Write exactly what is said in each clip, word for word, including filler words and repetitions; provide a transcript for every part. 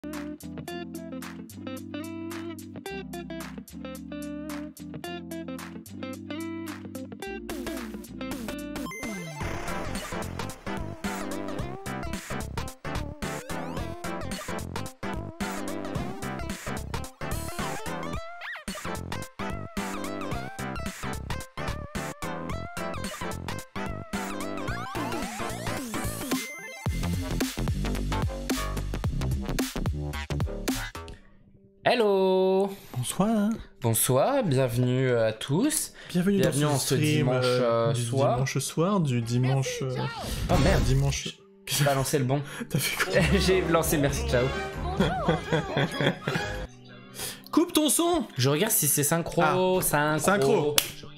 Hello. Bonsoir. Bonsoir, bienvenue à tous. Bienvenue, bienvenue dans en ce ce stream dimanche euh, du soir. dimanche soir, du dimanche... Euh... Oh merde, dimanche... j'ai pas lancé le bon. T'as fait quoi? J'ai lancé merci, ciao. Coupe ton son. Je regarde si c'est synchro, Ah, synchro. synchro.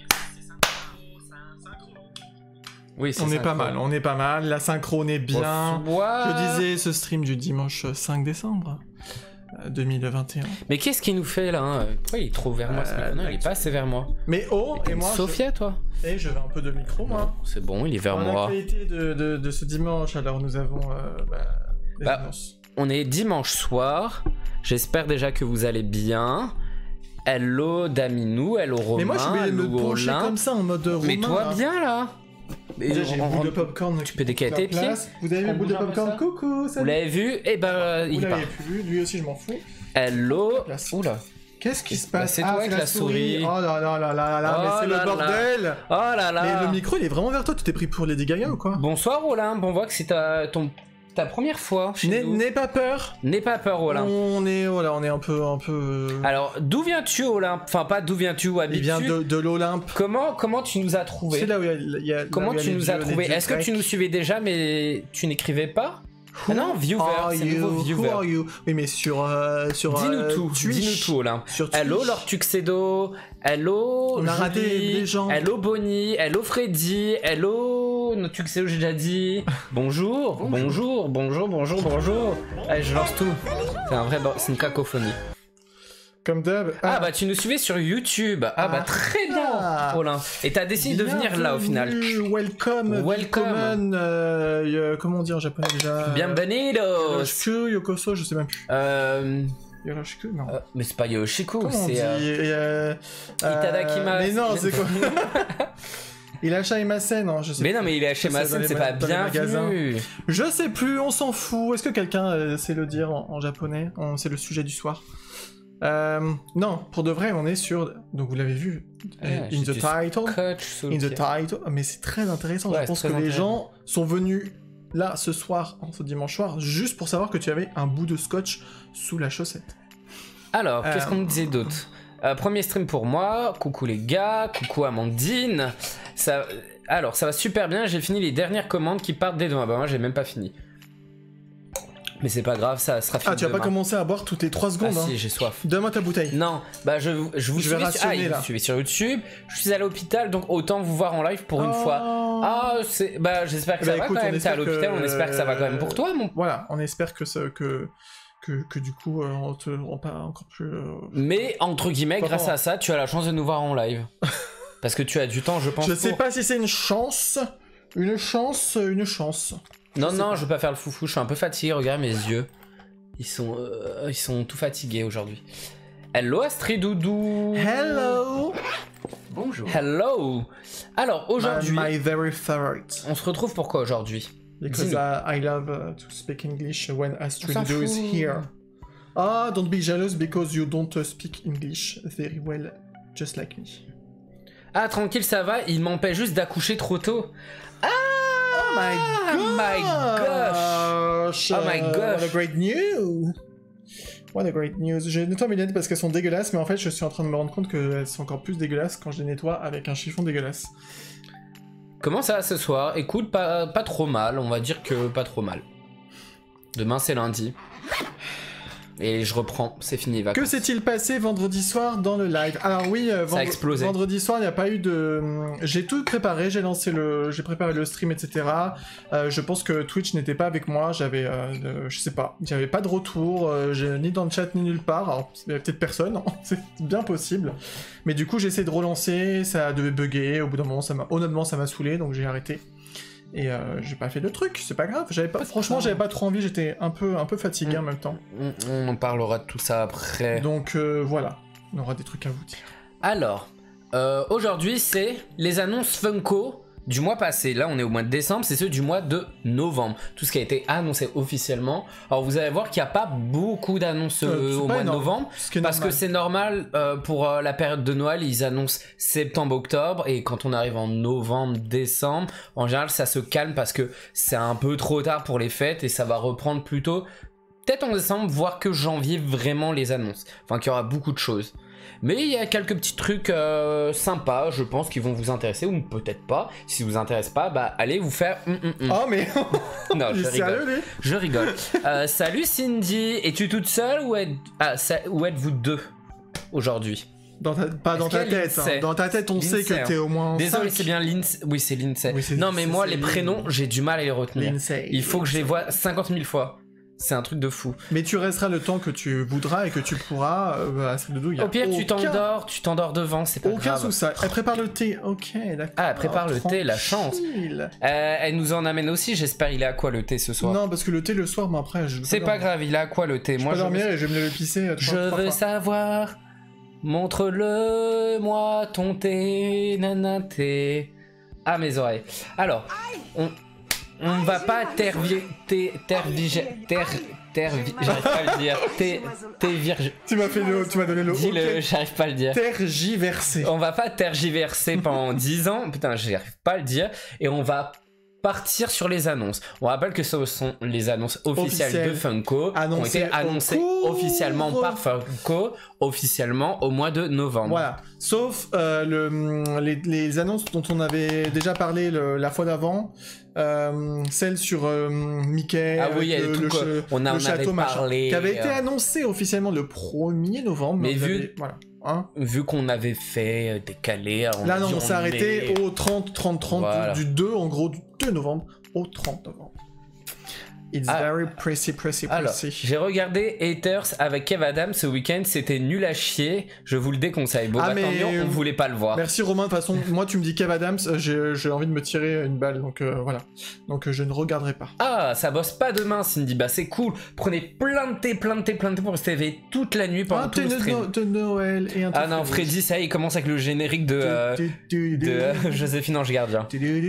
Oui, c'est On est synchro. pas mal, on est pas mal, la synchro est bien. Bonsoir. Je disais ce stream du dimanche cinq décembre deux mille vingt et un. Mais qu'est-ce qu'il nous fait là hein? Pourquoi il est trop vers moi ce Euh, micro? Non, il est pas assez vers moi. Mais oh, et moi... Sophia, toi? Je... Et je veux un peu de micro, moi. C'est bon, il est vers En moi. actualité de, de, de ce dimanche, alors nous avons... Euh, bah, les Bah, annonces. On est dimanche soir. J'espère déjà que vous allez bien. Hello Daminou, hello Romain, Mais moi, je vais me hello pencher Olin. comme ça en mode Romain. Mets-toi là. bien là. Et Déjà, j'ai on- une boule on- de popcorn. Tu peux décaler tes pieds. Place. Vous avez vu On le boule de bouge un peu popcorn? ça. Coucou, Vous salut. l'avez vu? Eh ben, Vous il part. l'avez plus vu, lui aussi, je m'en fous. Hello. Place. Oula. Qu'est-ce qui se Bah, passe? c'est toi avec la souris. Oh là là là là là, Oh mais c'est là le bordel. Oh là là. Mais le micro, il est vraiment vers toi. Tu t'es pris pour Lady Gaga ou quoi? Bonsoir Olin. Bon, on voit que c'est ta, ton, ta première fois chez N'aie nous. n'aie pas peur. N'aie pas peur Olin. On est, voilà, on est un peu, un peu. euh, Alors, d'où viens-tu Olin? Enfin, pas d'où viens-tu ou Il habites-tu? vient de, de l'Olympe. Comment, comment tu nous as trouvé? C'est là où il y a, il y a- là Comment où il y a tu les nous as dieux- les trouvé? dieux Est-ce que tu grecs. nous suivais déjà mais tu n'écrivais pas? Ah non, viewer, are c'est you? nouveau Who viewer. are you? Oui, mais sur, euh, sur. Dis-nous euh, tout, Twitch. dis-nous tout Olin. Sur Twitch. Hello Lord Tuxedo, hello On a raté Julie, les gens. hello Bonnie, hello Freddy, hello no Tuxedo j'ai déjà dit. Bonjour, bonjour, bonjour, bonjour, bonjour. Allez, je lance tout. C'est un vrai, bo- c'est une cacophonie. Comme d'hab. Ah bah tu nous suivais sur YouTube. Ah bah Ah. très bien, Ah. Olin. Et t'as décidé de venir là au final. Bienvenue, Welcome. Welcome. willkommen, euh, euh, comment on dit en japonais déjà? Bienvenidos. Yoroshiku, Yokoso, je sais même plus. Euh, Yoroshiku, non. euh, mais c'est pas Yoshiku, Comment on dit c'est. euh, euh, Itadakimasu. Mais non, c'est quoi? Il a Shaimasen, non, je sais Mais plus. non, mais il est chez Ça, c'est dans Massen, les c'est ma- pas dans les bienvenu. Je sais plus, on s'en fout. Est-ce que quelqu'un euh, sait le dire en, en japonais? On- C'est le sujet du soir. Euh, non, pour de vrai, on est sur. Donc vous l'avez vu, Ah, in j'ai the du title. Coach sous le In the pied. title. Mais c'est très intéressant. Ouais, Je pense c'est que très les intéressant. gens sont venus là ce soir, en ce dimanche soir, juste pour savoir que tu avais un bout de scotch sous la chaussette. Alors, qu'est-ce Euh, qu'on me disait d'autre? Euh, Premier stream pour moi. Coucou les gars, coucou Amandine. Ça... Alors, ça va super bien. J'ai fini les dernières commandes qui partent dès demain. Bah, moi, j'ai même pas fini. Mais c'est pas grave, ça sera fini. Ah, tu vas pas demain. commencer à boire toutes les trois Ah secondes, hein. si, j'ai soif. Donne-moi ta bouteille. Non, bah je, je vous Je vais suivais, sur... ah, rationner, il là. vous suivait sur YouTube. Je suis à l'hôpital, donc autant vous voir en live pour une Oh. fois. Ah, c'est... Bah, j'espère que Bah, ça va écoute, quand on même. T'es à espère l'hôpital, que- on espère que ça va quand même pour toi, mon... Voilà, on espère que, ça, que, que, que du coup, euh, on te rend pas encore plus... euh, Mais, entre guillemets, Pas grâce fort. à ça, tu as la chance de nous voir en live. Parce que tu as du temps, je pense. Je sais pour- pas si c'est une chance, une chance, une chance. Non, sais non, pas. je veux pas faire le foufou, je suis un peu fatigué, regarde mes yeux. Ils sont, euh, ils sont tout fatigués aujourd'hui. Hello Astrid Doudou. Hello. Bonjour. Hello. Alors, aujourd'hui, My, my very favorite. on se retrouve pourquoi aujourd'hui? Because Dis-nous. I, I love uh, to speak English when Astrid s'en Doudou is fout. here. Ah, don't be jealous because you don't uh, speak English very well, just like me. Ah, tranquille, ça va, il m'empêche juste d'accoucher trop tôt. Ah Oh my Oh my gosh! Oh my Uh, gosh. What a great news! What a great news. Je nettoie mes lunettes parce qu'elles sont dégueulasses, mais en fait, je suis en train de me rendre compte qu'elles sont encore plus dégueulasses quand je les nettoie avec un chiffon dégueulasse. Comment ça va ce soir? Écoute, pas, pas trop mal, on va dire que pas trop mal. Demain c'est lundi. Et je reprends, c'est fini les vacances. Que s'est-il passé vendredi soir dans le live? Alors oui, euh, Ça a explosé. vendredi soir, il n'y a pas eu de... J'ai tout préparé, j'ai lancé le... J'ai préparé le stream, et cetera. Euh, je pense que Twitch n'était pas avec moi, j'avais... Euh, euh, je sais pas, j'avais pas de retour, euh, j'ai- ni dans le chat, ni nulle part. Alors, il y avait peut-être personne, hein, c'est bien possible. Mais du coup, j'ai essayé de relancer, ça devait bugger, au bout d'un moment, ça m'a... honnêtement, ça m'a saoulé, donc j'ai arrêté. Et euh, j'ai pas fait de truc, c'est pas grave. J'avais pas, franchement, j'avais pas trop envie, j'étais un peu, un peu fatigué on, en même temps. On, on en parlera de tout ça après. Donc euh, voilà, on aura des trucs à vous dire. Alors, euh, aujourd'hui, c'est les annonces Funko du mois passé. Là, on est au mois de décembre, c'est ceux du mois de novembre. Tout ce qui a été annoncé officiellement. Alors, vous allez voir qu'il n'y a pas beaucoup d'annonces euh, euh, au mois énorme, de novembre. Parce normal. que c'est normal, euh, pour euh, la période de Noël, ils annoncent septembre-octobre. Et quand on arrive en novembre-décembre, en général, ça se calme parce que c'est un peu trop tard pour les fêtes. Et ça va reprendre plutôt, peut-être en décembre, voire que janvier, vraiment les annonces. Enfin, qu'il y aura beaucoup de choses. Mais il y a quelques petits trucs euh, sympas, je pense, qui vont vous intéresser, ou peut-être pas. Si ça vous intéresse pas, bah allez vous faire... Mm, mm, mm. Oh mais... non, je rigole. Sérieux, lui je rigole. euh, salut Cindy, es-tu toute seule ou, êtes... ah, ça... ou êtes-vous deux aujourd'hui? Dans ta... Pas dans ta tête, hein. Dans ta tête on sait que t'es au moins Désolé, cinq. C'est bien Lindsay. Oui, c'est Lindsay. Oui, non mais moi les prénoms, j'ai du mal à les retenir. Lindsay. Il faut que je les voie cinquante mille fois. C'est un truc de fou. Mais tu resteras le temps que tu voudras et que tu pourras euh, à Celle de Doux. Au pire, aucun... tu t'endors, tu t'endors devant, c'est pas aucun grave. Aucun souci. Elle prépare le thé. Ok, d'accord. Ah, elle prépare le thé, la chance. Euh, elle nous en amène aussi. J'espère. Il est à quoi le thé ce soir? Non, parce que le thé le soir, mais après, je. C'est pas grave. Il est à quoi le thé? Je Moi, je vais dormir et je vais me le pisser. Je trois, veux trois savoir. Montre-le moi ton thé, nanaté. À mes oreilles. Alors, on. On va pas terviger... Terviger... Ter... Tervi... J'arrive pas à le dire. T'es... T'es virge... Tu m'as fait le... Tu m'as donné le... Dis-le, okay. J'arrive pas à le dire. Tergiverser. On va pas tergiverser pendant dix ans. Putain, j'arrive pas à le dire. Et on va partir sur les annonces. On rappelle que ce sont les annonces officielles Officiel. de Funko qui ont été annoncées officiellement par Funko, officiellement au mois de novembre. Voilà. Sauf euh, le, les, les annonces dont on avait déjà parlé le, la fois d'avant. Euh, celle sur euh, Mickey, ah oui, le, le, le, on a, le on château machin, parlé, qui avait euh... été annoncé officiellement le premier novembre. Mais vu, avez, voilà, hein vu qu'on avait fait décaler, là non, on s'est arrêté met... au trente trente trente voilà. du, du deux, en gros du deux novembre au trente novembre. It's ah. very pressy, pressy, pressy. Alors, j'ai regardé Haters avec Kev Adams ce week-end, c'était nul à chier, je vous le déconseille. Bon, ah, bah, mais... tant mieux, on voulait pas le voir. Merci Romain, de toute façon, moi tu me dis Kev Adams, j'ai envie de me tirer une balle, donc euh, voilà. Donc euh, je ne regarderai pas. Ah, ça bosse pas demain, Cindy, bah c'est cool. Prenez plein de thé, plein de thé, plein de thé pour rester éveillé toute la nuit pendant un tout le stream. Un thé de Noël et un thé Ah non, Freddy, ça y est, il commence avec le générique de, euh, de euh, Joséphine Ange Gardien.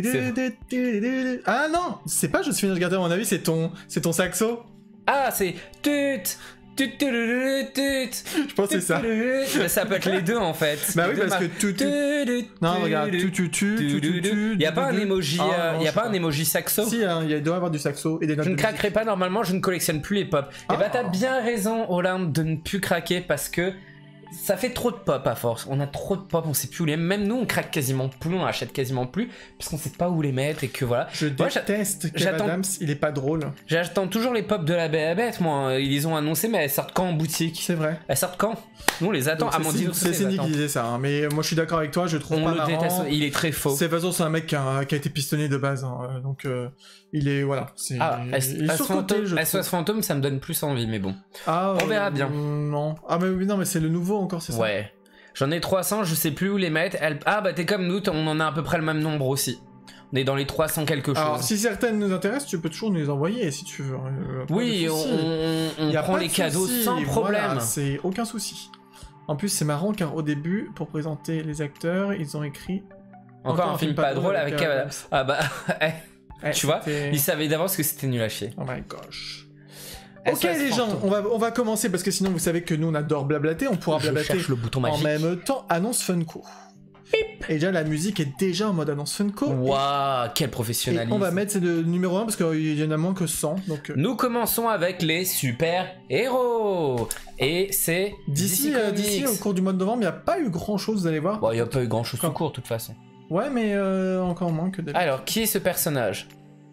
Ah non, c'est pas Joséphine Ange Gardien à mon avis, c'est ton, c'est ton saxo. Ah, c'est tut tut tut tut. Je pense que c'est ça. Mais ça peut être les deux en fait. Bah oui, parce que tu tu. Non, regarde, tu tu tu tu tu. Il y a pas un emoji, il y a pas un emoji saxo. Si, il doit y avoir du saxo et des notes. Je ne craquerai pas normalement, je ne collectionne plus les pop. Et bah t'as bien raison, Olympe, de ne plus craquer parce que ça fait trop de pop à force. On a trop de pop, on sait plus où les. Même nous, on craque quasiment plus, on achète quasiment plus, parce qu'on sait pas où les mettre et que voilà. Je moi, déteste Kev Adams, il est pas drôle. J'attends toujours les pop de la Belle et Bête, moi. Ils les ont annoncé, mais elles sortent quand en boutique? C'est vrai. Elles sortent quand? Nous, on les attend. C'est Cindy qui disait ça, hein. Mais moi, je suis d'accord avec toi. Je trouve on pas le marrant. Déteste. Il est très faux. C'est de toute façon, c'est un mec qui a, qui a été pistonné de base, hein. Donc euh, il est voilà. Est, ah, il est surcoté. S O S Fantôme, ça me donne plus envie, mais bon. Ah, on verra bien. Euh, non. Ah mais oui, non, mais c'est le nouveau encore, c'est ça. Ouais. J'en ai trois cents, je sais plus où les mettre. Elle... Ah bah t'es comme nous, on en a à peu près le même nombre aussi. On est dans les trois cents quelque chose. Alors si certaines nous intéressent, tu peux toujours nous les envoyer si tu veux. Euh, oui, on, on, on prend les cadeaux sans problème. Voilà, c'est aucun souci. En plus c'est marrant car au début, pour présenter les acteurs, ils ont écrit... Encore, Encore un, un film, film pas drôle avec... avec... Ah bah... eh, tu vois, ils savaient d'avance que c'était nul à chier. Oh my gosh. Ok les gens, on va, on va commencer parce que sinon vous savez que nous on adore blablater, on pourra blablater le bouton en magique. même temps. Annonce Funko. Pip. Et déjà la musique est déjà en mode annonce Funko. Waouh, quel professionnalisme. Et on va mettre c'est le numéro un parce qu'il y en a moins que cent. Donc... Nous commençons avec les super-héros. Et c'est d'ici d'ici au cours du mois de novembre, il n'y a pas eu grand chose, vous allez voir. Bon, il n'y a pas eu grand chose tout court de toute façon. Ouais mais euh, encore moins que d'habitude. Alors, qui est ce personnage?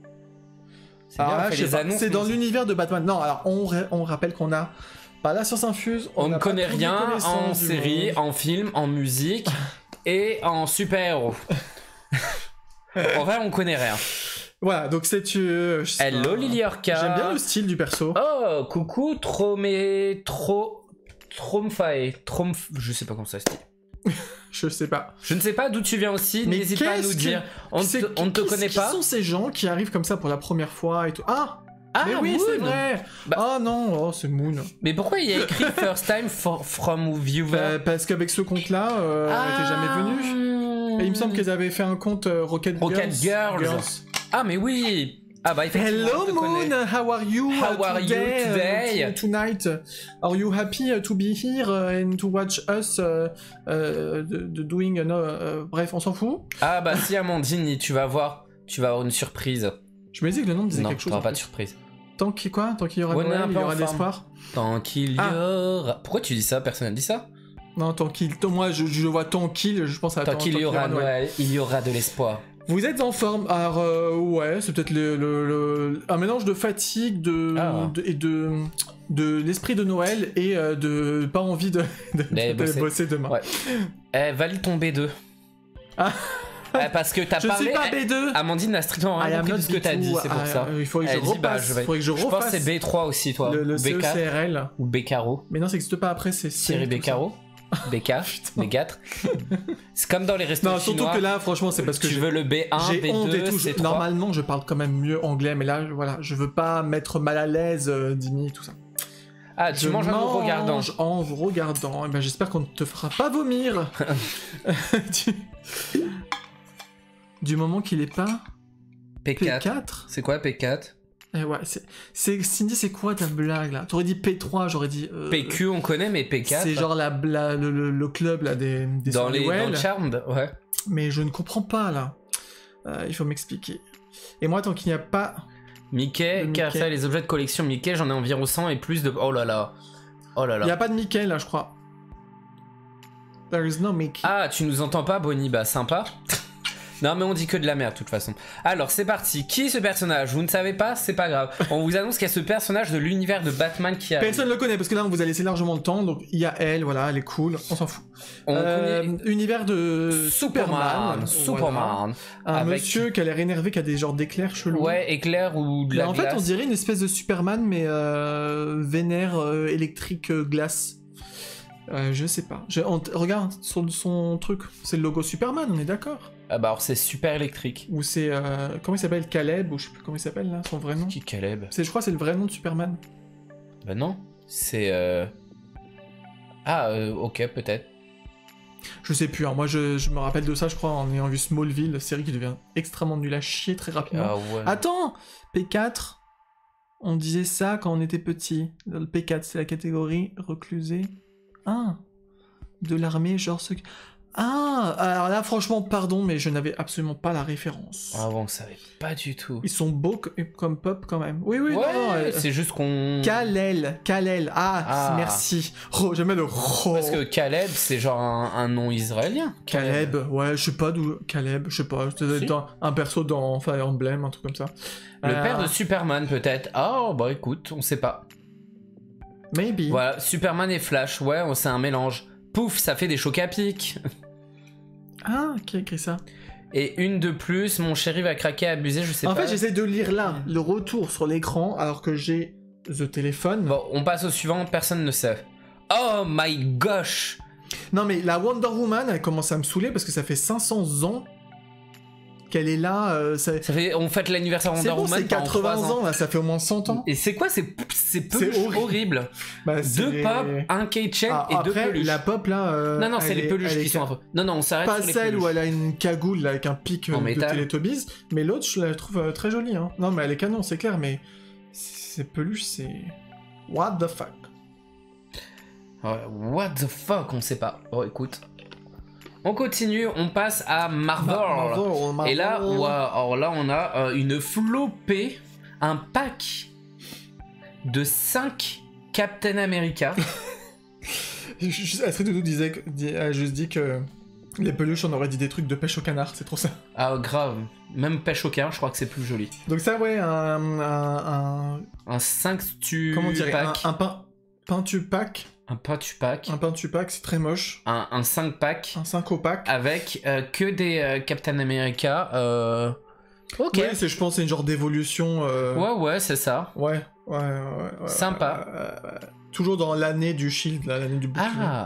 C'est dans l'univers de Batman. Non, alors on, on rappelle qu'on a pas la science infuse. On, on ne connaît rien en série, en film, en musique et en super-héros. En vrai, on connaît rien. Voilà, donc c'est... Euh, Hello Liliorca. J'aime bien le style du perso. Oh, coucou, Tromé... Tro... Tromfae. Tromf... Je sais pas comment ça se dit. Je sais pas. Je ne sais pas d'où tu viens aussi, Mais n'hésite pas à nous qu'est-ce que- dire. On, C'est- te, on ne te qui- connaît qui pas. sont ces gens qui arrivent comme ça pour la première fois et tout? Ah, Ah, mais oui, c'est Moon. vrai. Bah- Oh non, oh, c'est Moon. Mais pourquoi il y a écrit First time for, from viewer Bah, parce qu'avec ce compte-là, euh, elle était jamais venue. Et il me semble qu'elles avaient fait un compte euh, Rocket, Rocket Girls. Ah, mais oui. Ah bah effectivement. on te Hello Moon, connaît. how are you? How uh, are you today, uh, today? to- tonight, are you happy uh, to be here uh, and to watch us uh, uh, the, the doing? Uh, no, uh, bref, on s'en fout. Ah bah si Amandine, tu vas voir, tu vas avoir une surprise. Je me disais que le nom disait Non, quelque chose. t'auras en pas de plus. surprise. Tant qu'il quoi? Tant qu'il y aura Ouais, on est Noël, un il peu y en aura de forme. l'espoir. Tant qu'il y Ah. aura... Pourquoi tu dis ça? Personne n'a dit ça? Non, tant qu'il. tant- Moi, je, je vois tant qu'il, je pense à Tant qu'il y aura Noël. Noël, il y aura de l'espoir. Vous êtes en forme. Alors, euh, ouais, c'est peut-être le, le- le- un mélange de fatigue de, Ah. de- et de, de l'esprit de Noël et euh, de pas envie de, de, D'aller de bosser. bosser demain. Ouais. Eh, valide ton B deux. Ah. Eh, parce que t'as Je parlé... suis pas B deux. Amandine n'a strictement I rien am compris not de ce que B t'as dit, two. c'est pour Ah, ça. Il faut que je Elle dit, bah, repasse. je vais- faudrait que je Je pense refasse que c'est B trois aussi, toi. le, le Ou C E B C quatre. R L. Ou B carreau. Mais non, ça n'existe pas après, c'est C. Thierry tout B ça. carreau. B quatre. B quatre. C'est comme dans les restaurants Non, surtout chinois. que là, franchement, c'est parce que tu j'ai- veux le B un, j'ai honte et B deux, tout. C trois. Normalement, je parle quand même mieux anglais, mais là, je- voilà, je veux pas mettre mal à l'aise euh, Dimi, tout ça. Ah, tu je manges en nous regardant. mange en vous regardant. Et ben, j'espère qu'on ne te fera pas vomir. du... du moment qu'il est pas P P quatre. quatre. C'est quoi P quatre? Eh ouais, c'est, c'est Cindy, c'est quoi ta blague là? T'aurais dit P trois, j'aurais dit. euh, P Q, on connaît, mais P quatre. C'est genre la, la- le, le- le club là des, des dans, soirées les, dans Noël. le Charmed, ouais. Mais je ne comprends pas là. Euh, il faut m'expliquer. Et moi, tant qu'il n'y a pas. Mickey, Le Mickey. car ça, les objets de collection Mickey, j'en ai environ cent et plus de. Oh là là. Oh là Il n'y là. a pas de Mickey là, je crois. There is no Mickey. Ah, tu nous entends pas, Bonnie? Bah, sympa. Non, mais on dit que de la merde, de toute façon. Alors, c'est parti. Qui est ce personnage? Vous ne savez pas? C'est pas grave. On vous annonce qu'il y a ce personnage de l'univers de Batman qui arrive. Personne ne le connaît parce que là, on vous a laissé largement le temps. Donc, il y a elle, voilà, elle est cool, on s'en fout. On Euh, connaît univers de Superman. Superman. Superman. Voilà. Un Avec- monsieur qui a l'air énervé, qui a des genres d'éclairs chelous. Ouais, éclair ou de Mais la en fait, glace. on dirait une espèce de Superman, mais euh, vénère euh, électrique euh, glace. Euh, je sais pas. Je- on- regarde sur son truc, c'est le logo Superman, on est d'accord? Ah bah, alors c'est super électrique. Ou c'est euh, comment il s'appelle, Caleb, ou je sais plus comment il s'appelle là, son vrai nom. Qui Caleb? C'est, je crois, que c'est le vrai nom de Superman. Bah non. C'est. Euh... Ah, euh, ok, peut-être. Je sais plus. Hein. Moi, je, je me rappelle de ça, je crois, en ayant vu Smallville, série qui devient extrêmement nulle à chier très rapidement. Ah ouais. Attends, P quatre. On disait ça quand on était petit. Le P quatre, c'est la catégorie reclusé. Ah, de l'armée, genre ce. Ah, alors là, franchement, pardon, mais je n'avais absolument pas la référence. Ah bon, on savait pas du tout. Ils sont beaux co- comme pop quand même. Oui, oui, Ouais, non, non, euh, c'est juste qu'on. Kalel, Kalel. Ah, Ah. merci. Oh, j'aime bien le ro. Parce que Caleb, c'est genre un, un nom israélien. Caleb, ouais, je sais pas d'où. Caleb, je sais pas. Ça doit Si. être un, un perso dans Fire Emblem, un truc comme ça. Le Euh, père de Superman, peut-être. Ah, bah écoute, on sait pas. Maybe. Voilà, Superman et Flash, ouais, c'est un mélange. Pouf, ça fait des chocs à pic. Ah, qui a écrit ça? Et une de plus, mon chéri va craquer, abuser, je sais En pas. fait, j'essaie de lire là le retour sur l'écran alors que j'ai the téléphone. Bon, on passe au suivant, personne ne sait. Oh my gosh! Non, mais la Wonder Woman, elle commence à me saouler parce que ça fait cinq cents ans qu'elle est là. euh, ça- Ça fait, on fête l'anniversaire C'est Wonder bon, Woman c'est pendant quatre-vingts trois ans. là, ça fait au moins cent ans. Et c'est quoi ces, ces peluches C'est horrible. horribles? Bah, c'est Deux les- pop, un keychain Ah, et deux après, peluches. la pop là. euh, Non, non, c'est elle les est- peluches elle est qui sont ca- un peu. Non, non, on s'arrête Pas sur les celle peluches. où elle a une cagoule là, avec un pic euh, En de métal. Teletubbies, mais l'autre je la trouve euh, très jolie. Hein. Non, mais elle est canon, c'est clair, mais ces peluches, c'est. What the fuck? Ouais, what the fuck, on sait pas. Bon, écoute. On continue, on passe à Marvel. Marvel, Marvel. Et là, ouais, alors là, on a euh, une flopée, un pack de cinq Captain America. Astrid Doudou disait, que- dit- a juste dit que les peluches, on aurait dit des trucs de pêche au canard, c'est trop ça. Ah, grave. Même pêche au canard, je crois que c'est plus joli. Donc ça, ouais, un... un, un- Un cinq stu comment dire, un, pack. un pain... peintu pack. Un peintu pack. Un peintu pack, c'est très moche. Un, un cinq pack. Un cinq pack. Avec euh, que des euh, Captain America. Euh... Ok. Ouais, c'est, je pense, c'est une genre d'évolution. euh, Ouais, ouais, c'est ça. Ouais, ouais, ouais. ouais, Sympa. ouais, ouais, ouais. Toujours dans l'année du Shield, là, l'année du bouclier. Ah,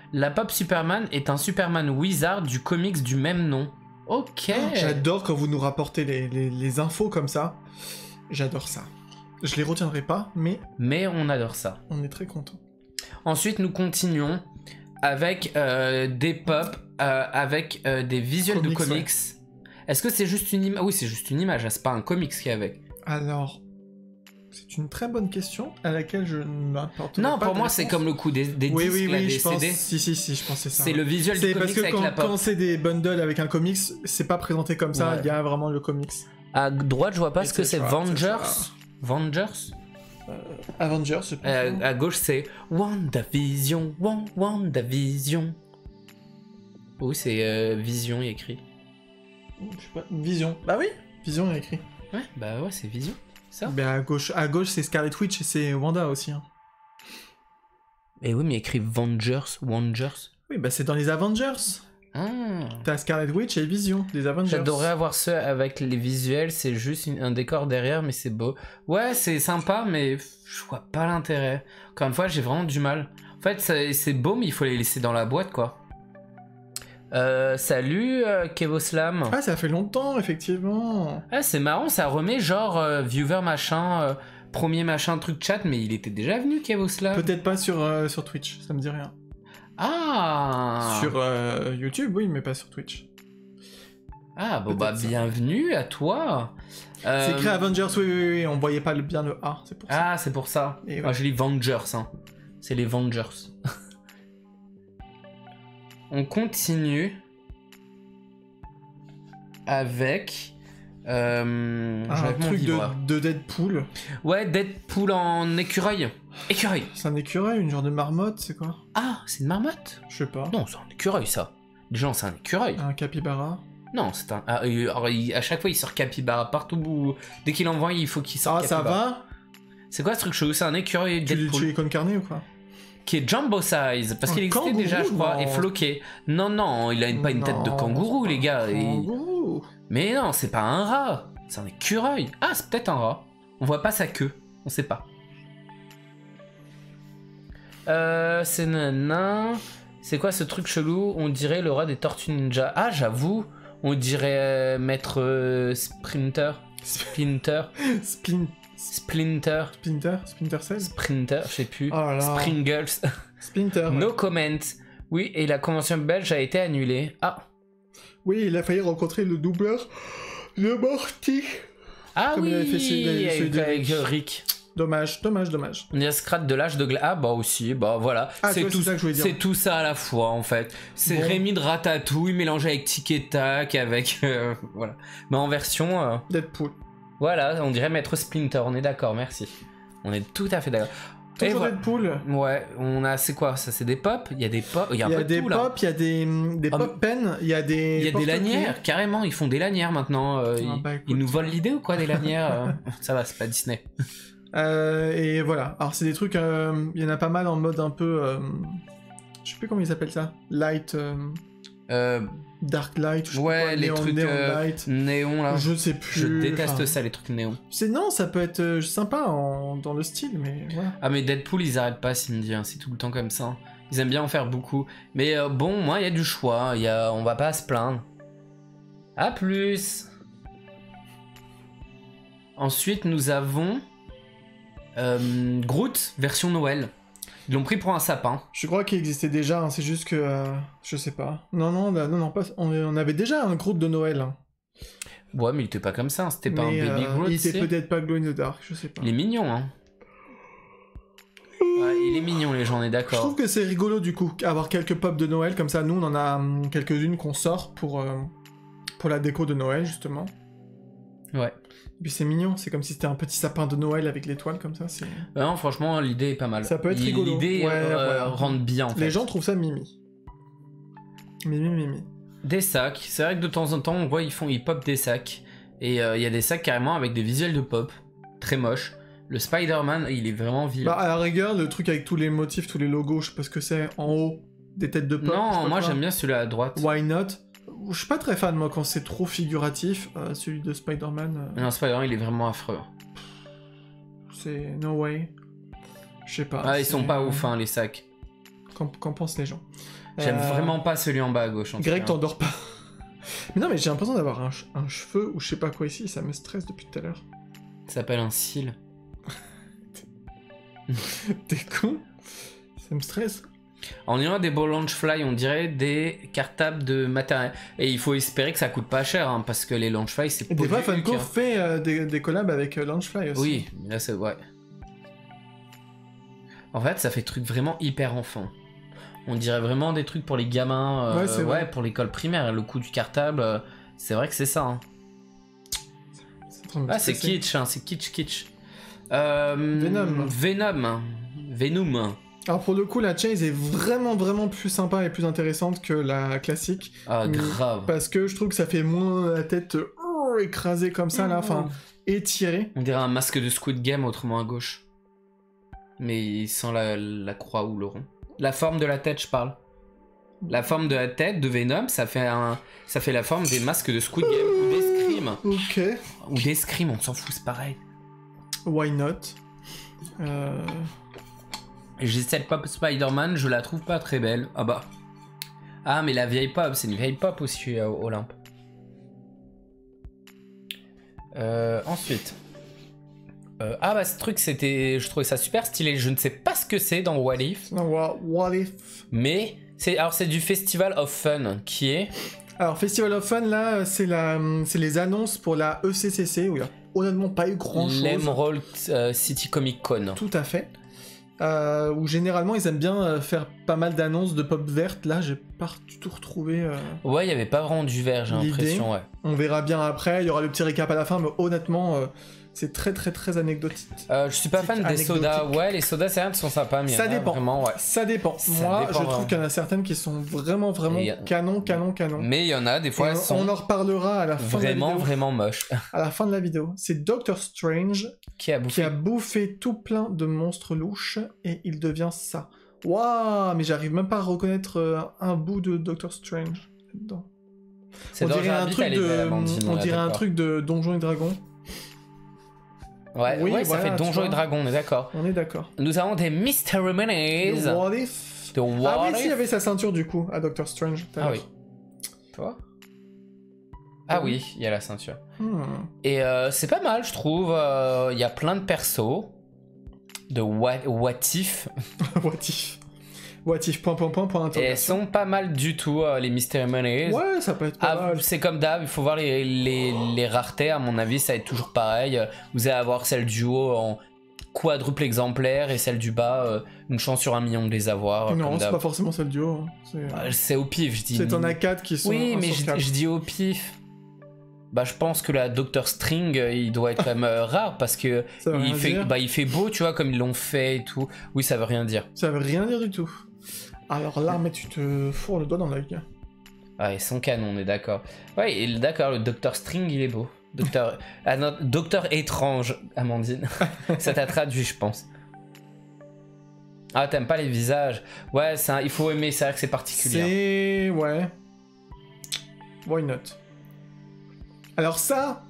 La Pop Superman est un Superman Wizard du comics du même nom. Ok. Oh, j'adore quand vous nous rapportez les, les, les infos comme ça. J'adore ça. Je les retiendrai pas, mais... Mais on adore ça. On est très content. Ensuite, nous continuons avec euh, des pop, euh, avec euh, des visuels comics, de comics. Ouais. Est-ce que c'est juste une image? Oui, c'est juste une image, c'est pas un comics qui est avec. Alors... C'est une très bonne question à laquelle je n'apporte pas. Non, pas pour de moi, réponse. c'est comme le coup des, des oui, disques, oui, là, oui, des je pense, C D. Si, si, si, je pensais ça. C'est le visuel du comics parce que avec quand, la pop. quand c'est des bundles avec un comics, c'est pas présenté comme ça, il ouais. y a vraiment le comics. À droite, je vois pas Et ce que c'est. Vengers Vengers euh, Avengers, je pense. Euh, à gauche, c'est WandaVision, WandaVision. Oui, c'est euh, Vision, il est écrit. Je sais pas, Vision. Bah oui, Vision, il est écrit. Ouais, bah ouais, c'est Vision. Ça bah à gauche, à gauche c'est Scarlet Witch et c'est Wanda aussi. Hein. Et oui, mais il écrit Vengers, Vengers. Oui, bah c'est dans les Avengers. Ah. T'as Scarlet Witch et Vision, des Avengers. J'adorerais avoir ceux avec les visuels, c'est juste une, un décor derrière, mais c'est beau. Ouais, c'est sympa, mais je vois pas l'intérêt. Encore une fois, j'ai vraiment du mal. En fait, c'est beau, mais il faut les laisser dans la boîte, quoi. Euh, salut euh, Kevoslam. Ah, ça fait longtemps, effectivement. Ah, c'est marrant, ça remet genre euh, viewer machin, euh, premier machin, truc chat, mais il était déjà venu Kevoslam. Peut-être pas sur, euh, sur Twitch, ça me dit rien. Ah. Sur euh, YouTube, oui, mais pas sur Twitch. Ah, bon bah, bienvenue à toi. Euh... C'est écrit Avengers, oui, oui, oui, on voyait pas le, bien le A, c'est pour ça. Ah, c'est pour ça. Et Moi, ouais. je lis Vengers, hein. C'est les Vengers. On continue avec euh, ah, un truc de, de Deadpool. Ouais, Deadpool en écureuil. Écureuil. C'est un écureuil, une genre de marmotte, c'est quoi? Ah, c'est une marmotte? Je sais pas. Non, c'est un écureuil ça. Déjà, c'est un écureuil. Un capybara? Non, c'est un. Ah, alors, il... à chaque fois, il sort capybara partout. Où... Dès qu'il envoie, il faut qu'il sorte. Ah, capybara. Ça va? C'est quoi ce truc chelou? C'est un écureuil Deadpool. Tu, tu es con carné ou quoi? Qui est jumbo size, parce qu'il existait kangourou, déjà, je crois, non. et floqué. Non, non, il a une, pas une non, tête de kangourou, les gars. Kangourou. Et... Mais non, c'est pas un rat, c'est un écureuil. Ah, c'est peut-être un rat. On voit pas sa queue, on sait pas. Euh, c'est nanan. C'est quoi ce truc chelou? On dirait le rat des Tortues Ninja. Ah, j'avoue, on dirait euh, Maître euh, Sprinter. Splinter. Splin... Splinter. Splinter Splinter Cell Sprinter, je sais plus. Oh là. Springles. Splinter. No ouais. comment. Oui, et la convention belge a été annulée. Ah. Oui, il a failli rencontrer le doubleur de Morty. Ah Comme oui, il avait fait celui, avec, celui de avec Rick. Dommage, dommage, dommage. On dirait Scrat de l'âge de glace. Ah bah aussi, bah voilà. Ah, c'est tout, ça que je voulais dire. C'est tout ça à la fois en fait. C'est bon. Rémi de Ratatouille mélangé avec Tic et Tac, avec euh, voilà. Mais en version. Euh, Deadpool. Voilà, on dirait Maître Splinter. On est d'accord, merci. On est tout à fait d'accord. Toujours voilà. Deadpool. Ouais, on a, c'est quoi ça? C'est des pop. Il y a des pop. Il y a, un il y a peu des tout, pop, il y a des, des Ah, pop pens, il y a des. Il y a des lanières, carrément. Ils font des lanières maintenant. Euh, ah, ils, bah, écoute, ils nous volent l'idée ou quoi des lanières euh, ça va, c'est pas Disney. Euh, et voilà. Alors c'est des trucs. Il euh, y en a pas mal en mode un peu. Euh, je sais plus comment ils appellent ça. Light. Euh, euh, Dark light. Je sais ouais, pas, les néon, trucs néon euh, light. néon là. Je sais plus. Je déteste enfin, ça, les trucs néon. C'est non, ça peut être euh, sympa en, dans le style, mais voilà. Ah mais Deadpool ils arrêtent pas, Cindy, hein, c'est tout le temps comme ça. Ils aiment bien en faire beaucoup. Mais euh, bon, moi il y a du choix, y a... on va pas se plaindre. A plus. Ensuite nous avons euh, Groot version Noël. Ils l'ont pris pour un sapin. Je crois qu'il existait déjà, hein, c'est juste que euh, je sais pas. Non non non non pas. On, on avait déjà un Groot de Noël. Hein. Ouais mais il était pas comme ça, c'était pas mais, un baby euh, Groot. Il était peut-être pas glow in the dark, je sais pas. Il est mignon hein. Ouais, il est mignon les gens, on est d'accord. Je trouve que c'est rigolo du coup, avoir quelques pop de Noël, comme ça nous on en a hum, quelques-unes qu'on sort pour, euh, pour la déco de Noël justement. Ouais. Et puis c'est mignon, c'est comme si c'était un petit sapin de Noël avec l'étoile comme ça. C'est... Non franchement l'idée est pas mal. Ça peut être Il, rigolo. L'idée ouais, euh, voilà. rentre bien en fait. Les gens trouvent ça mimi. Mimi mimi. Des sacs, c'est vrai que de temps en temps on voit ils font ils pop des sacs. Et il euh, y a des sacs carrément avec des visuels de pop. Très moche. Le Spider-Man, il est vraiment vilain. Bah, à la rigueur, le truc avec tous les motifs, tous les logos, je sais pas ce que c'est, en haut, des têtes de pop. Non, moi quoi. j'aime bien celui-là à droite. Why not? Je suis pas très fan, moi, quand c'est trop figuratif. Euh, celui de Spider-Man. Euh... Non, Spider-Man, il est vraiment affreux. C'est no way. Je sais pas. Ah, ils c'est... sont pas ouf, hein, les sacs. Qu'en, qu'en pensent les gens? J'aime Euh, vraiment pas celui en bas à gauche. En Greg, tout cas. t'endors pas. Mais non, mais j'ai l'impression d'avoir un, che- un cheveu ou je sais pas quoi ici, ça me stresse depuis tout à l'heure. Ça s'appelle un cil. T'es con? Ça me stresse. En ayant des beaux Launchfly, on dirait des cartables de matériel. Et il faut espérer que ça coûte pas cher, hein, parce que les Launchfly, c'est Et des fois, politique, Funko hein. fait euh, des, des collabs avec euh, Launchfly aussi. Oui, là c'est ouais. En fait, ça fait truc vraiment hyper enfant. On dirait vraiment des trucs pour les gamins, euh, Ouais, c'est vrai. pour l'école primaire. Le coup du cartable, euh, c'est vrai que c'est ça. Hein. C'est en train de me Ah, c'est stresser. kitsch, hein, c'est kitsch, kitsch. Euh, Venom. Venom. Venom. Alors pour le coup, la chase est vraiment vraiment plus sympa et plus intéressante que la classique. Ah, Mm. grave. Parce que je trouve que ça fait moins la tête euh, écrasée comme ça, là, enfin, étirée. On dirait un masque de Squid Game autrement à gauche. Mais sans la, la croix ou le rond. La forme de la tête, je parle. La forme de la tête de Venom, ça fait, un, ça fait la forme des masques de Squid Game ou des Scream. Ok, Ou des Scream, on s'en fout, c'est pareil. why not? Euh... J'ai cette pop Spider-Man, je la trouve pas très belle. Ah bah. Ah, mais la vieille pop, c'est une vieille pop aussi à Olympe. Euh, ensuite. Euh, ah bah ce truc c'était, je trouvais ça super stylé. Je ne sais pas ce que c'est dans What If, Non, what, what if? mais c'est alors c'est du Festival of Fun qui est. Alors, Festival of Fun, là, c'est la, c'est les annonces pour la E C C C, où il y a honnêtement pas eu grand-chose. L'Emerald euh, City Comic Con. Tout à fait. Euh, où généralement, ils aiment bien euh, faire pas mal d'annonces de pop verte. Là, j'ai pas du tout retrouvé... euh, Ouais, il y avait pas vraiment du vert, j'ai L'idée. l'impression, ouais. On verra bien après, il y aura le petit récap à la fin, mais honnêtement, euh, c'est très très très anecdotique. Euh, je suis pas C'est fan des anecdotique. sodas. Ouais, les sodas c'est vrai, sont sympas, mais il y Ça en a dépend. vraiment, ouais. Ça dépend. Ça Moi, dépend je trouve vraiment. qu'il y en a certaines qui sont vraiment vraiment Et y a- canon, canon, canon, canon. Mais il y en a des fois, Et elles on, sont on en reparlera à la fin vraiment, de la vidéo. vraiment moches. À la fin de la vidéo. C'est Doctor Strange Qui a qui bouffé a bouffé tout plein de monstres louches et il devient ça. Waouh, mais j'arrive même pas à reconnaître euh, un bout de Doctor Strange dedans. C'est On dans dirait un Rabbit, truc elle est de, belle, Amandine, on là, dirait un d'accord. truc de Donjons et Dragons. Ouais, Oui, ouais, ça voilà, fait tu Donjons vois. et Dragons, on est d'accord. On est d'accord. Nous avons des Mystery Minis. The What if? De What Ah oui, If. si, il y avait sa ceinture du coup à Doctor Strange. tout à Ah l'heure. oui. Toi Ah oui, il y a la ceinture. Hmm. Et euh, c'est pas mal, je trouve. Euh, Il y a plein de persos. De What, what If. What if? What if? Point, point, point, point, Et elles interrogation. sont pas mal du tout, euh, les Mystery Minis. Ouais, ça peut être pas Ah, mal. c'est comme d'hab, il faut voir les, les, les raretés, à mon avis, ça va être toujours pareil. Vous allez avoir celle du haut en quadruple exemplaire et celle du bas, euh, une chance sur un million de les avoir. Non, comme c'est d'hab. pas forcément celle du haut. hein. C'est Ah, C'est au pif, je dis. c'est t'en as quatre qui sont. Oui, mais je, insourçables. je dis au pif. Bah, je pense que la Doctor String, euh, il doit être quand même euh, rare parce que Ça veut il rien fait, dire. bah, il fait beau, tu vois, comme ils l'ont fait et tout. Oui, ça veut rien dire. Ça veut rien dire du tout. Alors là, mais tu te fourres le doigt dans l'œil. Ah, ils sont canons, on est d'accord. Ouais, et le- d'accord, le Docteur String, il est beau. Docteur, ah non, Docteur étrange, Amandine. Ça t'a traduit, je pense. Ah, t'aimes pas les visages. Ouais, c'est un- il faut aimer, c'est vrai que c'est particulier. C'est. Ouais. Why not? Alors ça,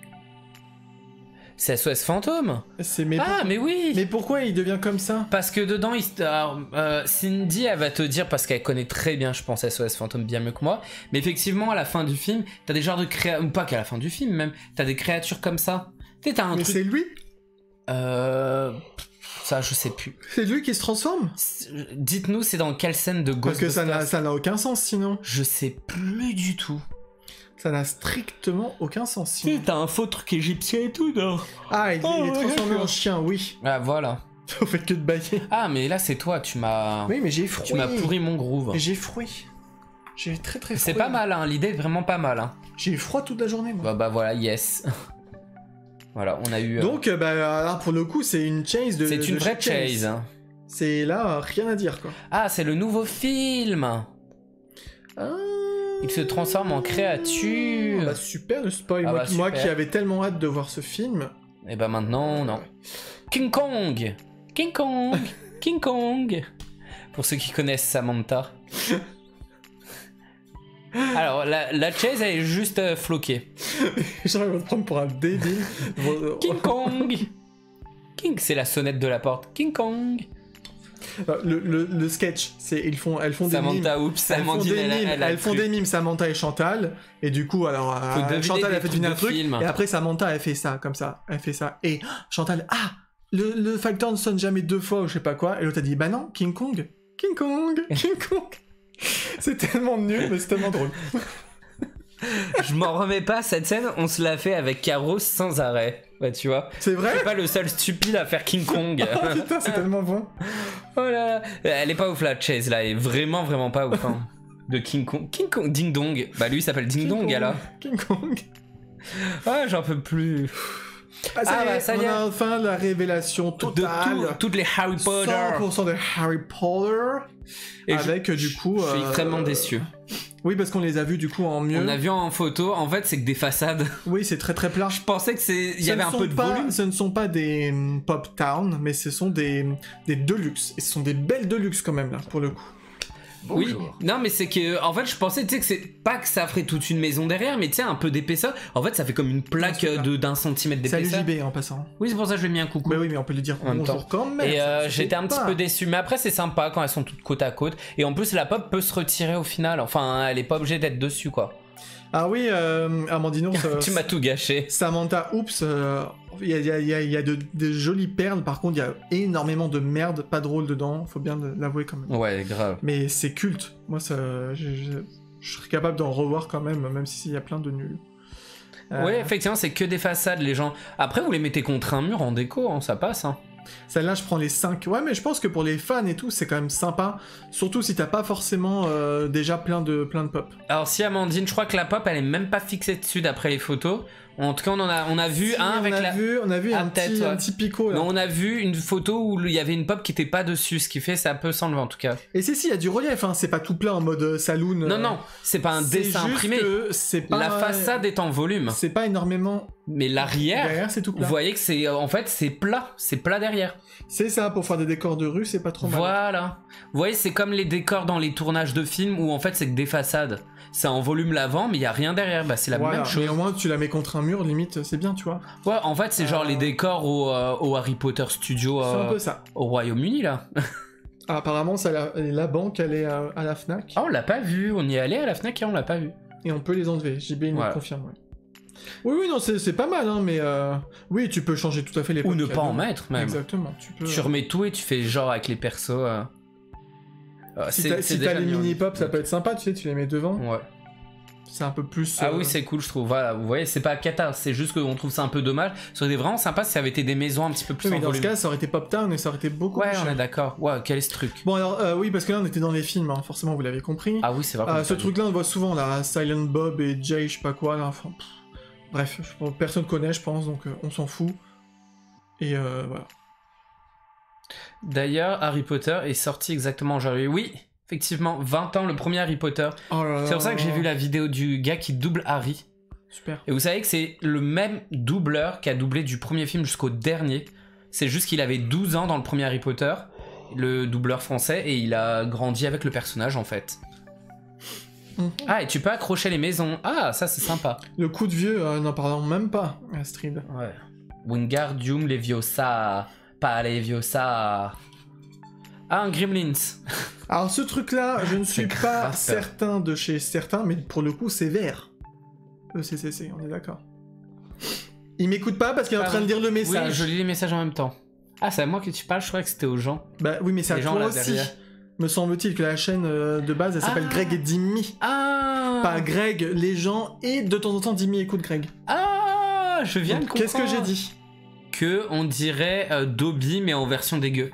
C'est S O S Fantôme. c'est. Mais, Ah, mais oui. mais pourquoi il devient comme ça? Parce que dedans, il... se- alors, euh, Cindy, elle va te dire, parce qu'elle connaît très bien, je pense, S O S Fantôme bien mieux que moi, mais effectivement, à la fin du film, t'as des genres de créatures, ou pas qu'à la fin du film même, t'as des créatures comme ça. Tu sais, t'as un Mais truc... c'est lui? Euh... Ça, je sais plus. C'est lui qui se transforme? C'est- Dites-nous, c'est dans quelle scène de Parce que ça n'a Ghostbusters? ça n'a aucun sens sinon. Je sais plus du tout. Ça n'a strictement aucun sens Tu sinon. sais, t'as un faux truc égyptien et tout, non? Ah, il, Oh, il est ouais, transformé d'accord. en chien, oui. Ah, voilà. Au fait que de bailler. Ah, mais là, c'est toi, tu m'as... Oui, mais j'ai froid. Tu m'as pourri mon groove. J'ai froid. J'ai très très froid. C'est pas mal, hein, l'idée est vraiment pas mal, hein. J'ai eu froid toute la journée, moi. Bah, bah voilà, yes. Voilà, on a eu... euh, Donc, euh, bah, alors pour le coup, c'est une chase de. c'est une de vraie chez chase. hein. C'est là, rien à dire, quoi. Ah, c'est le nouveau film. Ah. Il se transforme en créature. Bah, super le spoil. Ah moi, bah, qui- moi super. qui avais tellement hâte de voir ce film. Et bah maintenant, non. King Kong King Kong King Kong Pour ceux qui connaissent Samantha. Alors, la, la chase, elle est juste euh, floquée. J'arrive à te prendre pour un débile. King Kong King, c'est la sonnette de la porte. King Kong Le, le, le sketch, c'est ils font, elles font des mimes. Samantha, oups, Elles font Amandine, des elle, mimes, elle a elles font cru. des mimes, Samantha et Chantal, et du coup, alors, Faut euh, deviner Chantal des a fait trucs deviner de un truc, film. et après Samantha, elle fait ça, comme ça, elle fait ça, et Chantal, ah, le, le facteur ne sonne jamais deux fois, ou je sais pas quoi, et l'autre a dit, bah non, King Kong, King Kong, King Kong. C'est tellement nul, mais c'est tellement drôle. Je m'en remets pas, cette scène, on se l'a fait avec Caro sans arrêt. Bah, tu vois. C'est vrai? Je suis pas le seul stupide à faire King Kong. Oh putain, c'est tellement bon. Oh là là. Elle est pas ouf, la Chase, là. Elle est vraiment, vraiment pas ouf. Hein. De King Kong. King Kong, Ding Dong. Bah, lui, il s'appelle Ding King Dong, Kong. alors. King Kong. Ah, j'en peux plus. Ah, ça Ah, y bah, est, ça y on est. a enfin la révélation De totale. tout, toutes les Harry Potter. cent pour cent de Harry Potter. Et avec, je, du coup... Je suis euh, extrêmement déçu. Oui, parce qu'on les a vus, du coup, en mieux. On a vu en photo, en fait, c'est que des façades. Oui, c'est très très plat. Je pensais que c'est, il y Ce avait ne un sont peu de pas- volume. Ce ne sont pas des hum, pop town, mais ce sont des, des deluxe. Et ce sont des belles deluxe quand même, là, pour le coup. Oui, non mais c'est que en fait je pensais tu sais que c'est pas que ça ferait toute une maison derrière, mais tu sais un peu d'épaisseur. En fait ça fait comme une plaque Non, c'est de d'un centimètre Salut d'épaisseur. J B en passant. Oui c'est pour ça que je lui ai mis un coucou. Bah oui, mais on peut lui dire En même bonjour quand même. Et ça euh, se j'étais fait un petit pas. peu déçu, mais après c'est sympa quand elles sont toutes côte à côte. Et en plus la pop peut se retirer au final. Enfin elle est pas obligée d'être dessus quoi. Ah oui, euh, Amandino, ça- Tu m'as tout gâché. Samantha, oups, euh, il y a, il y a- il y a- il y a de, de jolies perles, par contre il y a énormément de merde, pas drôle dedans, faut bien l'avouer quand même. Ouais grave. Mais c'est culte, moi ça, je, je, je serais capable d'en revoir quand même, même s'il y a plein de nuls. Euh, Ouais effectivement c'est que des façades les gens. Après vous les mettez contre un mur en déco, hein, ça passe. Hein. Celle-là, je prends les cinq. Ouais, mais je pense que pour les fans et tout, c'est quand même sympa. Surtout si t'as pas forcément euh, déjà plein de, plein de pop. Alors si Amandine, je crois que la pop elle est même pas fixée dessus d'après les photos. En tout cas on en a, on a vu Si, un on avec a la... Vu, on a vu Ah, un, peut-être, petit, ouais. un petit picot là. Non, on a vu une photo où il y avait une pop qui était pas dessus, ce qui fait ça peut s'enlever en tout cas. Et si, si, il y a du relief, hein. C'est pas tout plein en mode euh, saloon. Non, euh, non, c'est pas un c'est dessin juste imprimé. que c'est pas, La façade est en volume, C'est pas énormément. mais l'arrière, Derrière, c'est tout vous plat. voyez que c'est en fait c'est plat, c'est plat derrière. C'est ça, pour faire des décors de rue, c'est pas trop mal. Voilà. Vous voyez, c'est comme les décors dans les tournages de films où en fait c'est que des façades. C'est en volume l'avant, mais il y a rien derrière. Bah c'est la Voilà. même chose. Mais au moins, tu la mets contre un mur, limite, c'est bien, tu vois. Ouais, en fait c'est genre Euh. les décors au, euh, au Harry Potter Studio C'est un euh, peu ça. au Royaume-Uni là. Ah, apparemment, ça, la, la banque, elle est à, à la Fnac. Ah on l'a pas vu, on y est allé à la Fnac et on l'a pas vu. Et on peut les enlever. J B il nous Voilà. le confirme, ouais. Oui, oui, non, c'est c'est pas mal, hein, mais euh, oui, tu peux changer tout à fait les Ou pop ne qu'il y pas a en dedans. mettre même. Exactement, tu peux. Tu remets tout et tu fais genre avec les persos. euh. Euh, Si c'est- t'as c'est si déjà t'as les mis en- mini-pop, ça peut être sympa, tu sais, tu les mets devant. Ouais. C'est un peu plus. Ah euh, oui, c'est cool, je trouve. Voilà, vous voyez, c'est pas cata, c'est juste qu'on trouve ça un peu dommage. Ça aurait été vraiment sympa si ça avait été des maisons un petit peu plus Oui, mais en dans ce volume. cas, ça aurait été Pop Town et ça aurait été beaucoup Ouais, plus on cher. est d'accord. Ouais, quel est ce truc? Bon, alors, euh, oui, parce que là, on était dans les films, hein, forcément, vous l'avez compris. Ah oui, c'est vrai. qu'on Euh, l'a ce pas truc-là, on le voit souvent, là, Silent Bob et Jay, je sais pas quoi, là, enfin, pff, bref, je pense- personne connaît, je pense, donc euh, on s'en fout. Et euh, voilà. vu. D'ailleurs, Harry Potter est sorti exactement en janvier. Oui, effectivement, vingt ans, le premier Harry Potter. Oh là là. C'est pour ça que j'ai vu la vidéo du gars qui double Harry. Super. Et vous savez que c'est le même doubleur qui a doublé du premier film jusqu'au dernier. C'est juste qu'il avait douze ans dans le premier Harry Potter, le doubleur français, et il a grandi avec le personnage en fait. Mhm. Ah, et tu peux accrocher les maisons. Ah, ça c'est sympa. Le coup de vieux, euh, n'en parlons même pas, Astrid. Ouais. Wingardium Leviosa. Pas Leviosa. Ah, un Gremlins. Alors ce truc-là, je ne suis C'est pas grave, ça. certain de chez certains, mais pour le coup, c'est vert. E C C C, on est d'accord. Il m'écoute pas parce qu'il est en train de lire le Oui, message. je lis les messages en même temps. Ah, c'est à moi que tu parles, je croyais que c'était aux gens. Bah oui, mais c'est à Les gens toi là aussi. derrière. Me semble-t-il que la chaîne euh, de base, elle s'appelle Ah. Greg et Dimmy. Ah Pas Greg, les gens, et de temps en temps, Dimmy écoute Greg. Ah, je viens de Donc, comprendre. qu'est-ce que j'ai dit? Que on dirait euh, Dobby mais en version dégueu.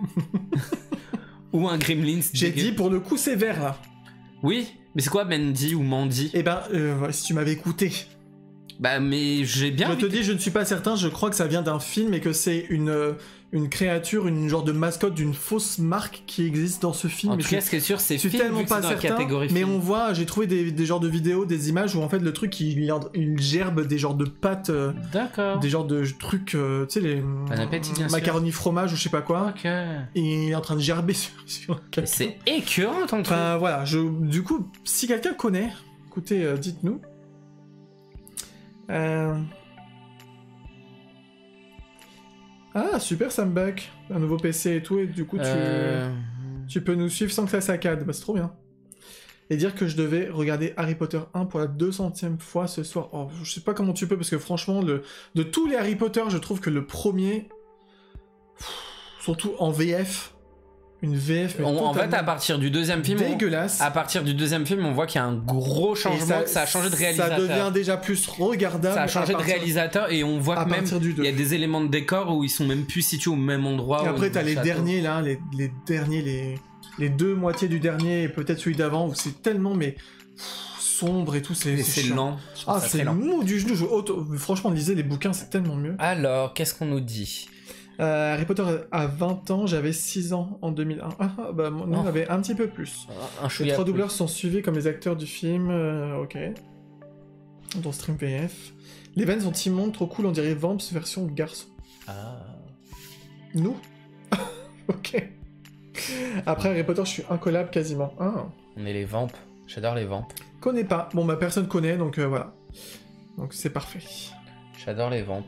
Ou un Gremlins J'ai dégueu. dit, pour le coup, c'est vert, là. Oui, mais c'est quoi Mandy ou Mandy? Eh ben, euh, voilà, si tu m'avais écouté. Bah mais j'ai bien Je envie te que- dis, je ne suis pas certain, je crois que ça vient d'un film et que c'est une, euh, une créature, une genre de mascotte d'une fausse marque qui existe dans ce film. En mais tout je cas, ce qui est sûr, c'est je suis film, tellement vu que pas c'est dans la certain, catégorie mais film. on voit, j'ai trouvé des, des genres de vidéos, des images où en fait le truc il, il gerbe des genres de pâtes, euh, D'accord. des genres de trucs, euh, tu sais les Bon appétit, bien sûr. macaroni fromage ou je sais pas quoi, Ok. et il est en train de gerber sur, sur quelqu'un. C'est écœurant ton truc. Enfin voilà, je, du coup, si quelqu'un connaît, écoutez, euh, dites-nous. Euh... Ah super Sambuck, un nouveau P C et tout, et du coup tu... Euh, Tu peux nous suivre sans que ça saccade. Bah, c'est trop bien. Et dire que je devais regarder Harry Potter un pour la deux centième fois ce soir. Oh, je sais pas comment tu peux, parce que franchement, le... de tous les Harry Potter, je trouve que le premier, surtout en V F, une V F... Mais en, en fait, à partir du deuxième film, dégueulasse. On... à partir du deuxième film, on voit qu'il y a un gros changement, ça, que ça a changé de réalisateur. Ça devient déjà plus regardable. Ça a changé de partir... réalisateur et on voit que même il y a des éléments de décor où ils sont même plus situés au même endroit. Et après, t'as les château. derniers là, les, les derniers, les... les deux moitiés du dernier et peut-être celui d'avant où c'est tellement mais pff, sombre et tout, c'est c'est lent. Ah, c'est mou du genou. Je... Auto... Franchement, lisez les bouquins, c'est tellement mieux. Alors, qu'est-ce qu'on nous dit? euh, Harry Potter à vingt ans, j'avais six ans en deux mille un. Ah, bah, nous, oh. on avait un petit peu plus. Un les trois doubleurs sont suivis comme les acteurs du film. Euh, ok. Dans Stream P F. Les vannes sont immondes, trop cool, on dirait Vamps version garçon. Ah. Nous ok. Après Harry Potter, je suis incollable quasiment. Ah. On est les Vamps. J'adore les Vamps. Connais pas. Bon, bah personne connaît, donc euh, voilà. Donc c'est parfait. J'adore les Vamps.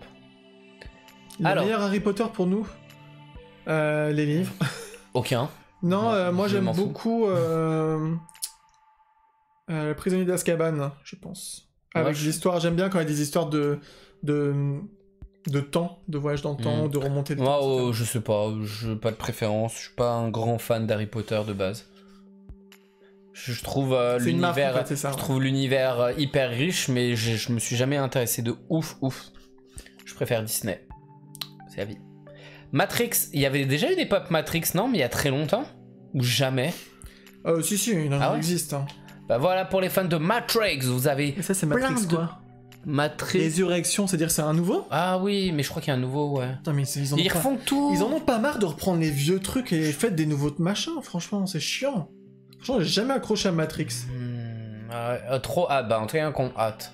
Le Alors... meilleur Harry Potter pour nous euh, les livres. Aucun. Non, euh, moi j'aime beaucoup euh... euh, Le Prisonnier d'Azkaban, je pense. Avec ouais, l'histoire, je... j'aime bien quand il y a des histoires de... de... de temps, de voyage dans le temps, mmh. de remonter le Moi, temps. Oh, je sais pas, je pas de préférence, je suis pas un grand fan d'Harry Potter de base. Je, je trouve euh, l'univers, en fait, ça, je ouais. trouve l'univers euh, hyper riche, mais je, je me suis jamais intéressé de ouf, ouf. Je préfère Disney. C'est la vie. Matrix, il y avait déjà eu des pop Matrix, non? Mais il y a très longtemps? Ou jamais? Euh, si, si, il en ah ouais existe. Hein. Bah voilà, pour les fans de Matrix, vous avez. Mais ça, c'est Matrix, de... quoi. Matrix. Résurrection, c'est-à-dire c'est un nouveau? Ah oui, mais je crois qu'il y a un nouveau, ouais. Non, mais ils, en ils pas... refont tout. Ils en ont pas marre de reprendre les vieux trucs et faites des nouveaux machins, franchement, c'est chiant. Franchement, j'ai jamais accroché à Matrix. Hmm, euh, trop hâte, bah en tout cas qu'on hâte.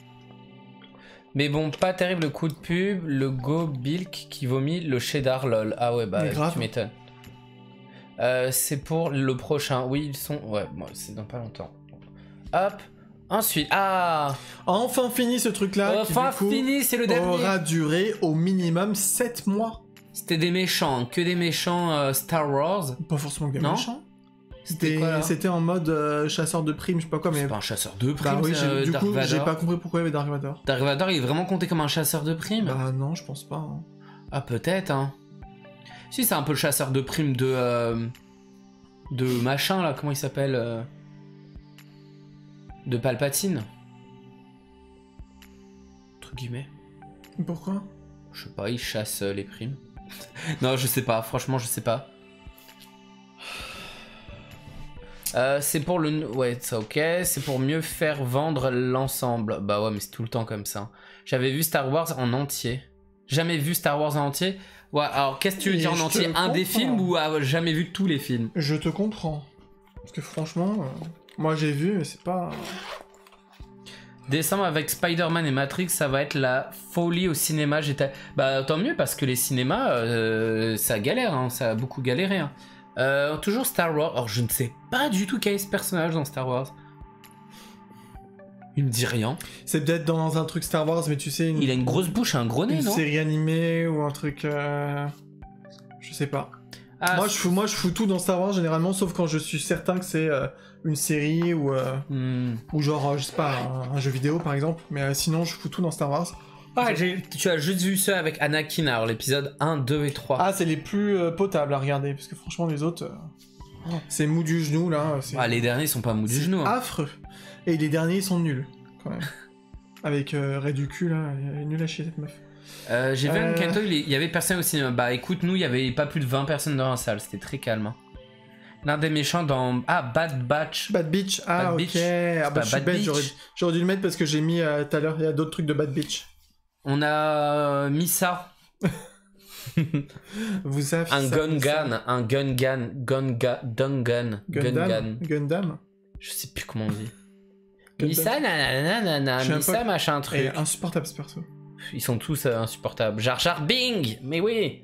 Mais bon, pas terrible le coup de pub, le Go Bilk qui vomit le cheddar lol. Ah ouais, bah tu m'étonnes. Euh, c'est pour le prochain, oui, ils sont... Ouais, bon, c'est dans pas longtemps. Hop. Ensuite, ah enfin fini ce truc-là. Enfin qui, coup, fini, c'est le dernier. Aura duré au minimum sept mois. C'était des méchants, que des méchants euh, Star Wars. Pas forcément que des non méchants. C'était en mode euh, chasseur de primes, je sais pas quoi, mais... C'est pas un chasseur de primes, bah, oui, euh, du Dark coup, Vador. J'ai pas compris pourquoi il y avait Dark Vador. Dark Vador, il est vraiment compté comme un chasseur de primes? Bah non, je pense pas. Hein. Ah, peut-être, hein. Si, c'est un peu le chasseur de primes de... Euh, de machin, là, comment il s'appelle euh, de Palpatine. Entre guillemets. Pourquoi? Je sais pas, il chasse euh, les primes. Non, je sais pas, franchement, je sais pas. Euh, c'est pour le... Ouais, c'est ok. C'est pour mieux faire vendre l'ensemble. Bah ouais, mais c'est tout le temps comme ça. J'avais vu Star Wars en entier. Jamais vu Star Wars en entier. Ouais, alors qu'est-ce que tu veux dire en entier? Un des films ou avoir jamais vu tous les films? Je te comprends. Parce que franchement, euh, moi j'ai vu, mais c'est pas... Décembre avec Spider-Man et Matrix, ça va être la folie au cinéma. J'étais... Bah tant mieux, parce que les cinémas, euh, ça galère, hein, ça a beaucoup galéré. Hein. Euh, toujours Star Wars. Alors je ne sais pas du tout quel est ce personnage dans Star Wars. Il me dit rien. C'est peut-être dans un truc Star Wars, mais tu sais... Une... Il a une grosse bouche et un gros nez, une non? Une série animée ou un truc... Euh... Je sais pas. Ah, moi, je fous, moi je fous tout dans Star Wars généralement, sauf quand je suis certain que c'est euh, une série ou, euh, mm. ou genre, euh, je sais pas, un, un jeu vidéo par exemple. Mais euh, sinon, je fous tout dans Star Wars. Ah, tu as juste vu ça avec Anakin, alors l'épisode un, deux et trois. Ah, c'est les plus euh, potables à regarder, parce que franchement, les autres, euh, c'est mou du genou là. Ah, les derniers sont pas mou du genou. Hein. Affreux. Et les derniers, ils sont nuls, quand même. Avec euh, Ray du cul là, elle est nulle à chier cette meuf. Euh, J'ai vu euh... Kento, il y avait personne au cinéma. Bah écoute, nous, il y avait pas plus de vingt personnes dans la salle, c'était très calme. L'un des méchants dans... Ah, Bad Batch. Bad Beach, ah Bad ok. Beach. Ah bah je suis bête, j'aurais dû le mettre parce que j'ai mis euh, tout à l'heure, il y a d'autres trucs de Bad Beach. On a mis ça. Vous avez un gun gun, un gun gun, gun gun, gun gun, gun gun. Gundam. Je sais plus comment on dit. Missa, nanana, Missa, machin truc. Et insupportable ce perso. Ils sont tous euh, insupportables. Jar Jar Bing, mais oui.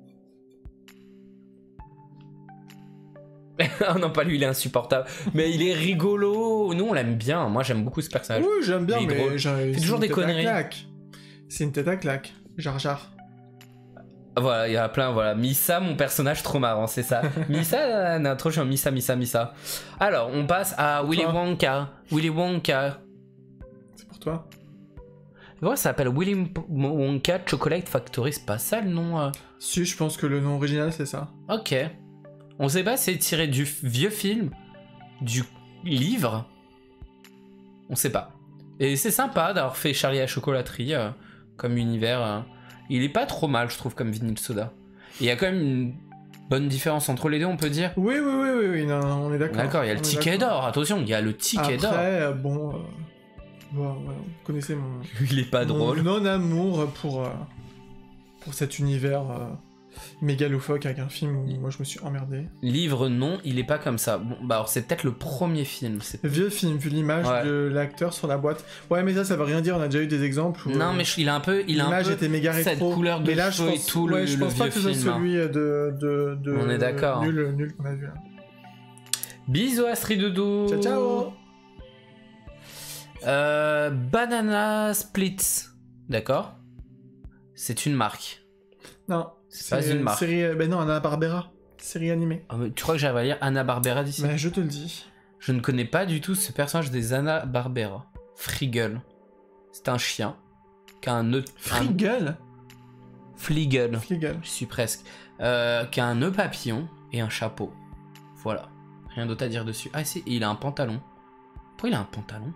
Oh non, pas lui, il est insupportable. Mais il est rigolo. Nous, on l'aime bien. Moi, j'aime beaucoup ce personnage. Oui, j'aime bien, mais c'est toujours des conneries. C'est une tête à claque. Jar Jar. Voilà, il y a plein, voilà. Misa, mon personnage trop marrant, c'est ça. Misa, non, trop chiant, Misa, Misa, Misa. Alors, on passe à Willy Toi. Wonka. Willy Wonka. C'est pour toi. Ouais, ça s'appelle Willy Wonka Chocolate Factory, c'est pas ça le nom euh... Si, je pense que le nom original, c'est ça. Ok. On sait pas si c'est tiré du vieux film, du livre. On sait pas. Et c'est sympa d'avoir fait Charlie à la chocolaterie euh, comme univers. Euh. Il est pas trop mal, je trouve, comme Vinyl Soda. Il y a quand même une bonne différence entre les deux, on peut dire. Oui, oui, oui, oui, oui, non, on est d'accord. D'accord, il y a le On est ticket d'accord. d'or, attention, il y a le ticket d'or. Après, euh, bon... Euh... bon, ouais, vous connaissez mon... Il est pas mon drôle. non-amour pour, euh, pour cet univers euh, méga loufoque avec un film où moi je me suis emmerdé. Livre, non, il est pas comme ça. Bon, bah alors c'est peut-être le premier film. c'est- Vieux film, vu l'image Ouais. de l'acteur sur la boîte. Ouais, mais ça, ça veut rien dire, on a déjà eu des exemples où... Non, euh, mais je- il a un peu, il a un l'image peu était méga cette rétro. couleur de mais là, je cheveux pense, et tout, ouais, le, je le pense pas vieux que ce soit film. hein. celui de, de, de On est d'accord. nul, nul qu'on a vu là. Bisous Astrid Doudou. Ciao, ciao. Euh, Banana Splits, d'accord. C'est une marque. Non, C'est pas une marque. Série, ben non, Anna Barbera, série animée. Oh, mais tu crois que j'arrive à lire Anna Barbera d'ici? Mais je te le dis. Je ne connais pas du tout ce personnage des Anna Barbera. Friggle. C'est un chien qui a un nœud. un- Friggle. Fliegel. Friggle. Je suis presque. Euh, qui a un nœud papillon et un chapeau. Voilà. Rien d'autre à dire dessus. Ah si, et il a un pantalon. Pourquoi il a un pantalon?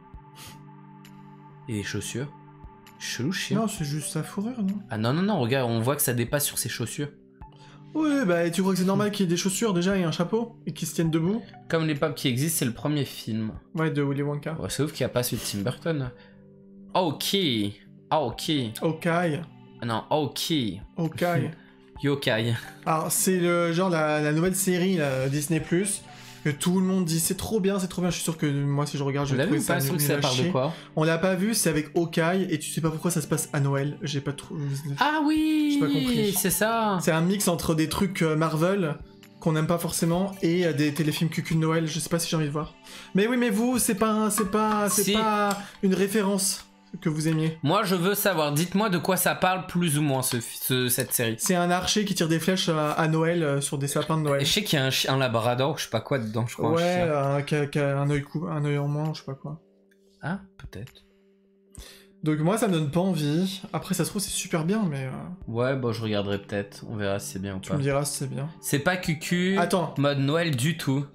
Et des chaussures. Chelou chien. Non, c'est juste sa fourrure, non? Ah non, non, non, regarde, on voit que ça dépasse sur ses chaussures. Oui, bah tu crois que c'est normal qu'il y ait des chaussures déjà et un chapeau et qu'ils se tiennent debout? Comme les papes qui existent, c'est le premier film. Ouais, de Willy Wonka. Ouais, c'est ouf qu'il n'y a pas celui de Tim Burton. Ok. Ok. Okai. Ah non, ok. Okai. Yokai. Alors, c'est le genre la, la nouvelle série là, Disney plus, que tout le monde dit c'est trop bien, c'est trop bien. Je suis sûr que moi, si je regarde, je Vous vais l'avez trouver ou pas ça ce truc, nul ça à parle de chier. quoi? On l'a pas vu, c'est avec Okai et tu sais pas pourquoi ça se passe à Noël. J'ai pas trop. Ah oui. J'ai pas compris. C'est ça. C'est un mix entre des trucs euh, Marvel qu'on aime pas forcément et euh, des téléfilms cucu de Noël. Je sais pas si j'ai envie de voir. Mais oui, mais vous, c'est pas, un- c'est pas, c'est Si. pas une référence que vous aimiez. Moi, je veux savoir. Dites-moi de quoi ça parle plus ou moins ce, ce- cette série. C'est un archer qui tire des flèches à, à Noël euh, sur des sapins de Et Noël. je sais qu'il y a un, chi- un labrador, je sais pas quoi dedans, je crois. un Ouais, chien. euh, qui a, qui a un œil cou- un œil en moins, je sais pas quoi. Ah, peut-être. Donc moi, ça me donne pas envie. Après, ça se trouve, c'est super bien, mais euh, Ouais, bon, je regarderai peut-être. On verra si c'est bien ou tu pas. me diras si c'est bien. C'est pas cucu. Attends, Mode Noël du tout.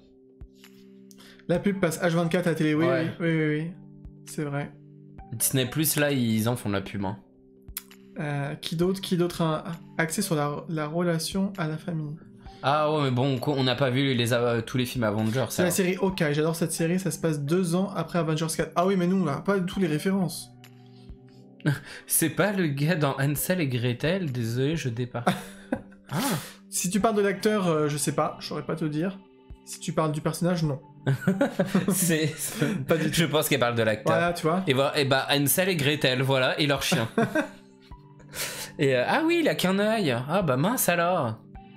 la pub passe H vingt-quatre à la télé. Oui, Ouais. oui, oui, oui, oui. C'est vrai. Disney Plus, là, ils en font de la pub. Hein. Euh, qui d'autre Qui d'autre a axé sur la, la relation à la famille? Ah ouais, mais bon, on n'a pas vu les, euh, tous les films Avengers. C'est ça. la série Hawkeye. J'adore cette série. Ça se passe deux ans après Avengers quatre. Ah oui, mais nous, là, pas du tout les références. C'est pas le gars dans Hansel et Gretel. Désolé, je départ. Ah. Si tu parles de l'acteur, euh, je sais pas. Je saurais pas te dire. Si tu parles du personnage, non. C'est. Pas du tout. Je pense qu'elle parle de l'acteur. Voilà, tu vois. Et, voilà, et bah Hansel et Gretel, voilà, et leur chien. et euh, ah oui, il a qu'un œil. Ah bah mince alors.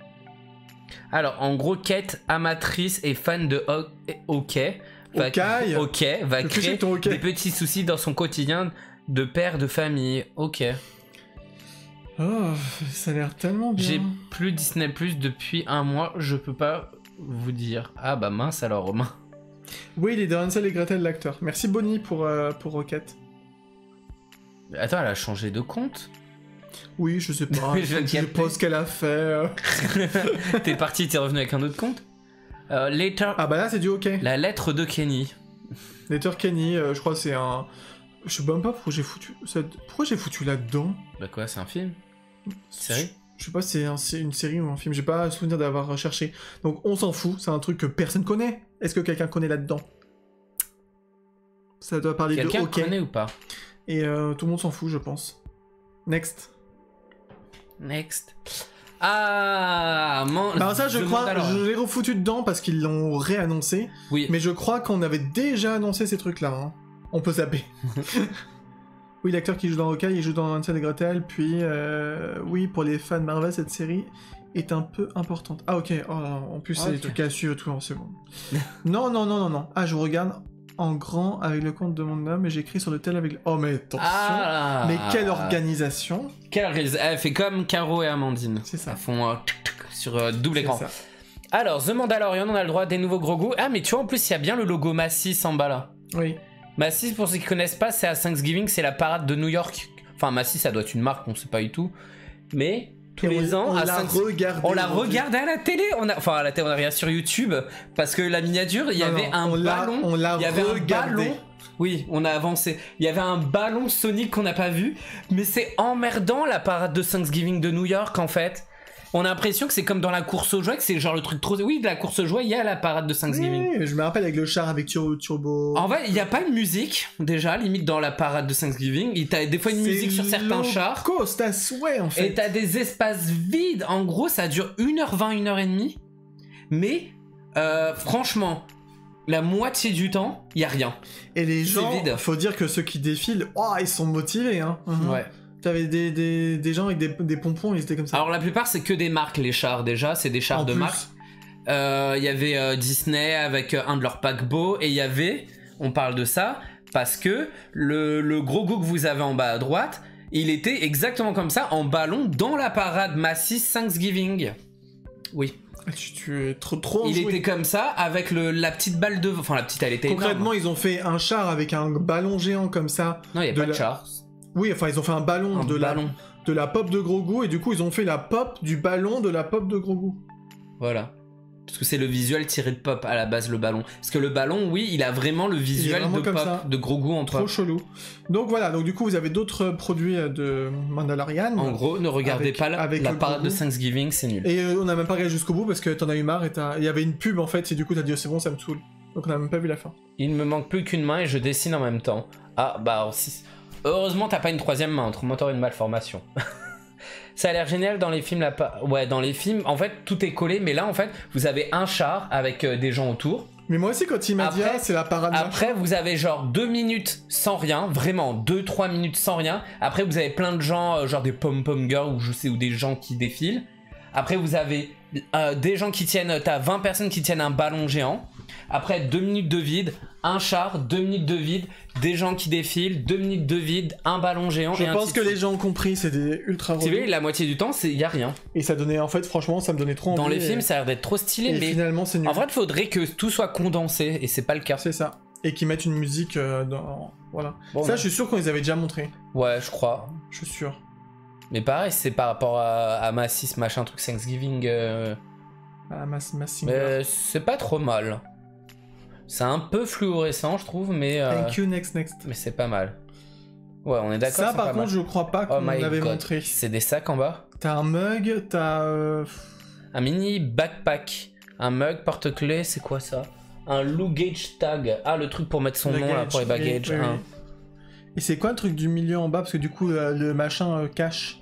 Alors, en gros, Kate, amatrice et fan de ho- hockey, va, Hawkeye. hockey, va Le cliché créer de ton hockey. des petits soucis dans son quotidien de père de famille. Ok. Oh, ça a l'air tellement bien. J'ai plus Disney Plus depuis un mois, je peux pas vous dire. Ah bah mince alors, Romain. Oui, il est dans Hansel et Gretel, l'acteur. Merci Bonnie pour, euh, pour Rocket. Attends, elle a changé de compte. Oui, je sais pas. Je viens de je sais capter. pas ce qu'elle a fait. euh. T'es parti, t'es revenu avec un autre compte. Euh, Later, Ah bah là, c'est du hockey. la lettre de Kenny. Later Kenny, euh, je crois que c'est un... Je sais même pas pourquoi j'ai foutu... ça- Pourquoi j'ai foutu là-dedans? Bah quoi, c'est un film? Série? Je sais pas si c'est un- c'est une série ou un film. J'ai pas souvenir d'avoir recherché. Donc on s'en fout. C'est un truc que personne connaît. Est-ce que quelqu'un connaît là-dedans? Ça doit parler de Quelqu'un hockey. connaît ou pas? Et euh, tout le monde s'en fout, je pense. Next. Next. Ah, man... Alors ça, je demande crois, alors. je l'ai refoutu dedans parce qu'ils l'ont réannoncé. Oui, Mais je crois qu'on avait déjà annoncé ces trucs-là. Hein. On peut zapper. Oui, l'acteur qui joue dans Hawkeye, il joue dans Hansel et Gretel. Puis, euh, oui, pour les fans Marvel, cette série est un peu importante. Ah ok, oh, en plus Ah, c'est ok. des trucs à suivre, tout, c'est bon. non, non, non, non, non. Ah, je regarde en grand avec le compte de mon homme et j'écris sur le tel avec... Le... Oh mais attention, Ah. mais quelle organisation. Quelle raison. Elle fait comme Caro et Amandine. C'est ça. Elles font euh, tuc, tuc, sur euh, double C'est écran. ça. Alors, The Mandalorian, on a le droit à des nouveaux gros goûts. Ah, mais tu vois, en plus, il y a bien le logo Macy's en bas là. Oui. Macy's, pour ceux qui connaissent pas, c'est à Thanksgiving, c'est la parade de New York. Enfin, Macy's, ça doit être une marque, on sait pas du tout. Mais tous Et les on, ans, on à l'a Thanksgiving- regardé. on l'a aujourd'hui. regardé à la télé. On a... Enfin, à la télé, on a regardé sur YouTube parce que la miniature, il y Non, avait non, un on l'a- ballon. on l'a Il y avait un regardé. ballon. Oui, on a avancé. Il y avait un ballon Sonic qu'on n'a pas vu, mais c'est emmerdant la parade de Thanksgiving de New York en fait. On a l'impression que c'est comme dans la course aux jouets, que c'est genre le truc trop... Oui, de la course aux jouets, il y a la parade de Thanksgiving. Oui, je me rappelle avec le char avec Tur- Turbo. En vrai, il n'y a pas de musique, déjà, limite dans la parade de Thanksgiving. Il t'as des fois une C'est musique sur certains chars. Coast à souhait en fait. Et t'as des espaces vides. En gros, ça dure une heure vingt, une heure trente. Mais, euh, franchement, la moitié du temps, il n'y a rien. Et les c'est gens, vide. faut dire que ceux qui défilent, oh, ils sont motivés. Hein. Mhm. Ouais. T'avais des, des, des gens avec des, des pompons, ils étaient comme ça. Alors, la plupart, c'est que des marques, les chars, déjà. C'est des chars En de plus. marque. Euh, Il y avait euh, Disney avec euh, un de leurs paquebots. Et il y avait, on parle de ça, parce que le, le gros go que vous avez en bas à droite, il était exactement comme ça, en ballon, dans la parade Macy's Thanksgiving. Oui. Tu, tu es trop trop Il enjoué. était comme ça, avec le, la petite balle de... Enfin, la petite, elle était Concrètement, énorme. ils ont fait un char avec un ballon géant comme ça. Non, il n'y a de pas de la- char. Oui, enfin, ils ont fait un ballon, Un de, ballon. La, de la pop de gros goût et du coup, ils ont fait la pop du ballon de la pop de gros goût. Voilà. Parce que c'est le visuel tiré de pop à la base, le ballon. Parce que le ballon, oui, il a vraiment le visuel vraiment de comme pop, ça. de gros goût en Trop pop. chelou. Donc voilà, donc du coup, vous avez d'autres produits euh, de Mandalorian. En gros, ne regardez Avec- pas la, avec la le parade de gros goût. Thanksgiving, c'est nul. Et euh, on n'a même pas regardé jusqu'au bout parce que t'en as eu marre et t'as- il y avait une pub en fait, et du coup, t'as dit oh, c'est bon, ça me saoule. Donc on n'a même pas vu la fin. Il me manque plus qu'une main et je dessine en même temps. Ah, bah alors si... Heureusement, t'as pas une troisième main, autrement t'aurais une malformation. Ça a l'air génial dans les films, là. Ouais, dans les films, en fait, tout est collé, mais là, en fait, vous avez un char avec euh, des gens autour. Mais moi aussi, quand il m'a dit Après- ah, c'est la parade. Après, vous avez genre deux minutes sans rien, vraiment deux trois minutes sans rien. Après, vous avez plein de gens, euh, genre des pom-pom girls ou je sais, ou des gens qui défilent. Après, vous avez euh, des gens qui tiennent, t'as vingt personnes qui tiennent un ballon géant. Après, deux minutes de vide, un char, deux minutes de vide, des gens qui défilent, deux minutes de vide, un ballon géant. Je et pense ainsi que de les suite. gens ont compris, c'est des ultra Tu relous. vois, la moitié du temps, il y a rien. Et ça donnait, en fait, franchement, ça me donnait trop envie. Dans les et- films, ça a l'air d'être trop stylé, Et mais finalement, c'est nul. en vrai, il faudrait que tout soit condensé, et c'est pas le cas. C'est ça. Et qu'ils mettent une musique euh, dans. Voilà. Bon, ça, non. je suis sûr qu'on les avait déjà montré. Ouais, je crois. Je suis sûr. Mais pareil, c'est par rapport à, à Macy's, machin, truc Thanksgiving. euh, Ah, Mass Massinger. mais c'est pas trop mal. C'est un peu fluorescent, je trouve, mais, euh, Thank you, next, next. mais c'est pas mal. Ouais, on est d'accord. Ça, c'est par pas contre, mal. je crois pas Oh qu'on my l'avait god. montré. C'est des sacs en bas. T'as un mug, t'as. euh, Un mini backpack. Un mug, porte-clés, c'est quoi ça? Un luggage tag. Ah, le truc pour mettre son nom là, luggage, pour les bagages. oui, oui, Un, oui. Et c'est quoi le truc du milieu en bas? Parce que du coup, euh, le machin euh, cache.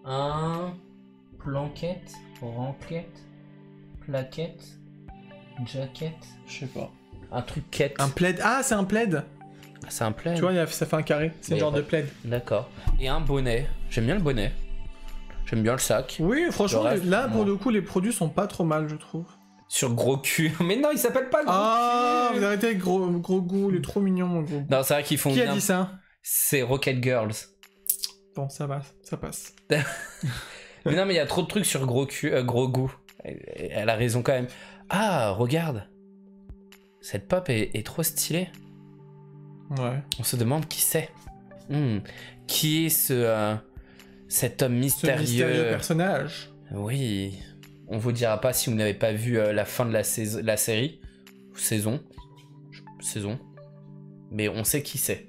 un planquette, ranquette, plaquette, jacket. Je sais pas. Un truc quête. Un plaid. Ah, c'est un plaid. C'est un plaid. Tu vois, il y a- ça fait un carré. C'est Mais le genre y a de pas- plaid. D'accord. Et un bonnet. J'aime bien le bonnet. J'aime bien le sac. Oui, franchement, Le reste, là, pour moi. le coup, les produits sont pas trop mal, je trouve. Sur gros cul. Mais non, il s'appelle pas gros Ah, cul. vous arrêtez avec gros, gros goût, il est trop mignon, mon gros. Non, c'est vrai qu'ils font Qui a bien. dit ça? C'est Rocket Girls. Bon, ça va, ça passe. Mais non, mais il y a trop de trucs sur gros cul, euh, gros goût. Elle, elle a raison quand même. Ah, regarde. Cette pop est, est trop stylée. Ouais. On se demande qui c'est. Hmm. Qui est ce euh, cet homme Ce mystérieux, mystérieux personnage. Oui. On vous dira pas si vous n'avez pas vu euh, la fin de la, sais- la série. Saison. Saison. Mais on sait qui c'est.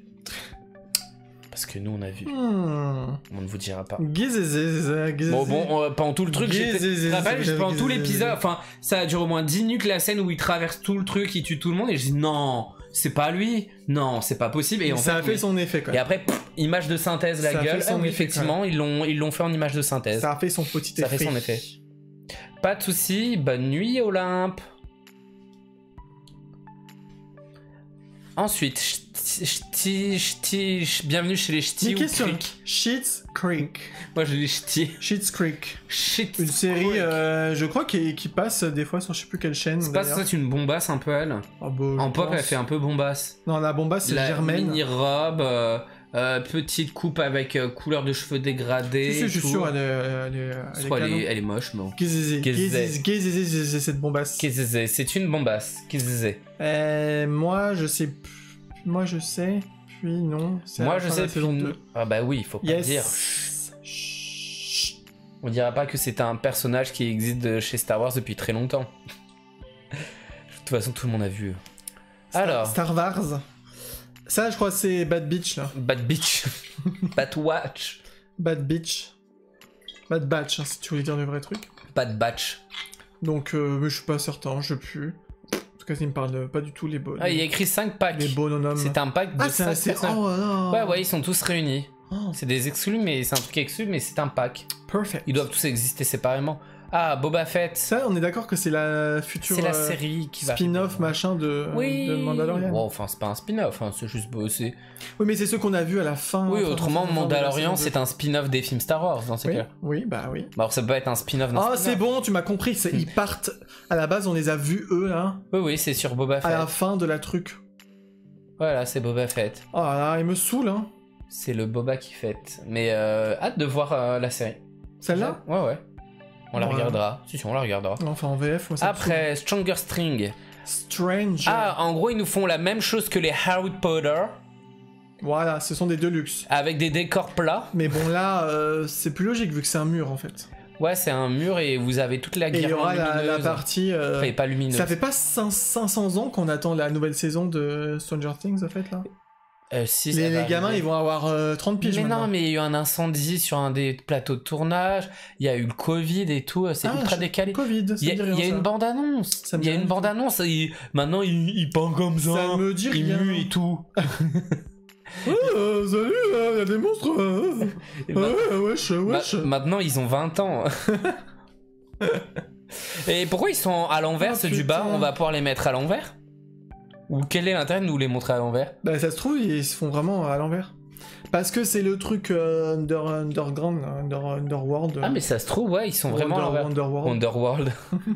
Parce que nous on a vu. Hmm. On ne vous dira pas. Gizézé, gizézé. Bon, bon, on- pendant tout le truc, j'étais. Gizézé, Tu te rappelles, gizézé, pendant tout gizézé. l'épisode, enfin, ça dure au moins dix minutes la scène où il traverse tout le truc, il tue tout le monde, et je dis non, c'est pas lui, non, c'est pas possible. Et en Ça fait, a fait oui. son effet, quoi. Et après, pff, image de synthèse, la Ça a gueule. fait son Ah oui, effet, effectivement, ils l'ont, ils l'ont fait en image de synthèse. Ça a fait son petit Ça effet. fait son effet. Pas de soucis, bonne nuit Olympe. Ensuite, ch'ti, ch'ti, ch'ti, ch'ti, bienvenue chez les ch'tis Une ou question. cric. Schitt's Creek. Moi, je dis ch'ti. Schitt's Creek. Shit. Une série, euh, je crois, qui, qui passe des fois sur je sais plus quelle chaîne. C'est pas d'ailleurs. ça, c'est une bombasse un peu, elle. Oh, bah, je En pop, pense. elle fait un peu bombasse. Non, la bombasse, c'est La Germaine. mini-robe, euh, euh, petite coupe avec euh, couleur de cheveux dégradée. Si, si, je suis tout. sûr, elle est, elle est, elle Je est crois qu'elle canon. est, elle est moche, mais bon. Gizizé, Gizizé. Gizizé, Gizizé, Gizizé, cette bombasse. Qu'est-ce c'est une bombasse. Qu'est-ce que c'est Euh, moi, je sais. p- Moi, je sais. Puis non. c'est à Moi, la je fin de sais. la saison puis- deux. Ah bah oui, il faut pas le dire. Yes. Chut. On dira pas que c'est un personnage qui existe de chez Star Wars depuis très longtemps. De toute façon, tout le monde a vu. Star- Alors, Star Wars. Ça, je crois, que c'est Bad Bitch là. Bad Bitch, Bad Watch, Bad Bitch. Bad Batch, hein, si tu voulais dire le vrai truc. Bad Batch. Donc, euh, mais je suis pas certain, je sais plus. En tout cas, il me parle pas du tout les beaux. Ah, il y a écrit cinq packs. Les bonhommes. C'est un pack de Ah, c'est cinq un. c'est- personnages. Oh, non. Ouais, ouais, ils sont tous réunis. Oh, C'est des exclus, mais c'est un truc exclu, mais c'est un pack. perfect. Ils doivent tous exister séparément. Ah, Boba Fett. Ça, on est d'accord que c'est la future. C'est la euh, série qui va. spin-off machin de, Oui. de Mandalorian. Bon, enfin, c'est pas un spin-off, hein, c'est juste bosser. Oui, mais c'est ceux qu'on a vu à la fin. Oui, enfin, autrement, enfin, enfin, de la Mandalorian, saison c'est un spin-off des films Star Wars dans ces deux. Oui, cas-là. oui, bah oui. Bah, alors, ça peut être un spin-off d'un Ah, spin-off. c'est bon, tu m'as compris. c'est- Ils partent. À la base, on les a vus eux là, Oui, oui, c'est sur Boba à Fett. la fin de la truc. Voilà, c'est Boba Fett. Oh là, il me saoule, hein. C'est le Boba qui fête. Mais euh, hâte de voir euh, la série. Celle-là. Ouais, ouais. On la Ouais. regardera. Si, si, on la regardera. Enfin, en V F, moi ça me Après, Stronger String. saoule. Strange. Ah, en gros, ils nous font la même chose que les Harry Potter, Voilà, ce sont des deluxe. avec des décors plats. Mais bon, là, euh, c'est plus logique vu que c'est un mur en fait. Ouais, c'est un mur et vous avez toute la Et il y guirlande aura la, la lumineuse. partie. euh, Enfin, pas lumineuse. Ça fait pas cinq cents ans qu'on attend la nouvelle saison de Stranger Things en fait là. Euh, si, ça Les, va les gamins arriver. ils vont avoir euh, trente piges Mais maintenant. non, mais il y a eu un incendie sur un des plateaux de tournage. Il y a eu le Covid et tout. C'est Ah, ultra je- décalé. Covid, ça Il y a, me dit il y a rien, ça. une bande-annonce. Ça me Il y a dit une rien. bande-annonce. il- Maintenant, il, il peint comme ça. Ça me dit il rien. mue et tout. Ouais, euh, salut, il y a des monstres. euh, Et ma- ouais, wesh, ma- wesh. maintenant, ils ont vingt ans. Et pourquoi ils sont à l'envers, Oh, ceux du putain. bas? On va pouvoir les mettre à l'envers? Ou quel est l'intérêt de nous les montrer à l'envers? Bah ça se trouve ils se font vraiment à l'envers. Parce que c'est le truc euh, under, underground, là, under, underworld. Ah, mais ça se trouve, ouais, ils sont vraiment à Under- l'envers. Underworld. Underworld.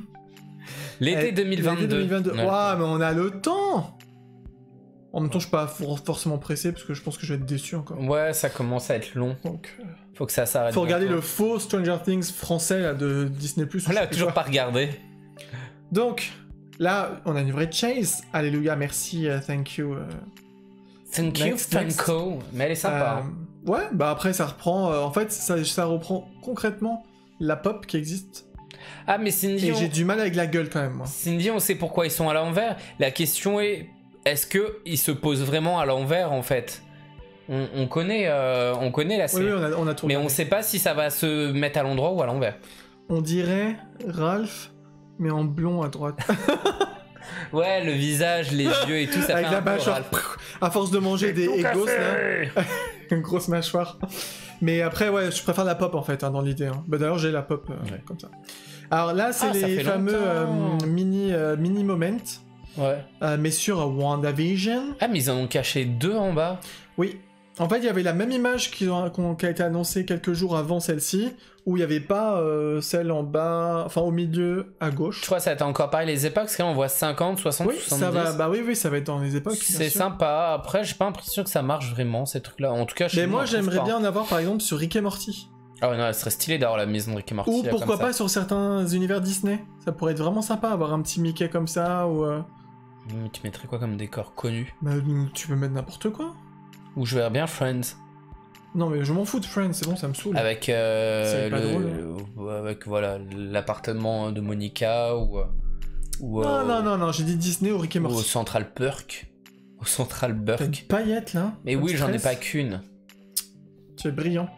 L'été Eh, deux mille vingt-deux. l'été deux mille vingt-deux. Ouais. Ouah, mais on a le temps. En même temps, je suis pas for- forcément pressé parce que je pense que je vais être déçu encore. Ouais, ça commence à être long. Donc, euh, Faut que ça s'arrête. faut regarder bientôt. le faux Stranger Things français là, de Disney Plus. On l'a toujours pas regardé. Donc, là, on a une vraie chase. Alléluia, merci, euh, thank you. euh. Thank you, Next, next. Funko. Mais elle est sympa. Euh, ouais, bah après, ça reprend. euh, en fait, ça, ça reprend concrètement la pop qui existe. Ah, mais Cindy, Et on... j'ai du mal avec la gueule quand même, moi. Cindy, on sait pourquoi ils sont à l'envers. La question est, est-ce que ils se posent vraiment à l'envers en fait? on, on connaît, euh, on connaît la Oui, série, oui, on a, on a tout mais on regardé. sait pas si ça va se mettre à l'endroit ou à l'envers. On dirait Ralph, mais en blond à droite. Ouais, le visage, les yeux et tout, ça avec fait la un peu mâchoire. Ralph. À force de manger des Tout Egos, cassé. là. Une grosse mâchoire. Mais après, ouais, je préfère la pop en fait, hein, dans l'idée. Hein. Bah, d'ailleurs, j'ai la pop euh, Ouais. comme ça. Alors là, c'est Ah, ça les fait fameux euh, longtemps. mini, euh, mini moments, Ouais. euh, mais sur WandaVision. Ah, mais ils en ont caché deux en bas. Oui. En fait, il y avait la même image qui, ont- qu'on- qui a été annoncée quelques jours avant celle-ci, où il n'y avait pas euh, celle en bas, enfin au milieu à gauche. Je crois que ça a été encore pareil les époques, parce que là on voit cinquante, soixante, Oui, soixante-dix. ça va. Bah oui, oui, ça va être dans les époques. bien C'est sûr. sympa. Après, j'ai pas l'impression que ça marche vraiment ces trucs-là. En tout cas, chez Mais nous, moi, on trouve j'aimerais pas. bien en avoir par exemple sur Rick et Morty. Ah ouais, non, elle serait stylée d'avoir la maison de Rick et Morty. Ou là, pourquoi comme pas ça. sur certains univers Disney. Ça pourrait être vraiment sympa, avoir un petit Mickey comme ça, ou... euh, Mais tu mettrais quoi comme décor connu? Bah, tu peux mettre n'importe quoi. Ou je verrais bien Friends. Non, mais je m'en fous de Friends, c'est bon, ça me saoule. Avec, euh, C'est pas le, drôle. le- avec voilà, l'appartement de Monica ou, euh, ou, Non, euh, non, non, non, j'ai dit Disney ou Rick et ou au Morty. Central Perk. Au Central T'as une Perk. paillette, là. Mais comme oui, j'en ai stress. pas qu'une. Tu es brillant.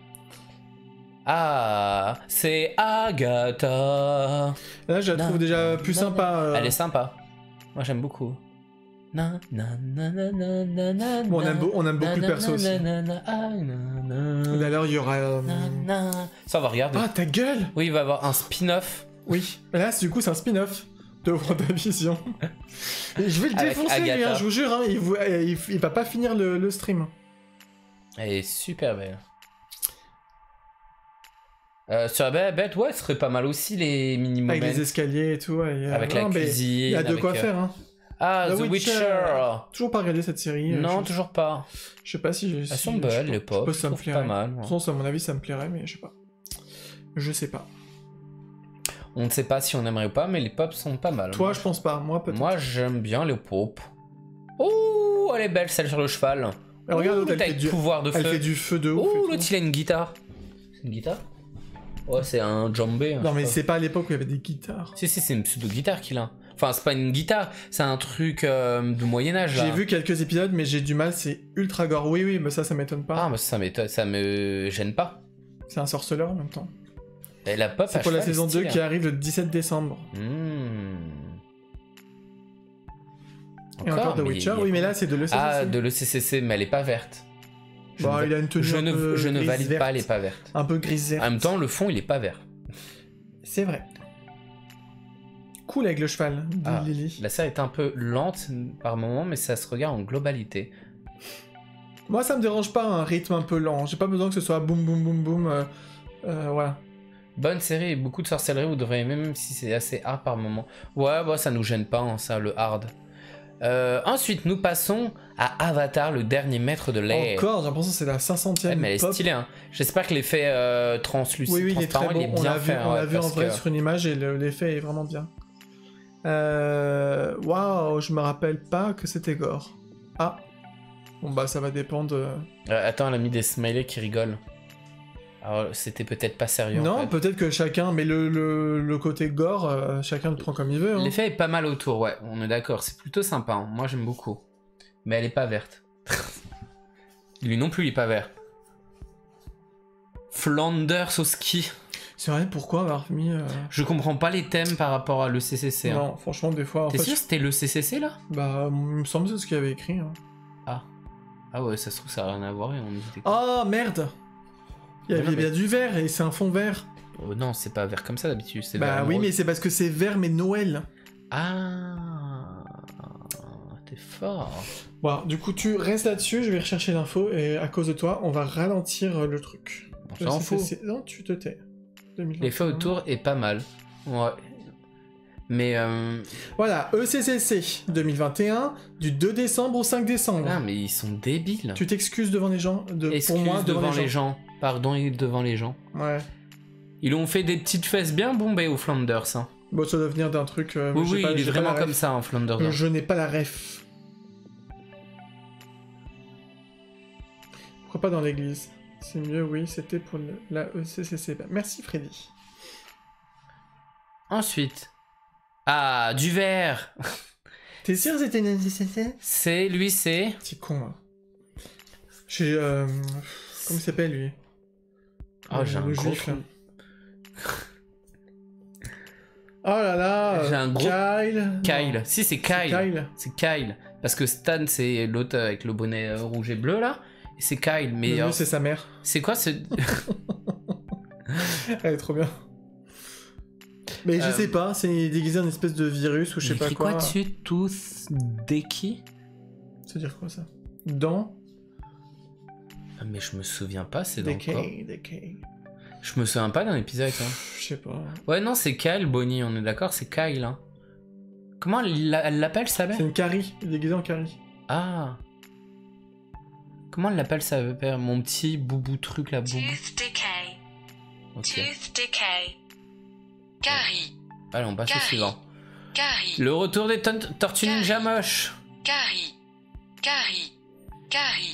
Ah, c'est Agatha. Là, je la Na, trouve déjà na, plus na, sympa. euh. Elle est sympa. Moi, j'aime beaucoup. Na, na, na, na, na, na, na, Bon, on aime, beau- on aime beaucoup na, le na, perso na, aussi. na, na, na, ah, na, na. D'ailleurs, il y aura... euh, Na, na. Ça, on va regarder. Ah, ta gueule. Oui, il va y avoir un spin-off. Oui. Là, c'est- du coup, c'est un spin-off. de WandaVision. Et je vais le Avec défoncer, lui, Agatha. hein, je vous jure, hein, il, vous- il, il va pas finir le, le stream. Elle est super belle. Euh, sur la belle bête, ouais, ce serait pas mal aussi les mini moments. Avec les escaliers et tout. Ouais, il y a- Avec non, la mais cuisine. Il y a de avec, quoi euh, faire, hein. Ah, The The, Witcher. Witcher. Toujours pas regardé cette série. euh, Non, je... toujours pas. Je sais pas si... Elles si- sont je sais belles, pas. les Je pop. pense que ça me je trouve plairait. pas mal. De ouais. toute façon, à mon avis, ça me plairait, mais je sais pas. Je sais pas. On ne sait pas si on aimerait ou pas, mais les pops sont pas mal. Toi, Moi, je pense pas. Moi, peut-être. Moi, j'aime bien les pop. Oh, elle est belle, celle sur le cheval. Et regarde, Ouh, l'autre, elle, t'as fait le du... pouvoir de elle feu. fait du feu de ouf. et Oh, tout. l'autre, il a une guitare. C'est une guitare? Ouais, c'est un djembé. hein, Non, je mais sais c'est pas à l'époque où il y avait des guitares. pas. Si, si, c'est une pseudo-guitare qu'il a. Enfin, c'est pas une guitare, c'est un truc euh, du Moyen-Âge là. J'ai vu quelques épisodes, mais j'ai du mal, c'est ultra gore. Oui, oui, mais ça, ça m'étonne pas. Ah, mais ça, m'étonne- ça me gêne pas. C'est un sorceleur en même temps. Et la pop C'est à pour la cheval est saison deux stylée, qui hein. arrive le dix-sept décembre. Mmh. Et encore The mais Witcher. il y a- Oui, mais là, c'est de l'E C C C. Ah, de l'E C C C, mais elle est pas verte. Je, Bon, ne, il a une tenue je un ne, peu je ne grise valide verte. pas, elle est pas verte. Un peu grisère. En même temps, le fond, il est pas vert. C'est vrai. Cool avec le cheval de Ah, Lily. La série est un peu lente par moment, mais ça se regarde en globalité. Moi, ça me dérange pas un rythme un peu lent. J'ai pas besoin que ce soit boum boum boum boum. Euh, euh, voilà. Bonne série et beaucoup de sorcellerie, vous devriez aimer, même si c'est assez hard par moment. Ouais, bah, ça nous gêne pas, hein, ça, le hard. Euh, ensuite, nous passons à Avatar, le dernier maître de l'air. Encore, j'ai l'impression que c'est la cinq centième Ouais, mais elle est pop. stylée, hein. J'espère que l'effet euh, translucide, Oui, oui, il est transparent, très il est bon. On bien l'a vu, fait. on l'a ouais, vu en parce vrai que- sur une image et le- l'effet est vraiment bien. Euh... Waouh, je me rappelle pas que c'était gore. Ah. Bon bah ça va dépendre. de- Euh, attends, elle a mis des smileys qui rigolent. Alors, c'était peut-être pas sérieux. en Non, fait. peut-être que chacun, mais le, le, le côté gore, euh, chacun le prend comme il veut. Hein. L'effet est pas mal autour, ouais, on est d'accord. C'est plutôt sympa, hein. Moi j'aime beaucoup. Mais elle est pas verte. Lui non plus, il est pas vert. Flanders au ski. C'est vrai, pourquoi avoir mis. euh, Je comprends pas les thèmes par rapport à l'E C C C. hein. Non, franchement, des fois. En T'es fait, sûr que c'était l'E C C C là? Bah, il me semble que c'est ce qu'il avait écrit. Hein. Ah. Ah ouais, ça se trouve ça a rien à voir et on était. Oh merde. Il y Mais avait non, mais- bien du vert et c'est un fond vert. Oh, non, c'est pas vert comme ça d'habitude. c'est Bah vert oui, émeraude. mais c'est parce que c'est vert, mais Noël. Ah. T'es fort. Bon, du coup, tu restes là-dessus, je vais rechercher l'info et à cause de toi, on va ralentir euh, le truc. On s'en Le fout. C C C Non, tu te tais. deux mille vingt et un. L'effet autour est pas mal. Ouais. Mais euh... Voilà, E C C C deux mille vingt et un, du deux décembre au cinq décembre. ah, mais ils sont débiles. Tu t'excuses devant les gens de, Excuse Pour moi, devant, les gens. Pardon et devant les gens. Ouais. Ils ont fait des petites fesses bien bombées aux Flanders. Hein. Bon, ça doit venir d'un truc... euh, Oui, j'ai oui, pas- il est j'ai pas vraiment la comme ref. ça en Flanders. hein. Je n'ai pas la ref. Pourquoi pas dans l'église? C'est mieux, oui, c'était pour le- la E C C C. Bah, merci Freddy. Ensuite. Ah, du vert. T'es sûr que c'était une E C C C? C'est, lui, c'est... C'est con, là. J'ai... Euh... Comment il s'appelle, lui? Oh, Euh, j'ai un le gros juif, trou. là. Oh là là, J'ai euh, un gros- Kyle. Kyle. Non, Si, c'est c'est Kyle. Kyle. C'est Kyle. Parce que Stan, c'est l'autre avec le bonnet euh, rouge et bleu, là. Et c'est Kyle. Mais Le mieux, alors, c'est sa mère. c'est quoi ce... Elle est trop bien. Mais je Euh, sais pas, c'est déguisé en espèce de virus ou je sais Il pas écrit quoi. quoi dessus? Tooth Deki? Ça veut dire quoi ça? Dans Ah, mais je me souviens pas, c'est dans quoi? Decay, Decay. Je me souviens pas d'un épisode, ça. Je sais pas. Ouais, non, c'est Kyle, Bonnie, on est d'accord, c'est Kyle. Hein. Comment elle l'a- elle l'appelle, sa mère? C'est une Carrie, déguisée en Carrie. Ah. Comment elle l'appelle, sa mère? Mon petit boubou truc, là, boubou. Tooth decay. Ok. Tooth decay. Carrie. Allez, on passe au Carrie. suivant. Carrie. Le retour des ton- Tortues Carrie. Ninja moches. Carrie. Carrie. Carrie.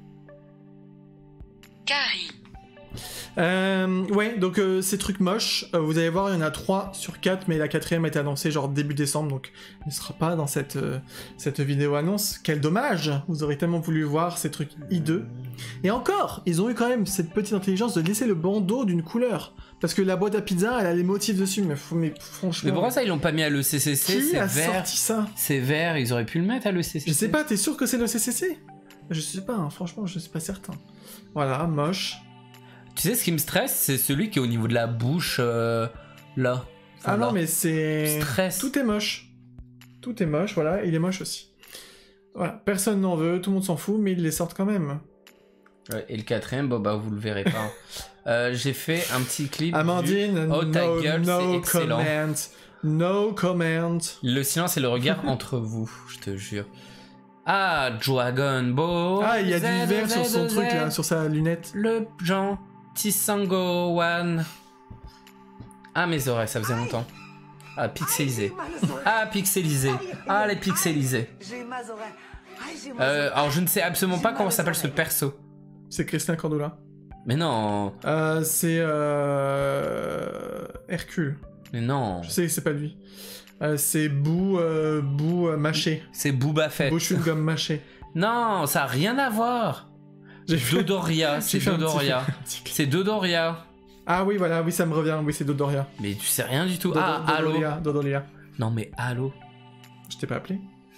Carrie. Euh, ouais, donc euh, ces trucs moches, euh, vous allez voir, il y en a trois sur quatre, mais la quatrième a été annoncée genre début décembre, donc elle ne sera pas dans cette, euh, cette vidéo annonce. Quel dommage! Vous aurez tellement voulu voir ces trucs hideux. Et encore, ils ont eu quand même cette petite intelligence de laisser le bandeau d'une couleur. Parce que la boîte à pizza, elle a les motifs dessus, mais, faut- mais franchement... Mais pourquoi ça, ils l'ont pas mis à l'E C C C? Qui C'est a vert. sorti ça? C'est vert, ils auraient pu le mettre à l'E C C C. Je sais pas, t'es sûr que c'est le C C C? Je sais pas, hein, franchement, je suis pas certain. Voilà, moche. Tu sais, ce qui me stresse, c'est celui qui est au niveau de la bouche, euh, là. Ah Voilà. non, mais c'est... Stress. Tout est moche. Tout est moche, voilà, il est moche aussi. Voilà, personne n'en veut, tout le monde s'en fout, mais ils les sortent quand même. Ouais, et le quatrième, bon bah vous le verrez pas. euh, J'ai fait un petit clip. Amandine, du... Oh ta no, gueule, no c'est excellent. comment. No comment. Le silence et le regard entre vous, je te jure. Ah, Dragon Ball. Ah, il y a Z, du vert Z, sur son Z, truc là, sur sa lunette. Le gentil Sangohan. Ah, mes oreilles, ça faisait longtemps. Ah, pixelisé. Ah, pixelisé. Ah, les pixelisés. Euh, alors, je ne sais absolument pas comment s'appelle ce perso. C'est Christian Cordula. Mais non. Euh, c'est euh... Hercule. Mais non. Je sais que c'est pas lui. Euh, c'est Bou, euh, Bou euh, mâché. C'est Booba Fett. Bou chewing-gum mâché. Non, ça a rien à voir. J'ai fait- Dodoria, c'est j'ai fait un petit- Dodoria. un petit- C'est Dodoria. Ah oui, voilà, oui, ça me revient. Oui, c'est Dodoria. Mais tu sais rien du tout. Dodo- Ah, allô. Dodolia, Dodolia. Non, mais allô. Je t'ai pas appelé.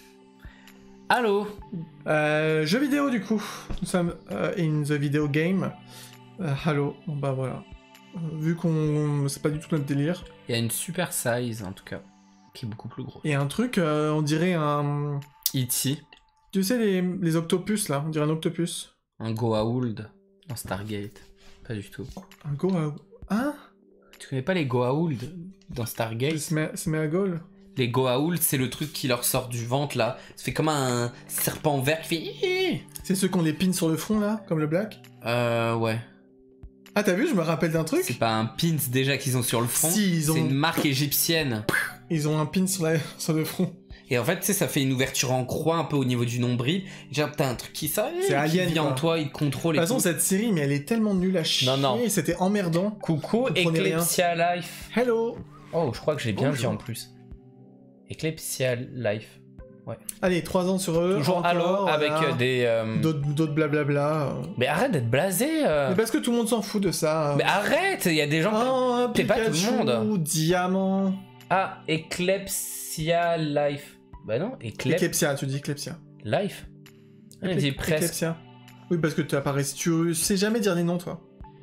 Allô. Euh, jeux vidéo du coup. Nous sommes euh, in the video game. Euh, Halo. Bon bah voilà. Euh, vu qu'on... c'est pas du tout notre délire. Il y a une super size en tout cas, qui est beaucoup plus grosse. Et un truc, euh, on dirait un... E T, Tu sais les, les octopus là, on dirait un octopus. un Goa'uld dans Stargate. Pas du tout. Un go à... Hein? Tu connais pas les Goa'uld dans Stargate? C'est Meagol? Les Goa'uld, c'est le truc qui leur sort du ventre là. Ça fait comme un serpent vert qui fait... C'est ceux qu'on les pin sur le front là, comme le black? Euh, ouais. Ah t'as vu, je me rappelle d'un truc. C'est pas un pins déjà qu'ils ont sur le front. Si, ils ont- C'est une marque égyptienne. Ils ont un pin sur, la... sur le front. Et en fait, tu sais, ça fait une ouverture en croix un peu au niveau du nombril. Genre, t'as un truc qui sort, C'est qui Alien, vient en quoi. toi, il te contrôle De et toute façon, tout. cette série, mais elle est tellement nulle à chier. Non, non. C'était emmerdant. Coucou, Comprenez rien. Eclipsia Life. Hello. Oh, je crois que j'ai bien Bonjour. dit en plus. Eclipsia Life. Allez, trois ans sur eux. Toujours encore, Halo avec voilà. euh, des... euh, D'autres d'autres blablabla. euh. Mais arrête d'être blasé. euh. Mais parce que tout le monde s'en fout de ça. Mais arrête, il y a des gens... Oh, T'es pas tout le Pikachu, monde. Diamant. Ah, Eclipsia Life. Bah non, Eclip... Eclepsia, tu dis Eclepsia. Life. On dit Eclep- presque. Eclepsia. Oui, parce que tu apparais. Tu sais jamais dire les noms, toi.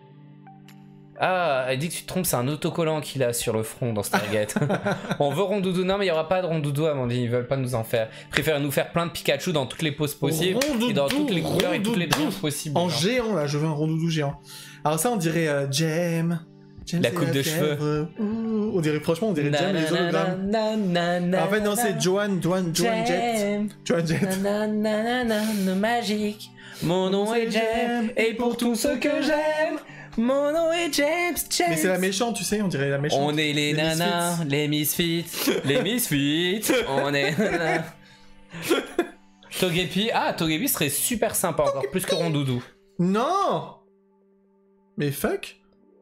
Ah, elle dit que tu te trompes, c'est un autocollant qu'il a sur le front dans Stargate. On veut Rondoudou, non mais il y aura pas de Rondoudou, Amandine, ils veulent pas nous en faire. Ils préfèrent nous faire plein de Pikachu dans toutes les poses possibles, et dans Rondoudou, toutes les couleurs et toutes les Rondoudou. danses possibles. En genre. géant, là, je veux un rondoudou géant. Alors, ça, on dirait euh, Jem. Jem, La c'est coupe de fièvre. Ouh, on dirait, franchement, on dirait Jem, les hologrammes. Na, na, na, En fait, non, na, c'est Joan, Joan, Joan Jet. Jem. Joan Jet. Na, na, na, na, na, magique. Mon nom est Jem, et pour tout ce que j'aime, mon nom est James James. Mais c'est la méchante, tu sais, on dirait la méchante. On est les, Les nanas, misfits. les misfits, les misfits, on est nanas. Togepi, ah Togepi serait super sympa encore, plus que Rondoudou. Non. Mais fuck.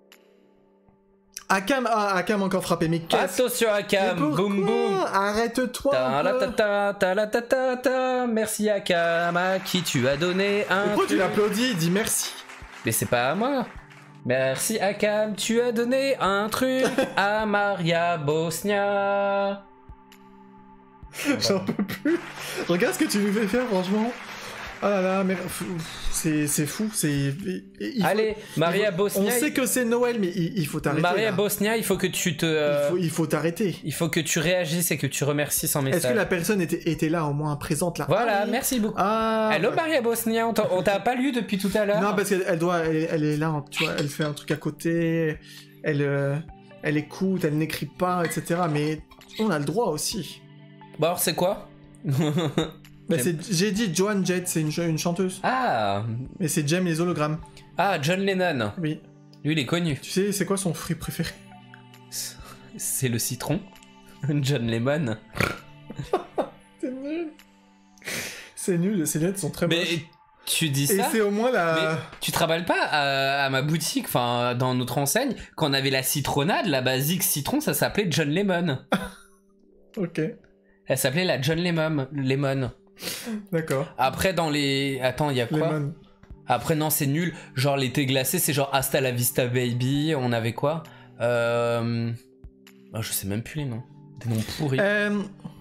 Akam, ah, Akam a encore frappé, mais qu'est-ce Attention Akam, Mais pourquoi boum boum. Arrête-toi Ta un la peu. ta ta ta la ta ta ta. Merci Akam, à qui tu as donné un Pourquoi tu truc. l'applaudis? Dis merci. Mais c'est pas à moi. Merci Akam, tu as donné un truc à Maria Bosnia. J'en peux plus. Regarde ce que tu nous fais faire, franchement. Oh là là, mais c'est c'est fou, c'est. il faut- Allez, Maria il faut- Bosnia. On sait que c'est Noël, mais il, il faut t'arrêter. Maria là. Bosnia, il faut que tu te. Il euh, faut, il faut t'arrêter. Il faut que tu réagisses et que tu remercies sans message. Est-ce que la personne était, était là, au moins présente là? Voilà, Ah, oui. merci beaucoup. Ah. Hello ouais. Maria Bosnia, on t'a on t'a pas lu depuis tout à l'heure. Non, parce qu'elle elle doit, elle, elle est là, tu vois, elle fait un truc à côté, elle, euh, elle écoute, elle n'écrit pas, et cetera. Mais on a le droit aussi. Bon alors c'est quoi? Bah, c'est- j'ai dit Joan Jett, c'est une, ch- une chanteuse. Ah Mais c'est Jem les hologrammes. Ah, John Lennon. Oui. Lui, il est connu. Tu sais, c'est quoi son fruit préféré? C'est le citron. John Lemon. C'est nul. C'est nul, ces lettres sont très Mais moches. tu dis Et ça, c'est au moins mais la... tu te rappelles pas à, à ma boutique, enfin dans notre enseigne, quand on avait la citronnade, la basique citron, ça s'appelait John Lemon. Ok, Elle s'appelait la John Lemon. Lemon. d'accord. Après dans les... Attends, il y a quoi? Lemon. Après non, c'est nul. Genre l'été glacé, c'est genre Hasta la Vista Baby. On avait quoi? Euh... oh, je sais même plus les noms. Des noms pourris. Euh...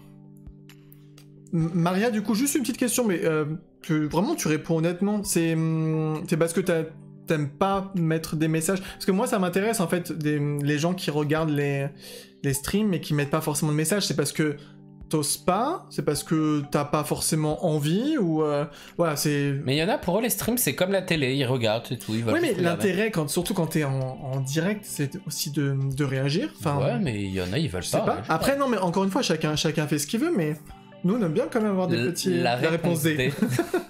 M- Maria, du coup, juste une petite question, mais euh, que, vraiment, tu réponds honnêtement. C'est hum, c'est parce que t'as- t'aimes pas mettre des messages. Parce que moi, ça m'intéresse, en fait, des, les gens qui regardent les, les streams mais qui mettent pas forcément de message, c'est parce que t'oses pas, c'est parce que t'as pas forcément envie, ou euh, voilà, c'est... Mais il y en a pour eux, les streams, c'est comme la télé, ils regardent et tout, ils veulent Oui, mais juste regarder. l'intérêt, quand, surtout quand t'es en, en direct, c'est aussi de, de réagir. Enfin, Ouais, mais il y en a, ils veulent je sais pas. pas. réagir. Après, non, mais encore une fois, chacun, chacun fait ce qu'il veut, mais nous, on aime bien quand même avoir des L- petits... La réponse D. D.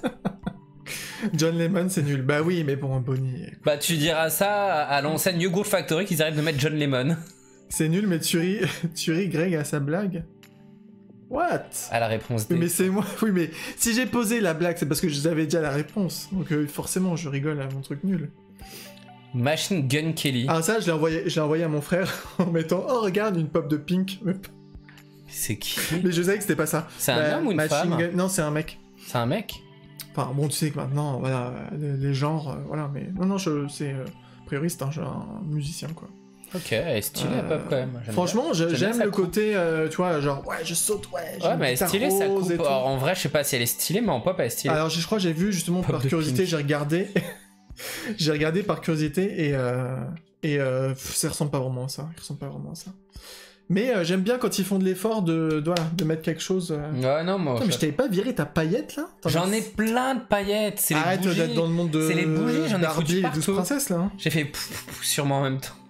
John Lemon, c'est nul. Bah oui, mais bon, Bonnie... Bah, tu diras ça à l'enseigne Yogurt Factory qu'ils arrêtent de mettre John Lemon. C'est nul, mais tu ris, tu ris Greg à sa blague. What? À la réponse D. Oui, mais c'est moi. Oui, mais si j'ai posé la blague, c'est parce que je avais déjà la réponse. Donc euh, forcément, je rigole à mon truc nul. Machine Gun Kelly. Ah ça, je l'ai envoyé, je l'ai envoyé à mon frère en mettant « Oh, regarde, une pop de Pink ». C'est qui? Mais je savais que c'était pas ça. C'est un Bah, homme ou une Machine femme? Gun- Non, c'est un mec. C'est un mec? Enfin, bon, tu sais que maintenant, voilà, les, les genres, euh, voilà, mais... Non, non, je, c'est... Euh, a priori, c'est un, un musicien, quoi. Ok, elle est stylée la pop quand même. J'aime Franchement, je- J'aime bien j'aime sa le coupe. côté, euh, tu vois, genre, ouais, je saute, ouais, j'ai Ouais, une mais elle est guitare stylée sa rose coupe. et tout. Alors, en vrai, je sais pas si elle est stylée, mais en pop, elle est stylée. Alors, je crois que j'ai vu, justement, Pop par de curiosité, Pink. j'ai regardé... j'ai regardé par curiosité, et... Euh, et euh, pff, ça ressemble pas vraiment à ça, il ressemble pas vraiment à ça. Mais euh, j'aime bien quand ils font de l'effort de, de, voilà, de mettre quelque chose... euh... Ouais, non, moi. Putain, mais ça- je t'avais pas viré ta paillette, là? T'en J'en as- ai plein de paillettes. C'est les Arrête bougies. d'être dans le monde de... C'est les bougies, j'en ai Barbie foutu et les partout. douze princesses, là. Hein. J'ai fait pouf, pouf, pouf, sûrement en même temps.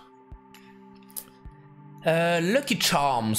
Euh, Lucky Charms.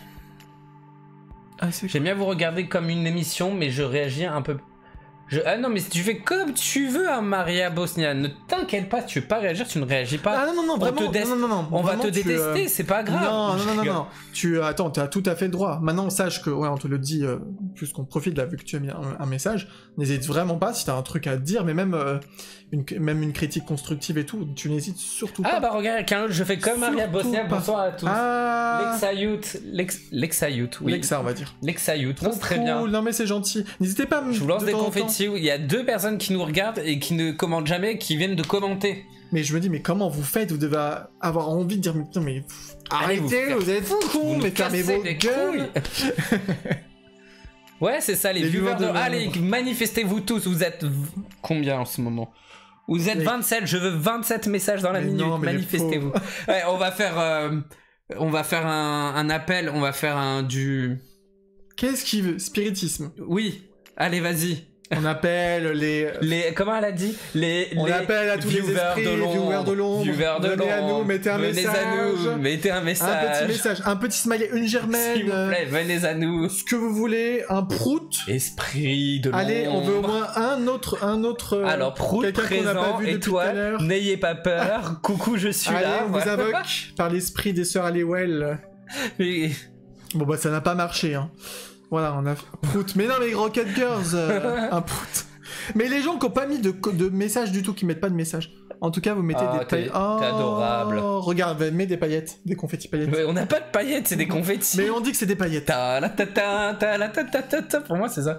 Ah, c'est J'aime bien vous regarder comme une émission, mais je réagis un peu. Je... Ah non, mais tu fais comme tu veux, hein, Maria Bosnia. Ne t'inquiète pas, tu veux pas réagir, tu ne réagis pas. Ah non, non, non, On vraiment, te dé- non, non, non, On va vraiment, te tu, euh, détester, c'est pas grave. Non, non, Je non, non, rigole. non. Tu, euh, attends, t'as tout à fait le droit. Maintenant, sache que, ouais, on te le dit, euh, puisqu'on profite là, vu que tu as mis un, un message, n'hésite vraiment pas si t'as un truc à dire, mais même, euh, une, même une critique constructive et tout, tu n'hésites surtout Ah pas. bah regarde, quelqu'un d'autre, je fais comme Maria Surtout Bosnia, pas. bonsoir à tous. Ah, Lexayut, Lex... Lexayut, oui. Lexa, on va dire. Lexayut, non, c'est très Trop bien. cool. Non, mais c'est gentil. N'hésitez pas à me. Je vous lance de des temps en temps. confettis, il y a deux personnes qui nous regardent et qui ne commentent jamais, qui viennent de commenter. Mais je me dis, mais comment vous faites? Vous devez avoir envie de dire, mais putain, mais. pff, Allez vous Arrêtez, faire vous, êtes Vous cons, nous mais fermez cassez vos les gueules. couilles. Ouais, c'est ça, les, Les viewers viewers de... de Allez, manifestez-vous tous, vous êtes... v- Combien en ce moment? Vous êtes Mais- vingt-sept, je veux vingt-sept messages dans la Mais minute, non, mais les manifestez-vous. Ouais, on va faire... euh, On va faire un, un appel, on va faire un du... Qu'est-ce qu'il veut? Spiritisme. Oui, allez, vas-y. On appelle les. Les... Comment elle a dit? Les, On les appelle à tous les viewers esprits, de l'ombre. viewers de l'ombre. Viewers de Venez à l'ombre. nous, mettez un Venez message. à nous, mettez un message. Un petit message, un petit smiley, une germaine. S'il vous euh, plaît, venez à nous. Ce que vous voulez, un prout. Esprit de l'ombre. Allez, on veut au moins un autre, un autre. euh, Alors, Prout quelqu'un qu'on n'a pas présent, vu depuis tout à étoile, l'heure. n'ayez pas peur, coucou, je suis Allez, là. on voilà. vous invoque par l'esprit des sœurs Halliwell. Mais- Bon bah ça n'a pas marché, hein. Voilà, on a prout. Mais non, mais Rocket Girls, euh, un prout. Mais les gens qui n'ont pas mis de, de message du tout, qui mettent pas de message. En tout cas, vous mettez Ah, des t'es- paillettes. t'es adorable. Regarde, mets des paillettes, des confettis paillettes. Mais on n'a pas de paillettes, c'est des confettis. Mais on dit que c'est des paillettes. Ta la ta ta ta la ta ta ta ta. Pour moi, c'est ça.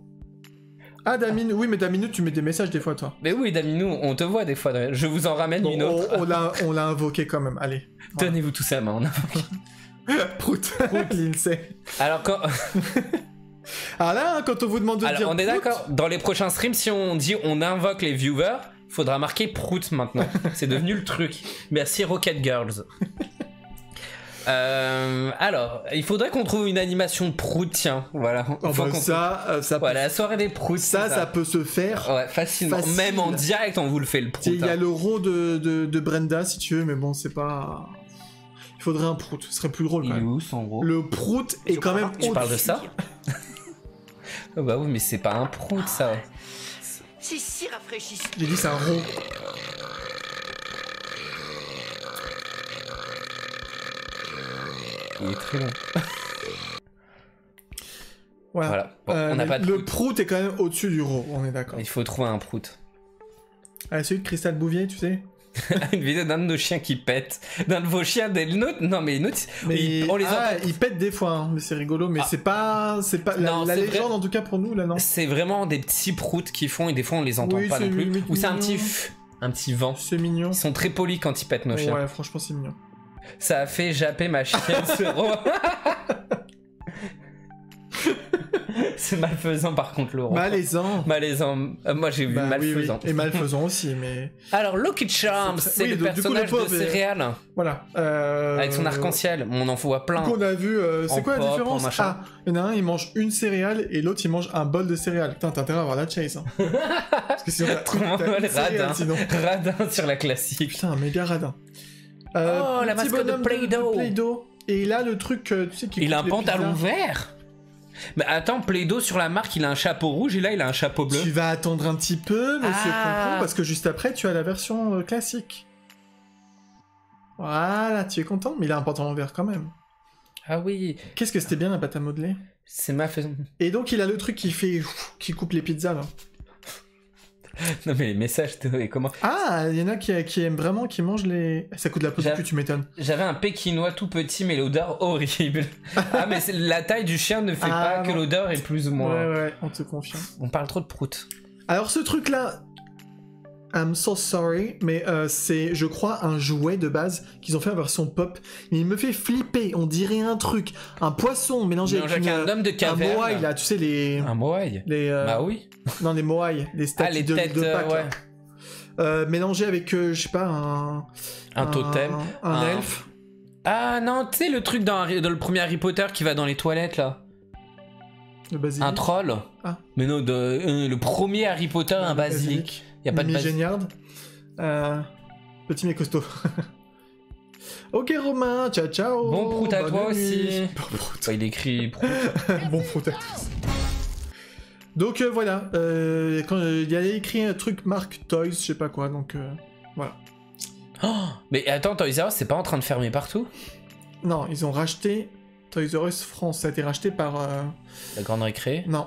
Ah, Damine, oui, mais Damine, tu mets des messages des fois, toi. Mais oui, Daminou, on te voit des fois. Je vous en ramène Bon, une on autre. on l'a on l'a invoqué quand même, allez. Tenez-vous tous à main. on a- Prout, Lindsay. Alors, quand... Ah là, quand on vous demande de Alors dire on est prout, d'accord. Dans les prochains streams, si on dit on invoque les viewers, faudra marquer Prout maintenant. C'est devenu le truc. Merci Rocket Girls. Euh, alors, il faudrait qu'on trouve une animation de Prout, tiens. Voilà. oh, Faut bah, qu'on- ça, euh, ça, Voilà, la soirée des Prout. ça, c'est ça peut se faire. Ouais, facilement. Facile. Même en direct, on vous le fait le Prout. Il y a hein. le ro de, de, de Brenda, si tu veux, mais bon, c'est pas... Il faudrait un prout, ce serait plus drôle quand Il est même. où son gros? Le prout est quand même Tu parles de au-dessus. ça? Oh bah oui, mais c'est pas un Prout ça. C'est si rafraîchissant. J'ai dit c'est un rond. Il est très long. Voilà. Voilà. Bon, Euh, on n'a mais pas de le Prout. prout est quand même au-dessus du ro, on est d'accord. Il faut trouver un Prout. Ah, celui de Cristal Bouvier, tu sais. Une vidéo d'un de nos chiens qui pète. D'un de vos chiens, des nôtres. Non, mais les nôtres, Mais ils- on les ah, entend. il pète des fois, hein, mais c'est rigolo. Mais Ah. c'est pas, c'est pas la, Non, la c'est légende vrai. en tout cas pour nous là, non. C'est vraiment des petits proutes qu'ils font et des fois on les entend Oui, pas c'est non plus. limite Ou c'est un mignon. petit f- un petit vent. C'est mignon. Ils sont très polis quand ils pètent nos chiens. Ouais, franchement c'est mignon. Ça a fait japper ma chienne ce roi. C'est malfaisant par contre, Laurent. Malaisant. Malaisant. Euh, moi j'ai vu Bah, oui, malfaisant. oui. Et malfaisant aussi, mais... Alors Lucky Charms, C'est c'est très- le oui, donc, du coup, le personnage pauvre de est- céréales. Voilà. Euh... Avec son arc-en-ciel. On en voit plein. Donc on a vu, euh, En c'est quoi la pop, en différence? machin. Ah, il y en a un, il mange une céréale et l'autre, il mange un bol de céréales. Putain, t'as intérêt à avoir la chase. Hein. Parce que sinon, t'as Trop t'as mal, une céréale, radin. sinon. Radin sur la classique. Putain, méga radin. Oh, la petit mascotte de bonhomme Play-Doh. Play-Doh. Et là, le truc, euh, tu sais, qui Il a un coupe les pantalon pizzas. vert. Mais attends, Play-Doh sur la marque, il a un chapeau rouge et là il a un chapeau bleu. Tu vas attendre un petit peu, monsieur Ah. Concon, parce que juste après, tu as la version euh, classique. Voilà, tu es content, mais il a un pantalon vert quand même. Ah oui, Qu'est-ce que c'était bien la pâte à modeler. c'est ma façon. Et donc, il a le truc qui fait... qui coupe les pizzas, là. Non mais les messages, de- et comment Ah, il y en a qui, qui aiment vraiment, qui mangent les... Ça coûte de la peau de J'av- cul, tu m'étonnes. J'avais un pékinois tout petit mais l'odeur horrible. Ah mais c'est- la taille du chien ne fait Ah, pas que non. l'odeur est plus ou moins. Ouais, ouais, on te confirme. On parle trop de prout. Alors, ce truc-là... I'm so sorry, mais euh, c'est, je crois, un jouet de base qu'ils ont fait en version pop. Mais il me fait flipper, on dirait un truc. Un poisson mélangé Mélange avec, avec une, un homme de un caverne. moai, là, tu sais, les... Un moai. les euh, Bah oui. Non, les moai, les Ah statues les de, têtes, de euh, Pâques, là. ouais. Euh, mélangé avec, euh, je sais pas, un... Un totem. Un, Un- elfe. Ah non, tu sais le truc dans, Harry- dans le premier Harry Potter qui va dans les toilettes là. Le basilic. Un troll. Ah. Mais non, de, euh, le premier Harry Potter, un basilic. Y a pas de Mimi basilic. Géniard. Euh, petit mais costaud. Ok Romain, ciao ciao. Bon prout à bonne toi nuit. aussi. Bon prout. Bah, il écrit prout. Bon prout à tous. Donc euh, voilà, euh, quand euh, il y a écrit un truc marque Toys, je sais pas quoi, donc euh, voilà. Oh, mais attends, Toys R Us, c'est pas en train de fermer partout? Non, ils ont racheté Toys R Us France, ça a été racheté par... euh, La grande récré. Non,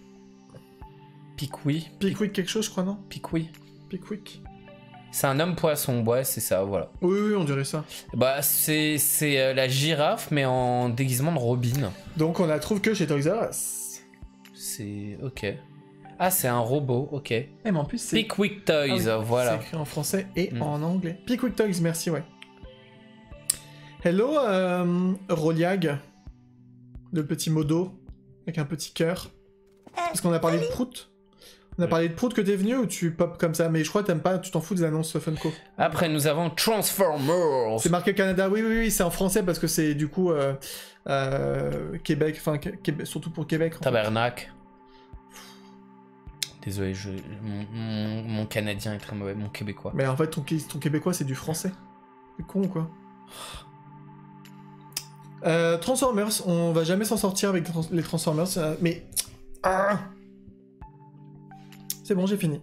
Picoui. Pickwick quelque chose je crois, non Picoui. Pickwick. C'est un homme poisson, ouais, c'est ça, voilà. Oui, oui, on dirait ça. Bah, c'est c'est, euh, la girafe, mais en déguisement de Robin. Donc on la trouve que chez Toys R Us. C'est. Ok. Ah, c'est un robot, ok. Eh, mais en plus c'est... Pickwick Toys, Ah oui, voilà. C'est écrit en français et Mm. en anglais. Pickwick Toys, merci, ouais. Hello, euh, Roliag. Le petit modo, avec un petit cœur. Parce qu'on a parlé de Prout. On a Oui. parlé de Prout que t'es venu ou tu pop comme ça? Mais je crois que t'aimes pas, tu t'en fous des annonces Funko. Après, nous avons Transformers. C'est marqué Canada, oui, oui, oui, c'est en français parce que c'est du coup euh, euh, Québec, enfin Québec, surtout pour Québec. en fait. Tabernacle. Désolé, je... mon, mon- mon canadien est très mauvais, mon québécois. Mais en fait, ton, ton québécois, c'est du français. C'est con, quoi. Euh, Transformers, on va jamais s'en sortir avec les trans- les Transformers, euh, mais... Ah c'est bon, j'ai fini.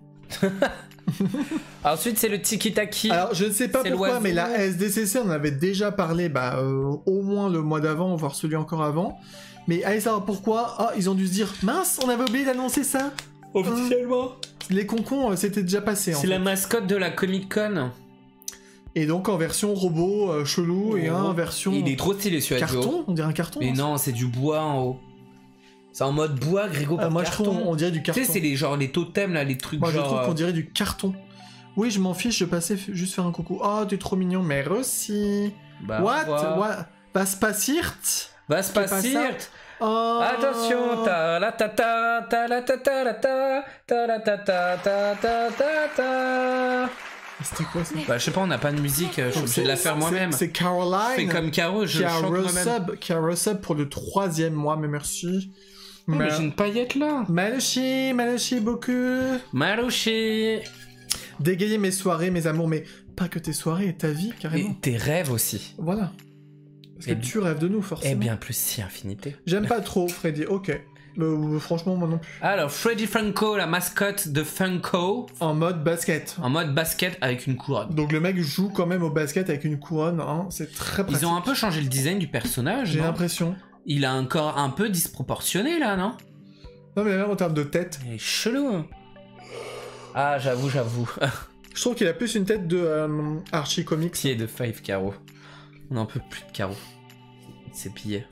Ensuite, c'est le tiki-taki. Alors, je ne sais pas C'est pourquoi, l'oiseau. mais la S D C C, on en avait déjà parlé, bah, euh, au moins le mois d'avant, voire celui encore avant. Mais allez savoir pourquoi, ah, ils ont dû se dire, mince, on avait oublié d'annoncer ça. Officiellement. Les concons, euh, c'était déjà passé, en C'est fait. la mascotte de la Comic Con. Et donc, en version robot, euh, chelou, et un en version... Il est trop stylé celui-là. du haut. carton, on dirait un carton. Mais hein, non, c'est du bois en haut. C'est en mode bois, Grégo. Ah, par moi, je carton. trouve on dirait du Tu carton. sais, c'est les genre les totems là, les trucs Moi, je genre. trouve qu'on euh, dirait du carton. Oui, je m'en fiche, je passais f- juste faire un coucou. Oh, t'es trop mignon, merci. bah, What? voilà. What? Va se passer? Va se pas ça. passer. Oh. Attention, ta la ta ta ta la ta ta la ta ta la ta ta ta ta ta ta. C'était quoi ça? Bah je sais pas, on n'a pas de musique, je suis obligé de la faire C'est- moi-même. C'est Caroline. Fais comme Caro, je qui a chante moi-même. resub, qui a resub pour le troisième mois, mais merci. Oh, mais Ma- j'ai une paillette là. Merci, merci beaucoup. Marouchi. Dégayer mes soirées, mes amours, mais pas que tes soirées, ta vie, carrément. Et tes rêves aussi. Voilà. Parce que Et- tu rêves de nous, forcément. Et bien plus si infinité. J'aime pas trop Freddy, ok. Euh, franchement, moi non plus. Alors, Freddy Funko, la mascotte de Funko, En mode basket. en mode basket avec une couronne. Donc le mec joue quand même au basket avec une couronne, hein. C'est très pratique. Ils ont un peu changé le design du personnage. J'ai non l'impression. Il a un corps un peu disproportionné là, non? Non mais même en termes de tête, Il est chelou. Ah, j'avoue, j'avoue. je trouve qu'il a plus une tête de euh, Archie Comics. Pied de Five carreaux. On n'en peut plus de carreaux. C'est pillé.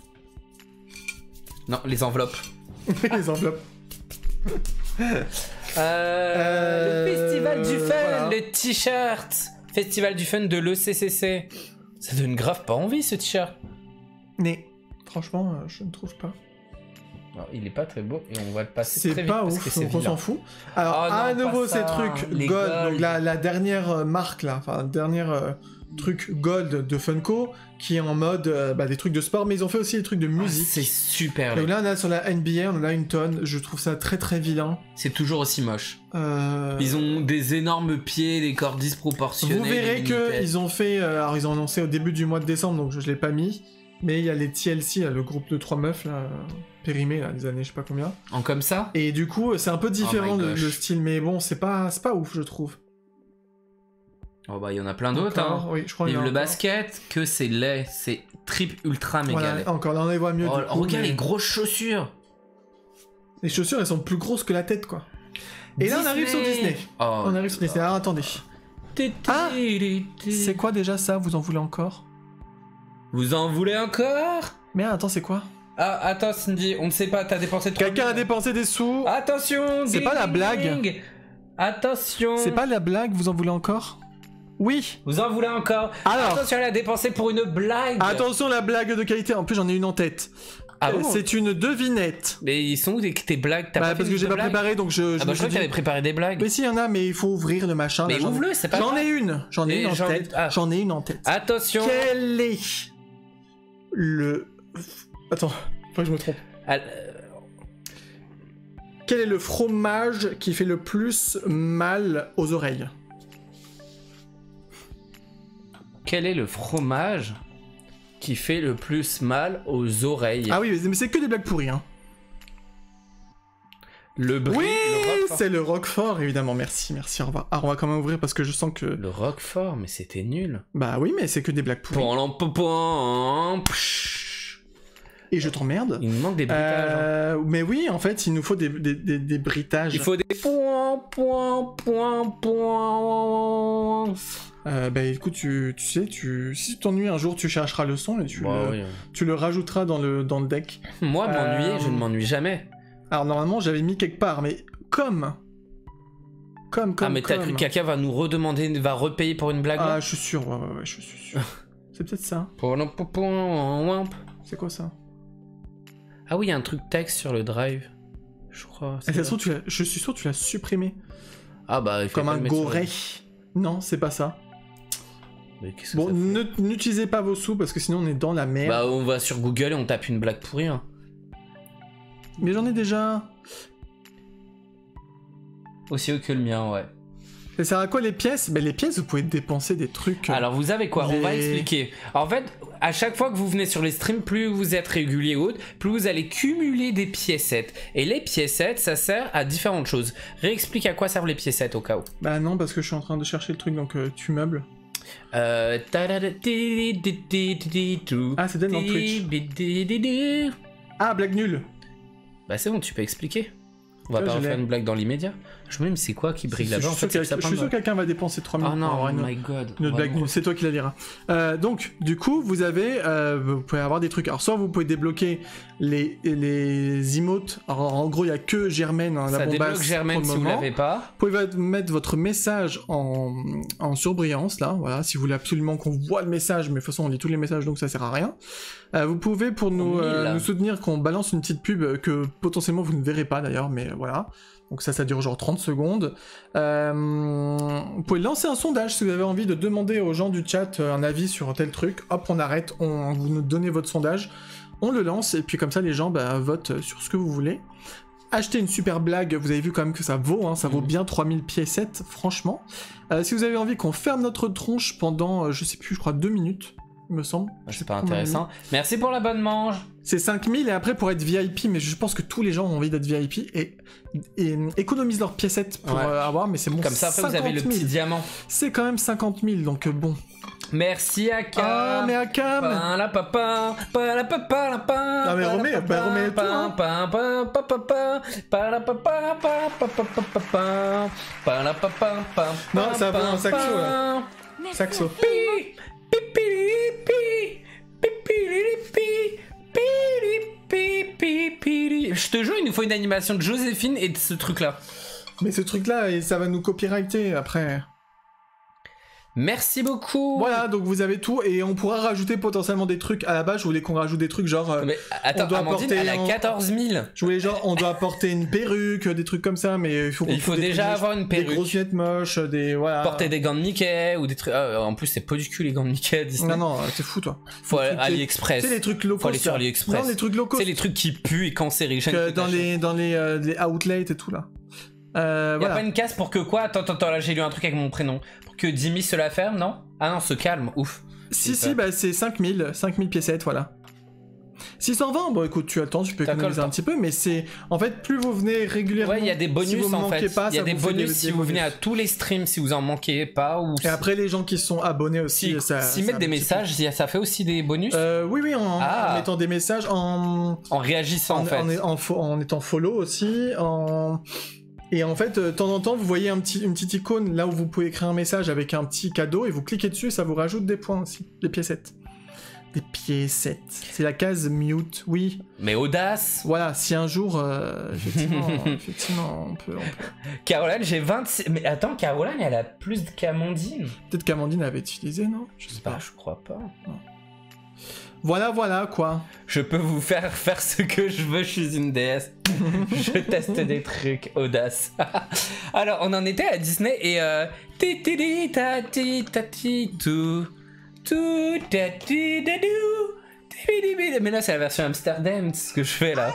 Non, les enveloppes. Les enveloppes. Euh, Euh, le festival du fun, voilà. le t-shirt. Festival du fun de l'E C C C. Ça donne grave pas envie ce t-shirt. Mais franchement, euh, je ne trouve pas. Alors, il est pas très beau et on va le passer C'est très vite pas parce ouf, que c'est donc on vilain. s'en fout. Alors, Oh non, à nouveau, pas ces ça, trucs les gold, gold. donc la, la dernière euh, marque là, enfin, dernière euh, truc gold de Funko, qui est en mode euh, bah, des trucs de sport, mais ils ont fait aussi des trucs de Ah, musique. c'est super Donc laid. là, on a sur la N B A, on en a une tonne. Je trouve ça très très vilain. C'est toujours aussi moche. Euh, Ils ont des énormes pieds, des corps disproportionnés. Vous verrez des que mini-têtes. ils ont fait, euh, alors ils ont annoncé au début du mois de décembre, donc je, je l'ai pas mis. Mais il y a les T L C, là, le groupe de trois meufs là, euh, périmés, là, des années je sais pas combien. En comme ça. Et du coup, c'est un peu différent my le, gosh. le style, mais bon, c'est pas, c'est pas ouf, je trouve. Oh bah il y en a plein d'autres. Encore, Hein. oui, je crois qu'il y Vive en a le encore. basket, que c'est laid, c'est trip ultra méga Voilà, laid. encore là on les voit mieux. Oh, du coup, regarde mais les grosses chaussures. les chaussures elles sont plus grosses que la tête quoi. Et là on arrive sur Disney. Oh, On arrive sur Disney. Alors attendez. Ah C'est quoi déjà ça? Vous en voulez encore? Vous en voulez encore? Mais attends, c'est quoi? Ah attends Cindy, on ne sait pas, t'as dépensé trop. Quelqu'un a dépensé des sous. Attention. C'est ding, pas la ding, blague. ding. Attention. C'est pas la blague, vous en voulez encore? Oui. Vous en voulez encore? Alors. Attention, elle a dépensé pour une blague. Attention la blague de qualité. En plus j'en ai une en tête. Ah Euh, bon? c'est une devinette. Mais ils sont où tes, tes blagues? T'as Bah, pas parce fait que j'ai de pas blagues préparé donc je. je Ah me bah je suis crois que dit- t'avais préparé des blagues. Mais si, il y en a, mais il faut ouvrir le machin. Mais là, j'en ai- ouvre-le, c'est pas J'en grave. ai une. J'en ai Et une en j'en- tête. ah. J'en ai une en tête. Attention. Quel est le. Attends, faut que je me trompe. Ah, euh, Quel est le fromage qui fait le plus mal aux oreilles? Quel est le fromage qui fait le plus mal aux oreilles? Ah oui, mais c'est que des blagues pourries, hein. Le brie, Oui, le roquefort. c'est le Roquefort, évidemment. Merci, merci. Au revoir. Alors, on va quand même ouvrir parce que je sens que. Le roquefort, mais c'était nul. Bah oui, mais c'est que des blagues pourries. Point, point, point, psh. Et je t'emmerde. Il nous manque des bruitages. hein. Euh, mais oui, en fait, il nous faut des, des, des, des bruitages. Il faut des points, points, points, points. Euh, bah écoute, tu, tu sais, tu, si tu t'ennuies un jour, tu chercheras le son et tu, Bah le, oui. tu le rajouteras dans le, dans le deck. Moi, m'ennuyer, Euh, je ne m'ennuie jamais. Alors normalement, j'avais mis quelque part, mais comme... Comme, comme, ah, mais t'as comme. cru que Kaka va nous redemander, va repayer pour une blague Ah, là je suis sûr, ouais, ouais, ouais, je suis sûr. C'est peut-être ça. Point, point, point. C'est quoi ça? Ah oui, il y a un truc texte sur le drive. Je crois. Et ça se trouve, tu l'as- je suis sûr que tu l'as supprimé. Ah bah, il faut Comme pas un le mettre sur goré. le- Non, c'est pas ça. Mais qu'est-ce que Bon, ça fait ne- n'utilisez pas vos sous parce que sinon on est dans la merde. Bah, on va sur Google et on tape une blague pourrie. Hein. Mais j'en ai déjà. Aussi haut que le mien, ouais. Ça sert à quoi les pièces? Bah les pièces, vous pouvez dépenser des trucs. euh, Alors, vous avez quoi? On va les- expliquer. En fait, à chaque fois que vous venez sur les streams, plus vous êtes régulier ou autre, plus vous allez cumuler des piécettes. Et les piécettes, ça sert à différentes choses. Réexplique à quoi servent les piécettes au cas où. Bah non, parce que je suis en train de chercher le truc, donc euh, tu meubles. Euh... Ah, c'est peut-être dans Twitch. Ah, blague nulle. Bah c'est bon, tu peux expliquer. On va Ouais, pas je refaire l'ai. une blague dans l'immédiat. Je me demande c'est quoi qui brille Je là-bas. suis En sûr fait, c'est que le sapin je suis de sûr que Noël. quelqu'un va dépenser trois minutes Oh pour non, avoir oh une, my god. une On va blague nous- nulle. C'est toi qui la diras. Euh, donc, du coup, vous avez, euh, vous pouvez avoir des trucs. Alors, soit vous pouvez débloquer les, les emotes. Alors, en gros, il y a que Germaine, hein, la Ça bombasse. débloque Germaine pour si le vous moment. l'avez pas. Vous pouvez mettre votre message en, en surbrillance, là, voilà, si vous voulez absolument qu'on voit le message, mais de toute façon on lit tous les messages donc ça sert à rien. Euh, vous pouvez, pour nous, En euh, mille. nous soutenir, qu'on balance une petite pub euh, que potentiellement vous ne verrez pas d'ailleurs, mais voilà. Donc ça, ça dure genre trente secondes. Euh, vous pouvez lancer un sondage si vous avez envie de demander aux gens du chat euh, un avis sur un tel truc. Hop, on arrête, on, vous nous donnez votre sondage, on le lance, et puis comme ça les gens bah, votent sur ce que vous voulez. Acheter une super blague, vous avez vu quand même que ça vaut, hein, ça vaut Mhm. bien trois mille piécettes, franchement. Euh, si vous avez envie qu'on ferme notre tronche pendant, euh, je sais plus, je crois deux minutes, il me semble. Je sais C'est pas combien on a mis. intéressant. Merci pour la bonne mange. C'est cinq mille et après pour être V I P, mais je pense que tous les gens ont envie d'être V I P et, et euh, économisent leurs piécettes pour Ouais. euh, avoir, mais c'est bon. Comme ça, après, vous avez le cinquante petit mille. diamant. C'est quand même cinquante mille, donc euh, bon. Merci Aka. Ah, mais Akam Pa la papa, pa la papa la pa. Non, mais pa la remets- papa, bah, remets le pa, tout, hein. pa, pa, pa, pa, pa, pa la papa, pa, pa, pa, pa, pa, pa, pa la papa, pa, Non, pa, ça va pa, un saxo, pa. là. Saxo. Pi, pi, pi, pi, pi, pi, pi, pi, pi, pi, pi. Je te jure, il nous faut une animation de Joséphine et de ce truc-là. Mais ce truc-là, et ça va nous copyrighter après. Merci beaucoup. Voilà, donc vous avez tout et on pourra rajouter potentiellement des trucs. À la base, je voulais qu'on rajoute des trucs genre. euh, Mais attends, on doit Amandine, apporter elle a un- quatorze mille. Je voulais genre, on doit apporter une perruque, des trucs comme ça, mais il faut qu'on Il faut trouve des déjà trucs- avoir une Des perruque. grosses lunettes moches, des. Voilà. Porter des gants de Mickey ou des trucs. Ah, en plus, c'est pas du cul les gants de Mickey à Disney. Non, non, t'es fou toi. Faut aller trucs- à AliExpress. C'est les trucs locaux. Faut aller sur AliExpress. Non, les trucs locaux. C'est les trucs qui puent et cancérigènes. que que dans t'achètes. les, dans les, euh, les outlets et tout là. Euh, Y'a voilà. pas une case pour que quoi? Attends, attends, attends, là j'ai lu un truc avec mon prénom. Pour que Jimmy se la ferme, non? Ah non, se calme, ouf. Si, c'est si, bah c'est cinq mille, cinq mille piécettes, voilà. six cent vingt, bon écoute, tu as le temps, tu peux T'as économiser encore le un petit peu, mais c'est. En fait, plus vous venez régulièrement. Ouais, il y a des bonus si vous en manquez fait. pas, Il y a ça des vous fait bonus des- si des vous venez à bonus. tous les streams, si vous en manquez pas. Ou Et après, les gens qui sont abonnés aussi, si, ça. s'ils ça mettent des un petit messages, y a- ça fait aussi des bonus peu. Euh, oui, oui, en, Ah. en mettant des messages, en. en réagissant en, En, fait. en, en fo- en étant follow aussi, en. Et en fait, euh, de temps en temps, vous voyez un petit, une petite icône là où vous pouvez écrire un message avec un petit cadeau et vous cliquez dessus et ça vous rajoute des points aussi, des piécettes. Des piécettes. C'est la case mute, oui. Mais audace. Voilà, si un jour, euh, effectivement, effectivement, on peut, on peut- Caroline, j'ai vingt-six. Mais attends, Caroline, elle a plus qu'Amandine. Peut-être qu'Amandine avait utilisé, non? Je sais Bah, pas. je crois pas. Voilà, voilà, quoi. Je peux vous faire faire ce que je veux, je suis une déesse. Je teste des trucs, audace. Alors, on en était à Disney et euh... ti ti ti ta ti ta ti tu. Tu ta ti da du. Ti bi bi. Mais là, c'est la version Amsterdam, c'est ce que je fais là.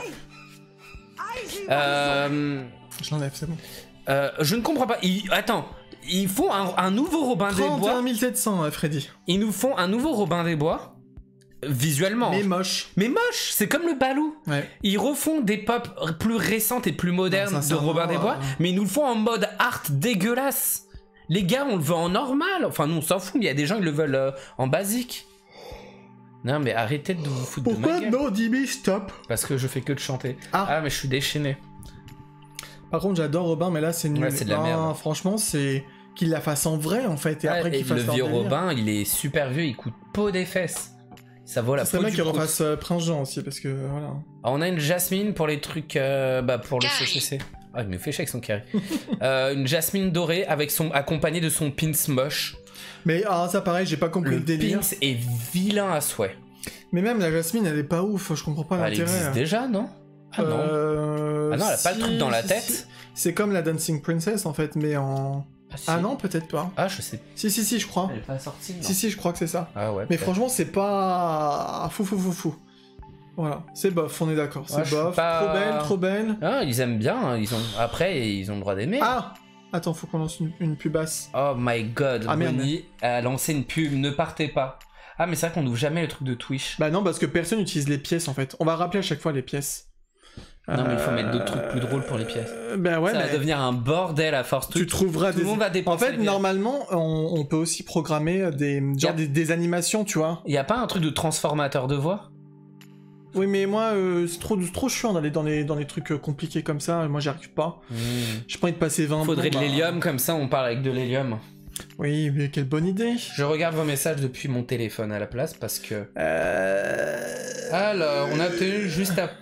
Euh... Je l'enlève, c'est bon. euh, je ne comprends pas. Ils- Attends, ils font un, un nouveau Robin des trente et un Bois. mille sept cents, euh, Freddy. Ils nous font un nouveau Robin des Bois. Visuellement. Mais Mais, moche. moche, c'est comme le Balou. Ouais. Ils refont des pop plus récentes et plus modernes Non, de sincèrement, Robin des Bois, euh, mais ils nous le font en mode art dégueulasse. Les gars, on le veut en normal. Enfin, nous, on s'en fout, mais il y a des gens qui le veulent euh, en basique. Non, mais arrêtez de vous foutre de Pourquoi ma gueule. non, Jimmy, stop? Parce que je fais que de chanter. Ah. Ah, mais je suis déchaîné. Par contre, j'adore Robin, mais là, c'est nul. Ouais, c'est de la Non, merde. Franchement, c'est qu'il la fasse en vrai, en fait, et Ouais, après et qu'il fasse le leur vieux délire. Robin, il est super vieux, il coûte peau des fesses. Ça vaut la C'est peau bien du qu'il prout. refasse euh, Prince Jean aussi, parce que voilà. Ah, on a une Jasmine pour les trucs, euh, bah pour le Carré. C C C. Ah, il me fait chier avec son carré. euh, une Jasmine dorée avec son, accompagnée de son pins moche. Mais ah, ça, pareil, j'ai pas compris le, Le délire. pins est vilain à souhait. Mais même la Jasmine, elle est pas ouf, je comprends pas Elle l'intérêt. existe déjà, non? Ah non. Euh, Ah non, elle a pas le si, truc dans la si, tête. si. C'est comme la Dancing Princess, en fait, mais en. si. Ah non, peut-être pas. Ah, je sais. Si, si, si, je crois. Elle est pas sortie, non? Si, si, je crois que c'est ça. Ah ouais. Mais peut-être. franchement, c'est pas. Fou, fou, fou, fou. Voilà, c'est bof, on est d'accord. C'est Ouais, je suis bof. pas- Trop belle, trop belle. Ah, ils aiment bien. hein, Ils ont... Après, ils ont le droit d'aimer. Ah Attends, faut qu'on lance une, une pub basse. Oh my god, Ah, merde. Bonnie a lancé une pub. Ne partez pas. Ah, mais c'est vrai qu'on ouvre jamais le truc de Twitch. Bah non, parce que personne n'utilise les pièces, en fait. On va rappeler à chaque fois les pièces. Non, mais il faut mettre d'autres trucs plus drôles pour les pièces. Euh, Bah ouais, Ça va mais devenir un bordel à force. tu Tout, trouveras tout des... le monde va dépenser. En fait, les pièces. normalement, on, on peut aussi programmer des, genre Yep. des, des animations, tu vois. Y a pas un truc de transformateur de voix? Oui, mais moi, euh, c'est trop, trop chiant d'aller dans les, dans les trucs euh, compliqués comme ça. Moi, j'y arrive pas. J'ai pas envie de passer vingt Faudrait plombs, de bah. l'hélium, comme ça on parle avec de l'hélium. Oui, mais quelle bonne idée. Je regarde vos messages depuis mon téléphone à la place parce que... Euh... Alors, on a obtenu juste à...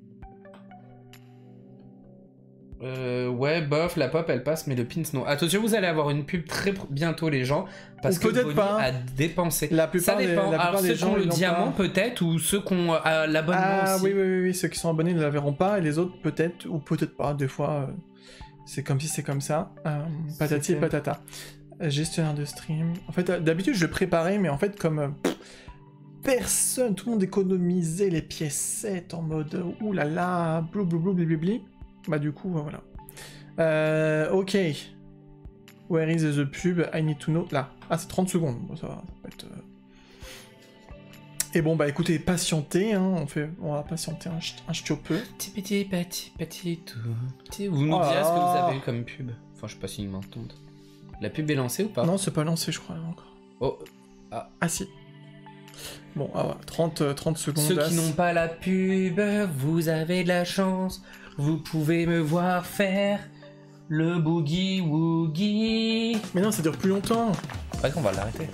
Euh, ouais, bof, la pop elle passe, mais le pins non. Attention, vous allez avoir une pub très pr- bientôt, les gens, parce Ou que peut-être Bonnie pas. a dépensé. La plupart Ça des- dépend. la plupart Alors, des ceux gens, qui ont le ils l'ont diamant, pas. peut-être, ou ceux qui ont euh, l'abonnement Ah aussi. oui, oui, oui, oui, ceux qui sont abonnés ne la verront pas, et les autres peut-être, ou peut-être pas, des fois, euh, c'est comme si c'est comme ça. Euh, patati et C'était- patata. Euh, Gestionnaire de stream. En fait, euh, d'habitude, je le préparais, mais en fait, comme euh, pff, personne, tout le monde économisait les piécettes en mode euh, oulala, blou blou blou blibli bli, bah du coup, euh, voilà. Euh, ok. Where is the pub? I need to know. Là. Ah, c'est trente secondes. Bon, ça va, ça peut être... euh, Et bon, bah écoutez, patientez, hein, on, fait... on va patienter un, ch- un peu. Petit petit petit petit tout. Petit- Vous nous Oh là direz ce que là. vous avez eu comme pub. Enfin, je sais pas s'ils m'entendent. La pub est lancée ou pas? Non, c'est pas lancé, je crois, encore. Oh. Ah si. Bon, ah ouais, trente, euh, trente secondes. Ceux qui as. n'ont pas la pub, vous avez de la chance. Vous pouvez me voir faire le boogie woogie. Mais non, ça dure plus longtemps. Pas qu'on va l'arrêter.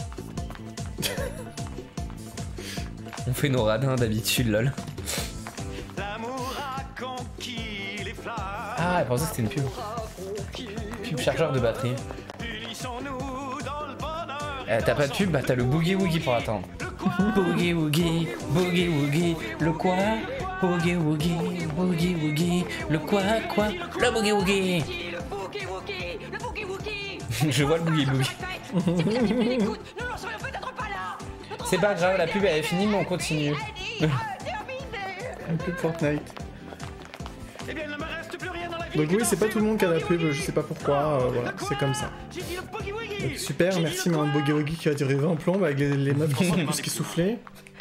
On fait nos radins d'habitude, lol. L'amour a conquis les flammes. Ah, elle pensait que c'était une pub. Pub chargeur de batterie. Unissons-nous dans le bonheur. Euh, t'as pas de pub, bah t'as le Boogie Woogie pour attendre. Boogie Woogie, Boogie Woogie, le quoi? Boogie Woogie, Boogie Woogie, le quoi quoi? Le Boogie Woogie. Le boogie woogie, le boogie woogie. Je vois le Boogie Woogie. C'est toi qui me l'écoute, nous n'en serions peut-être pas là. Notre C'est pas marché grave, la est pub elle est finie, mais on continue. terminé, terminé. Un peu Fortnite. Eh bien, il ne me reste plus rien dans la vie. Donc que oui, c'est pas danser tout le monde qui a la le pub, boogie-woogie. je sais pas pourquoi, euh, voilà, c'est comme ça. J'ai dit le boogie-woogie. Donc super, J'ai dit merci le mon Boogie Woogie qui a duré vingt plombes avec les, les meufs qui sont plus qu'essoufflées.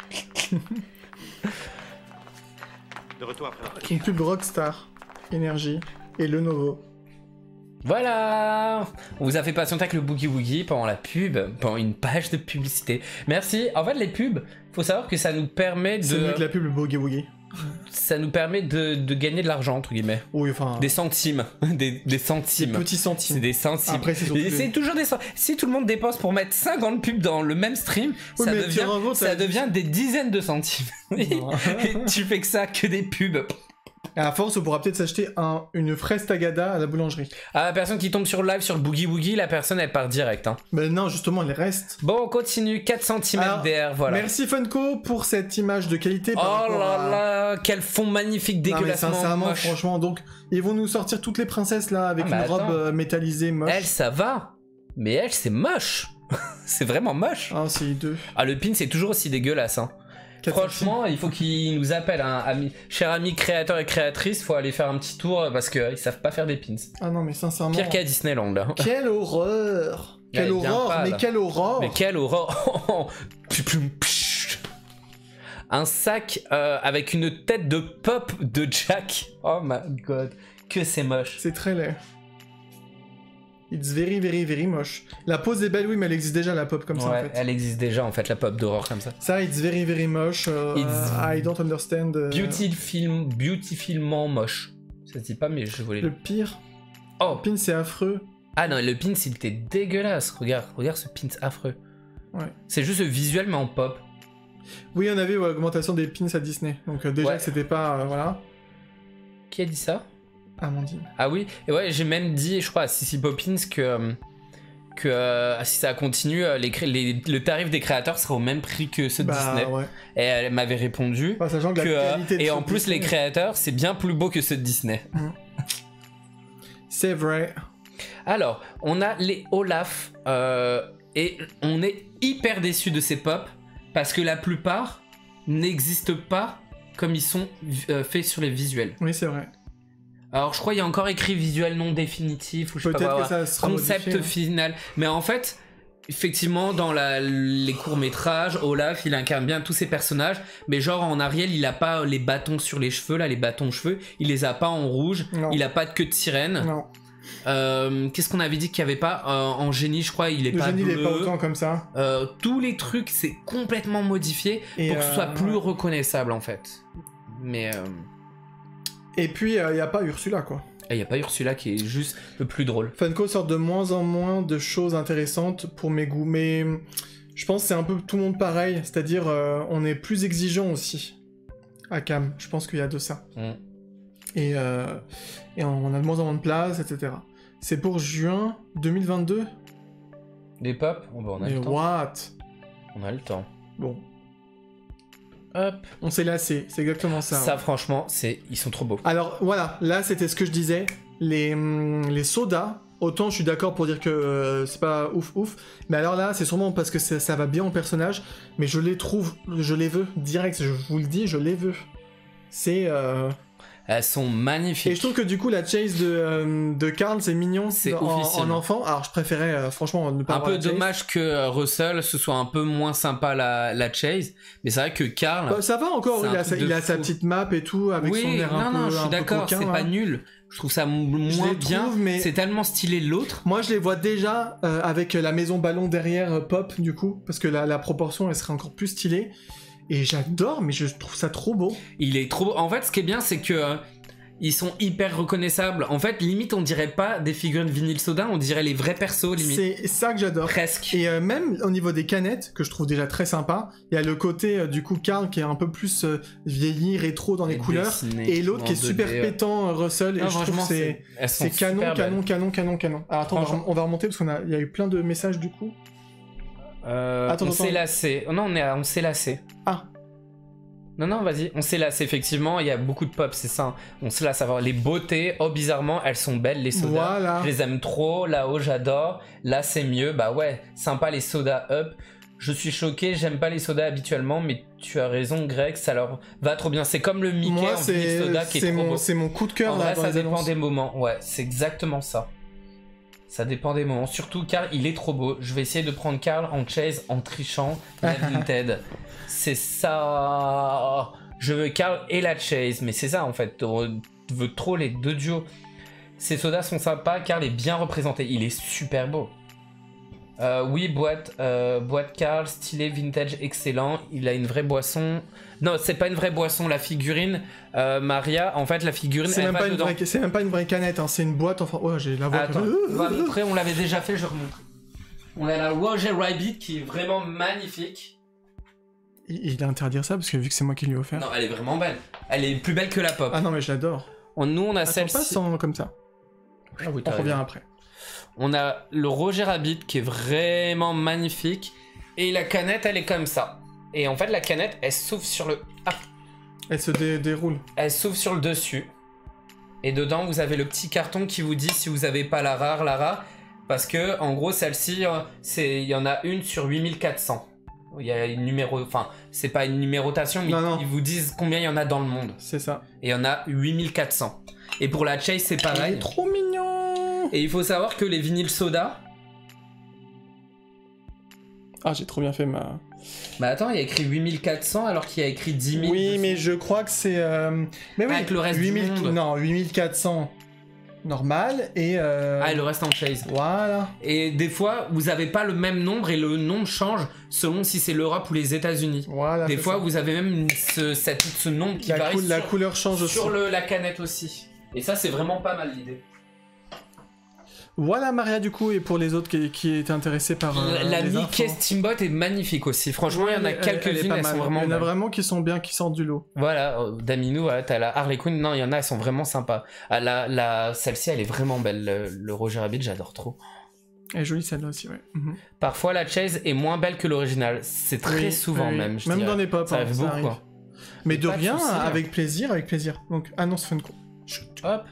De retour après la Une pub Rockstar, Énergie et Lenovo. Voilà. On vous a fait patienter avec le Boogie Woogie pendant la pub, pendant une page de publicité. Merci. En fait, les pubs, faut savoir que ça nous permet C'est mieux que de, la pub le Boogie Woogie. ça nous permet de, de gagner de l'argent entre guillemets, Oui, enfin, des centimes, des, des des centimes. petits C'est centimes. des centimes. Après, c'est surtout Et des- c'est toujours des centimes. Si tout le monde dépense pour mettre cinquante pubs dans le même stream, Oui, ça mais tu devient, rends compte, ça ça- devient des dizaines de centimes. Et tu fais que ça, que des pubs. À force, on pourra peut-être s'acheter un, une fraise tagada à la boulangerie. Ah, la personne qui tombe sur le live sur le Boogie Woogie, la personne elle part direct. Hein. Mais non, justement, elle reste. Bon, on continue. quatre centimètres Alors, d'air, voilà. Merci Funko pour cette image de qualité. Oh par rapport là à- là, quel fond magnifique, Non, mais dégueulassement sincèrement, moche. franchement, donc ils vont nous sortir toutes les princesses là avec Ah, mais une robe attends. euh, métallisée moche. Elle, ça va. Mais elle, c'est moche. C'est vraiment moche. Ah, c'est deux. Ah, le pin, c'est toujours aussi dégueulasse. Hein. Quatre Franchement, il faut qu'ils nous appellent, hein, amis, chers amis créateurs et créatrices, faut aller faire un petit tour parce qu'ils savent pas faire des pins. Ah non, mais sincèrement. Pire qu'à Disneyland là. Quelle horreur! Quelle Elle vient aurore! pas, Mais là. quelle aurore! Mais quelle horreur. Un sac euh, avec une tête de pop de Jack. Oh my god, que c'est moche. C'est très laid. It's very, very, very moche. La pose est belle, oui, mais elle existe déjà la pop comme ça en Ouais, fait. elle existe déjà en fait, la pop d'horreur comme ça. Ça, it's very, very moche. euh, It's I don't understand. euh, Beauty film, beautifulment moche. Ça se dit pas, mais je voulais. Le pire. Oh, Pin, c'est affreux. ah non, le pin, il était dégueulasse. Regarde, regarde ce pin affreux. Ouais. C'est juste visuel, mais en pop. Oui, on avait ouais, augmentation des pins à Disney. Donc euh, déjà Ouais. que c'était pas. euh, voilà. Qui a dit ça? Amandine. Ah oui, et ouais, j'ai même dit, je crois, à Sissy Poppins que, euh, que euh, si ça continue, euh, les, cré- les- le tarif des créateurs sera au même prix que ceux de Bah Disney. ouais. Et elle m'avait répondu Enfin, sachant que, que, la euh, qualité de et ceux en de plus, les Disney- créateurs, c'est bien plus beau que ceux de Disney. C'est vrai. Alors, on a les Olaf, euh, et on est hyper déçus de ces pop, parce que la plupart n'existent pas comme ils sont euh, faits sur les visuels. Oui, c'est vrai. Alors, je crois qu'il y a encore écrit visuel non définitif, ou je sais pas Peut-être quoi, que ça sera concept modifié, hein. final. Mais en fait, effectivement, dans la, les courts-métrages, Olaf, il incarne bien tous ses personnages, mais genre en Ariel, il a pas les bâtons sur les cheveux, là, les bâtons cheveux, il les a pas en rouge, Non. il a pas de queue de sirène. Non. Euh, Qu'est-ce qu'on avait dit qu'il y avait pas euh, en génie, je crois, il est Le pas génie, il est bleu. pas autant comme ça. Euh, tous les trucs, c'est complètement modifié Et, pour que ce soit euh, plus ouais. reconnaissable en fait. Mais euh, Et puis, il n'y a pas Ursula, quoi. il n'y a pas Ursula qui est juste le plus drôle. Funko sort de moins en moins de choses intéressantes pour mes goûts, mais je pense que c'est un peu tout le monde pareil, c'est-à-dire euh, on est plus exigeant aussi à Cam, je pense qu'il y a de ça. Mm. Et, euh, et on a de moins en moins de place, et cetera. C'est pour juin deux mille vingt-deux. Les pop, oh, bah, on a Mais le temps. what? On a le temps. Bon, Hop. on s'est lassé, c'est exactement ça. Ça, ouais. franchement, c'est ils sont trop beaux. Alors voilà, là c'était ce que je disais, les, hum, les sodas, autant je suis d'accord pour dire que euh, c'est pas ouf ouf, mais alors là c'est sûrement parce que ça, ça va bien au personnage, mais je les trouve, je les veux, direct, je vous le dis, je les veux. C'est... Euh... Elles sont magnifiques. Et je trouve que du coup la chase de, euh, de Karl c'est mignon C'est en, oufissime. en enfant, alors je préférais euh, franchement ne pas Un avoir peu la chase. dommage que euh, Russell ce soit un peu moins sympa la, la chase, mais c'est vrai que Karl. Bah, ça va encore, C'est il un a, sa, truc de il a sa fou. petite map et tout, avec oui, son air non, un non, peu je un suis peu d'accord, coquin, c'est là. pas nul. Je trouve ça m- Je moins les bien. trouve, mais- C'est tellement stylé l'autre. Moi, je les vois déjà euh, avec la maison ballon derrière euh, Pop, du coup, parce que la, la proportion, elle serait encore plus stylée. Et j'adore, mais je trouve ça trop beau. Il est trop. En fait, ce qui est bien, c'est que euh, ils sont hyper reconnaissables. En fait, limite, on dirait pas des figurines vinyle soda, on dirait les vrais persos, limite. C'est ça que j'adore. Presque. Et euh, même au niveau des canettes, que je trouve déjà très sympa, il y a le côté, euh, du coup, Karl qui est un peu plus euh, vieilli, rétro dans les Et couleurs, dessiné, et l'autre qui est en super deux D, ouais. pétant, euh, Russell, et Non, je trouve franchement, que c'est... elles sont C'est canon, super canon, belles. canon, canon, canon. Alors attends, on va, Franchement. on va remonter parce qu'on a, il y a eu plein de messages du coup. Euh, Attends, on attends. s'est lassé. Oh non, on, est à- on s'est lassé. Ah. Non, non, vas-y. On s'est lassé, effectivement. Il y a beaucoup de pop, c'est ça. hein. On se lasse à voir les beautés. Oh, bizarrement, elles sont belles, les sodas. Voilà. Je les aime trop. Là-haut, j'adore. Là, c'est mieux. Bah ouais, sympa les sodas up. Je suis choqué, j'aime pas les sodas habituellement, mais tu as raison, Greg, ça leur va trop bien. C'est comme le Mickey Moi, en vinyle c'est soda qui est, c'est trop mon, beau. c'est mon coup de En cœur là vrai, dans ça les dépend annonces. des moments. Ouais, c'est exactement ça. Ça dépend des moments. Surtout car il est trop beau. Je vais essayer de prendre Karl en chase en trichant la Vinted. C'est ça. Je veux Karl et la chase, mais c'est ça en fait. Tu veux trop les deux duos. Ces sodas sont sympas. Karl est bien représenté. Il est super beau. Euh, oui, boîte, euh, boîte Karl, stylé, vintage, excellent. Il a une vraie boisson. Non, c'est pas une vraie boisson, la figurine. Euh, Maria, en fait, la figurine, C'est elle même, va pas une dedans. vraie- c'est même pas une vraie canette, hein, c'est une boîte. Enfin, oh, j'ai la voix. Attends, on va montrer, on l'avait déjà fait, je remonte. On a la Roger Rabbit qui est vraiment magnifique. Il, il a interdit ça parce que vu que c'est moi qui lui ai offert. Non, elle est vraiment belle. Elle est plus belle que la pop. Ah non, mais je l'adore. On- Nous, on a Attends, pas celle-ci. sans comme ça. Ah oui, On t'as revient raison. après. On a le Roger Rabbit qui est vraiment magnifique. Et la canette, elle est comme ça. Et en fait, la canette, elle s'ouvre sur le... Ah, Elle se dé- déroule. elle s'ouvre sur le dessus. Et dedans, vous avez le petit carton qui vous dit si vous avez pas la rare, la rare. Parce que, en gros, celle-ci, euh, c'est, il y en a une sur huit mille quatre cents. Il y a une numéro... Enfin, c'est pas une numérotation, mais Non, non. ils vous disent combien il y en a dans le monde. C'est ça. Et il y en a huit mille quatre cents. Et pour la Chase, c'est Il pareil. est trop mignon. Et il faut savoir que les vinyles soda... Ah, j'ai trop bien fait ma. Bah attends, il y a écrit huit mille quatre cents alors qu'il y a écrit dix mille. Oui, dessus. mais je crois que c'est. euh, Mais oui, Avec le reste du huit mille monde. Non, huit mille quatre cents normal et. euh, Ah, et le reste en Chase. Voilà. Et des fois, vous avez pas le même nombre et le nombre change selon si c'est l'Europe ou les États-Unis. Voilà. Des c'est fois, ça. vous avez même une- ce, cette- ce nombre qui la, varie cou- la sur, couleur change aussi. sur le, la canette aussi. Et ça, c'est vraiment pas mal l'idée. Voilà Maria du coup et pour les autres qui, qui étaient intéressés par. euh, la les Mickey infos. Steamboat est magnifique aussi. Franchement, il y en a Elle- elle est quelques-unes, pas elles mal. sont vraiment Il y en a belles. vraiment qui sont bien, qui sortent du lot. Voilà, euh, Daminou, voilà, t'as la Harley Quinn. Non, il y en a, elles sont vraiment sympas. Ah, la, la, celle-ci, elle est vraiment belle. Le, le Roger Rabbit, j'adore trop. Elle est jolie celle-là aussi, ouais. Mhm. Parfois, la Chase est moins belle que l'original. C'est très Oui, souvent oui. même. je Même dirais. dans les pop, Ça hein, arrive ça beaucoup. arrive. hein. Mais Et de pas de rien, soucis, hein. avec plaisir, avec plaisir. Donc annonce Funko. Hop,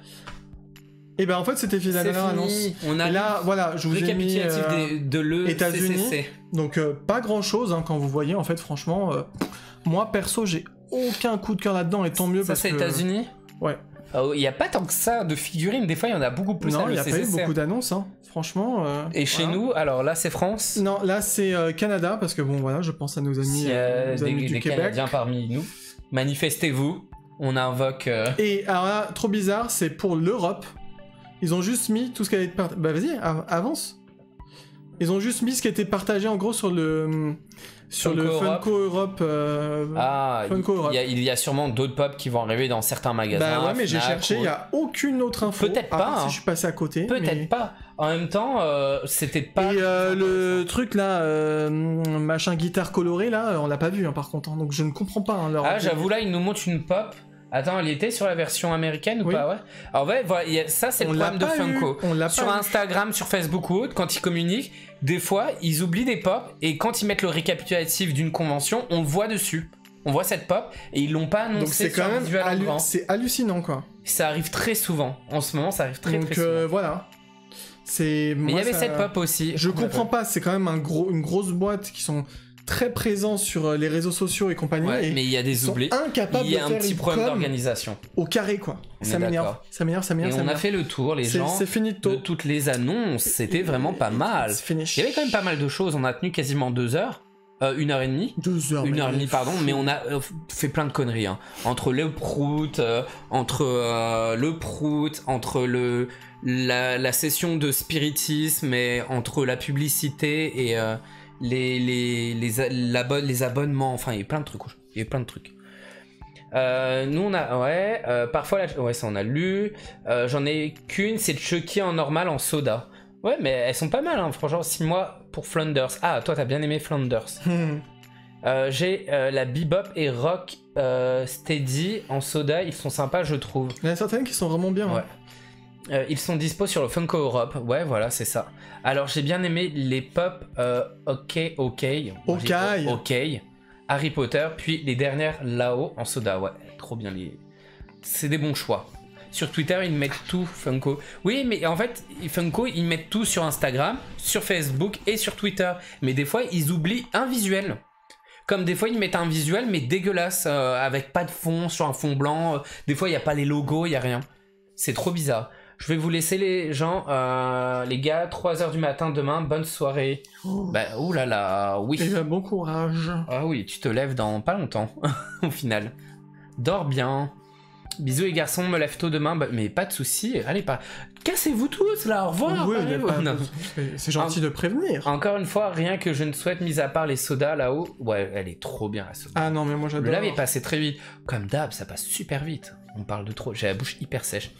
Et ben en fait c'était la c'est dernière annonce. fini. On a Et là voilà, je vous ai mis. récapitulatif euh, des- de le États-Unis. C C C. Donc euh, pas grand chose quand vous voyez en fait franchement. euh, moi perso j'ai aucun coup de cœur là-dedans et tant mieux Ça, parce c'est que. États-Unis. Ouais. Il n'y a pas tant que ça de figurines. Des fois, il y en a beaucoup plus. Non, à il n'y a le pas eu C C C. beaucoup d'annonces, hein. Franchement. euh, Et chez voilà. nous, alors là, c'est France. Non, là c'est euh, Canada parce que bon voilà, je pense à nos amis, S'il y a euh, nos des, amis du des Québec. Canadiens parmi nous, manifestez-vous. On invoque. euh, Et alors là, trop bizarre, c'est pour l'Europe. Ils ont juste mis tout ce qui avait été partagé. Bah vas-y, av- avance. Ils ont juste mis ce qui était partagé en gros sur le sur Funko le Europe. Funko Europe. euh, Ah, Funko il Europe. y, a, il y a sûrement d'autres pop qui vont arriver dans certains magasins. Bah ouais, mais j'ai Fnac, cherché, il ou- y a aucune autre info. Peut-être à pas, part hein. Si je suis passé à côté. Peut-être mais- pas. En même temps, euh, c'était pas. Et euh, le truc là, euh, machin guitare colorée là, on l'a pas vu hein, par contre. hein. Donc je ne comprends pas. hein, leur- Ah, j'avoue, là, il nous montre une pop. Attends, elle était sur la version américaine ou Oui. pas? Ouais. Alors, ouais, voilà, il y a- ça, c'est On le l'a problème de pas eu, Funko. on l'a Sur pas eu. Instagram, sur Facebook ou autre, quand ils communiquent, des fois, ils oublient des pop et quand ils mettent le récapitulatif d'une convention, on le voit dessus. On voit cette pop et ils l'ont pas Donc annoncé c'est sur quand le même visuel hallu- avant. c'est hallucinant quoi. Ça arrive très souvent. En ce moment, ça arrive très Donc très souvent. euh, voilà. C'est. Mais il y moi, avait ça- cette pop aussi. Je comprends pas, c'est quand même un gros, une grosse boîte qui sont très présents sur euh, les réseaux sociaux et compagnie. Ouais, et mais il y a ils des sont oublis. incapables Il y a de un faire petit une problème com d'organisation. au carré quoi. On Ça est m'énerve, d'accord. ça m'énerve, ça Et m'énerve. ça on a m'énerve. fait le tour, les C'est- gens, C'est fini de tôt. toutes les annonces. C'était vraiment pas mal. C'est fini. Il y avait quand même pas mal de choses. On a tenu quasiment deux heures. Euh, une heure et demie. Deux heures. Une mais- heure et demie, pardon, mais on a euh, fait plein de conneries. Hein. Entre le prout, euh, entre euh, le prout, entre le, la, la session de spiritisme, et entre la publicité et euh, les, les, les, a- l'abo- les abonnements. Enfin, il y a plein de trucs. Il y a plein de trucs. Euh, nous on a ouais euh, parfois la, ouais ça on a lu euh, j'en ai qu'une, c'est Chucky en normal en soda. Ouais, mais elles sont pas mal, hein. Franchement, six mois pour Flanders. Ah, toi, t'as bien aimé Flanders. Hmm. Euh, j'ai euh, la Bebop et Rock euh, Steady en soda. Ils sont sympas, je trouve. Il y en a certaines qui sont vraiment bien. hein. Ouais. Euh, ils sont dispo sur le Funko Europe. Ouais, voilà, c'est ça. Alors, j'ai bien aimé les pop euh, OK, OK. OK. OK. Harry Potter, puis les dernières là-haut en soda. Ouais, trop bien. Les... C'est des bons choix. Sur Twitter, ils mettent tout Funko. Oui, mais en fait, Funko, ils mettent tout sur Instagram, sur Facebook et sur Twitter. Mais des fois, ils oublient un visuel. Comme des fois, ils mettent un visuel, mais dégueulasse, euh, avec pas de fond, sur un fond blanc. Euh, des fois, il n'y a pas les logos, il n'y a rien. C'est trop bizarre. Je vais vous laisser les gens, euh, les gars, trois heures du matin demain, bonne soirée. Oh. Bah, oulala, oui. Et ben, bon courage. Ah oui, tu te lèves dans pas longtemps, au final. Dors bien. Bisous les garçons, me lève tôt demain, bah, mais pas de soucis. Allez, pas. Cassez-vous tous là, au revoir. Oui, il y a pas- Non. C'est gentil En- de prévenir. Encore une fois, rien que je ne souhaite, mis à part les sodas là-haut. Ouais, elle est trop bien la soda. Ah non, mais moi Le j'adore. lave est passé très vite. Comme d'hab, ça passe super vite. On parle de trop. J'ai la bouche hyper sèche.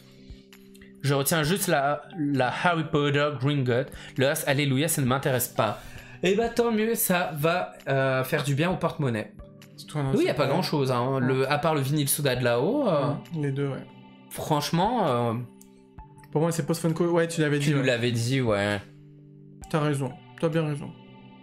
Je retiens juste la, la Harry Potter Gringotts. Le reste, alléluia, ça ne m'intéresse pas. Et bah tant mieux, ça va euh, faire du bien au porte-monnaie. Toi, non, Oui, il c'est n'y a pas vrai. grand-chose. Hein. Le, à part le vinyle soda de là-haut, euh, Ouais, les deux, ouais. franchement, euh, Pour moi, c'est post Funko. Ouais, tu l'avais tu dit. nous ouais. l'avais dit, ouais. T'as raison. T'as bien raison.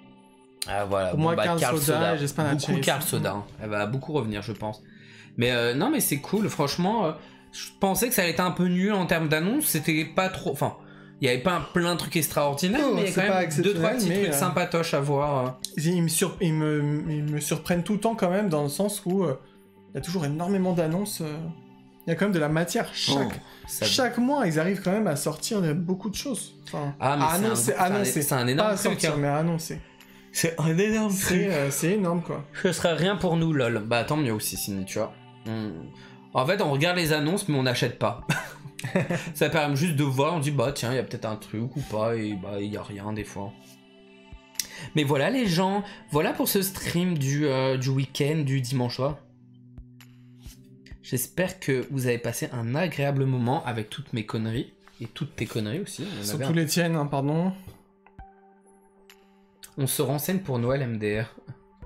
Ah voilà. Pour moi, Carl Soda et J'espère la Beaucoup Chase. Carl Soda. hein. Elle va beaucoup revenir, je pense. Mais euh, non, mais c'est cool. Franchement, euh, je pensais que ça allait être un peu nul en termes d'annonces. C'était pas trop. Enfin, il y avait pas un- plein de trucs extraordinaires, Non, mais il y a c'est quand pas même deux trois exceptionnel, petits mais, trucs euh, sympatoches à voir. euh. Ils, ils me sur- ils me... ils me surprennent tout le temps quand même, dans le sens où euh, il y a toujours énormément d'annonces. euh, Il y a quand même de la matière. Chaque, Oh, ça- chaque mois, ils arrivent quand même à sortir de beaucoup de choses. Enfin, Ah, mais à c'est un- annoncer, c'est un- annoncer. c'est un Pas énorme à truc, sortir, hein. mais à annoncer. C'est un énorme C'est euh, c'est énorme, quoi. Ce serait rien pour nous, lol. Bah tant mieux aussi, Cindy, tu vois. On- En fait, on regarde les annonces, mais on n'achète pas. Ça permet juste de voir, on dit bah tiens, il y a peut-être un truc ou pas, et bah il y a rien des fois. Mais voilà les gens, voilà pour ce stream du, euh, du week-end, du dimanche soir. J'espère que vous avez passé un agréable moment avec toutes mes conneries. Et toutes tes conneries aussi. il y en avait Surtout un. les tiennes, hein, pardon. On se renseigne pour Noël M D R.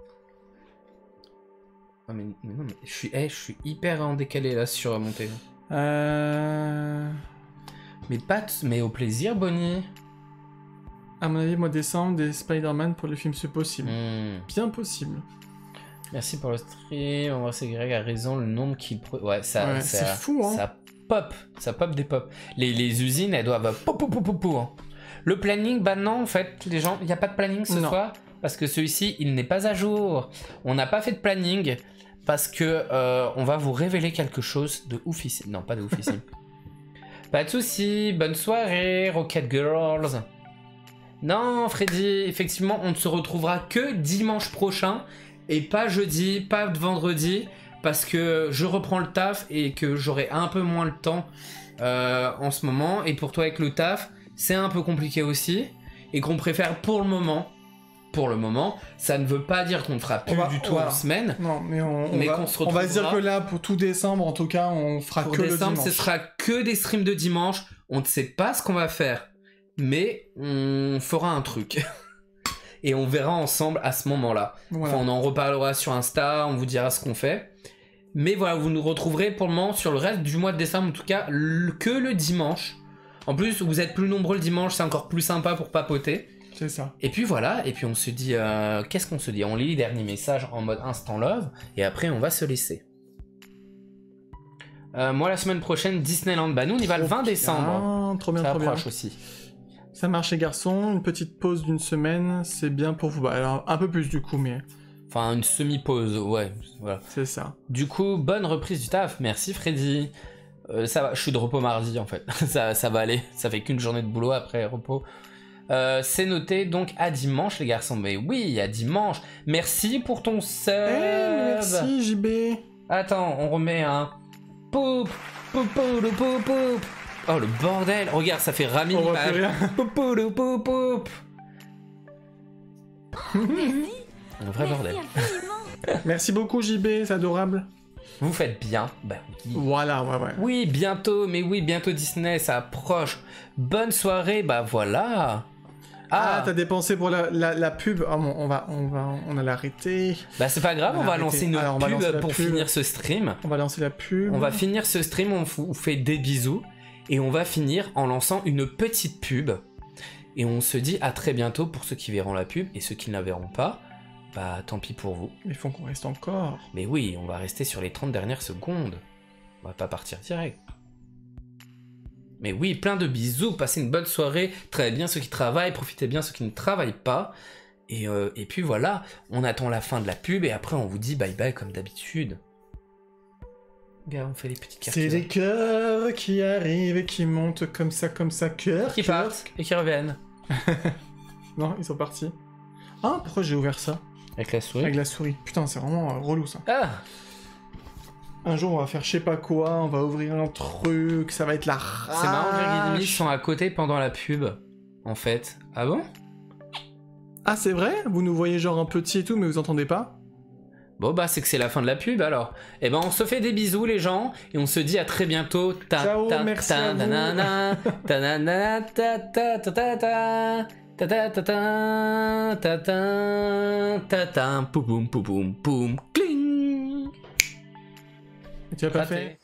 Ah, mais, mais non, mais je suis, eh, je suis hyper en décalé là sur mon téléphone. Euh... Mais pas t- mais au plaisir, Bonnie. À mon avis, mois de décembre, des Spider-Man pour le film, c'est possible. Hmm. Bien possible. Merci pour le stream. On va c'est Greg a raison, le nombre qu'il pro... Ouais, ça, Ouais, ça- c'est fou, hein. Ça pop, ça pop des pop. Les, les usines, elles doivent pop, pop, pop, pop, pop, hein. Le planning, bah non, en fait, les gens, il n'y a pas de planning ce Non. soir parce que celui-ci, il n'est pas à jour. On n'a pas fait de planning parce que euh, on va vous révéler quelque chose de oufissime. Non, pas de oufissime. Pas de soucis. Bonne soirée, Rocket Girls. Non, Freddy, effectivement, on ne se retrouvera que dimanche prochain et pas jeudi, pas vendredi, parce que je reprends le taf et que j'aurai un peu moins le temps euh, en ce moment. Et pour toi, avec le taf, c'est un peu compliqué aussi, et qu'on préfère pour le moment. Pour le moment, ça ne veut pas dire qu'on ne fera plus On va- du tout voilà. en semaine. Non, mais on, on Mais va, qu'on se on va se dire retrouvera. que là, pour tout décembre, en tout cas, on fera Pour que décembre, le dimanche. ce sera que des streams de dimanche. On ne sait pas ce qu'on va faire, mais on fera un truc. Et on verra ensemble à ce moment-là. Voilà. Enfin, on en reparlera sur Insta, on vous dira ce qu'on fait. Mais voilà, vous nous retrouverez pour le moment sur le reste du mois de décembre, en tout cas, le- que le dimanche. En plus, vous êtes plus nombreux le dimanche, c'est encore plus sympa pour papoter. C'est ça. Et puis voilà, et puis on se dit, euh, qu'est-ce qu'on se dit? On lit les derniers messages en mode instant love, et après on va se laisser. Euh, moi la semaine prochaine, Disneyland, bah nous on y va le vingt décembre. Ah, trop bien, Ça trop bien. approche aussi. Ça marche les garçons, une petite pause d'une semaine, c'est bien pour vous. Bah, alors, un peu plus du coup, mais Enfin une semi-pause, ouais, voilà. c'est ça. Du coup, bonne reprise du taf, merci Freddy. Euh, ça va, je suis de repos mardi en fait, ça, ça va aller, ça fait qu'une journée de boulot après repos. Euh, c'est noté donc à dimanche les garçons, mais oui, à dimanche. Merci pour ton sub. Eh, mais merci J B. Attends, on remet un poup, poup, poup, poup, poup. Oh le bordel, regarde, ça fait Rami. On voit plus rien. Poup, poup, poup, poup. Un vrai bordel. Merci beaucoup J B, c'est adorable. Vous faites bien. Bah oui. Voilà, ouais, ouais. Oui, bientôt, mais oui, bientôt Disney, ça approche. Bonne soirée, bah voilà. Ah, Ah, t'as dépensé pour la, la, la pub. Ah, bon, on va, on va, on a l'arrêter. bah c'est pas grave, on on va va arrêter. lancer une Alors, on va pub lancer la pour pub. finir ce stream. On va lancer la pub. On va finir ce stream, on vous fait des bisous. Et on va finir en lançant une petite pub. Et on se dit à très bientôt pour ceux qui verront la pub. Et ceux qui ne la verront pas, bah tant pis pour vous. Il faut qu'on reste encore. Mais oui, on va rester sur les trente dernières secondes. On va pas partir direct. Mais oui, plein de bisous, passez une bonne soirée, travaillez bien ceux qui travaillent, profitez bien ceux qui ne travaillent pas. Et, euh, et puis voilà, on attend la fin de la pub et après on vous dit bye bye comme d'habitude. Gars, on fait les petits cœurs. C'est qui des cœurs qui arrivent et qui montent comme ça, comme ça, cœur. qui cœur. partent et qui reviennent. Non, ils sont partis. Ah, pourquoi j'ai ouvert ça? Avec la souris. Avec la souris. Putain, c'est vraiment euh, relou ça. Ah, Un jour, on va faire je sais pas quoi, on va ouvrir un truc, ça va être la rage. c'est marrant, Virgin Demi sont à côté pendant la pub, en fait. Ah bon? Ah, c'est vrai? Vous nous voyez genre un petit et tout, mais vous entendez pas? Bon bah c'est que c'est la fin de la pub alors. Eh ben on se fait des bisous les gens et on se dit à très bientôt. Ta, Ciao, ta, merci ta, à vous. nanana, ta, nanana, ta, ta, ta, ta, ta, ta, ta, ta, ta, ta, ta, ta, ta, poum poum poum poum poum, cling. Tu as pas Raté. fait?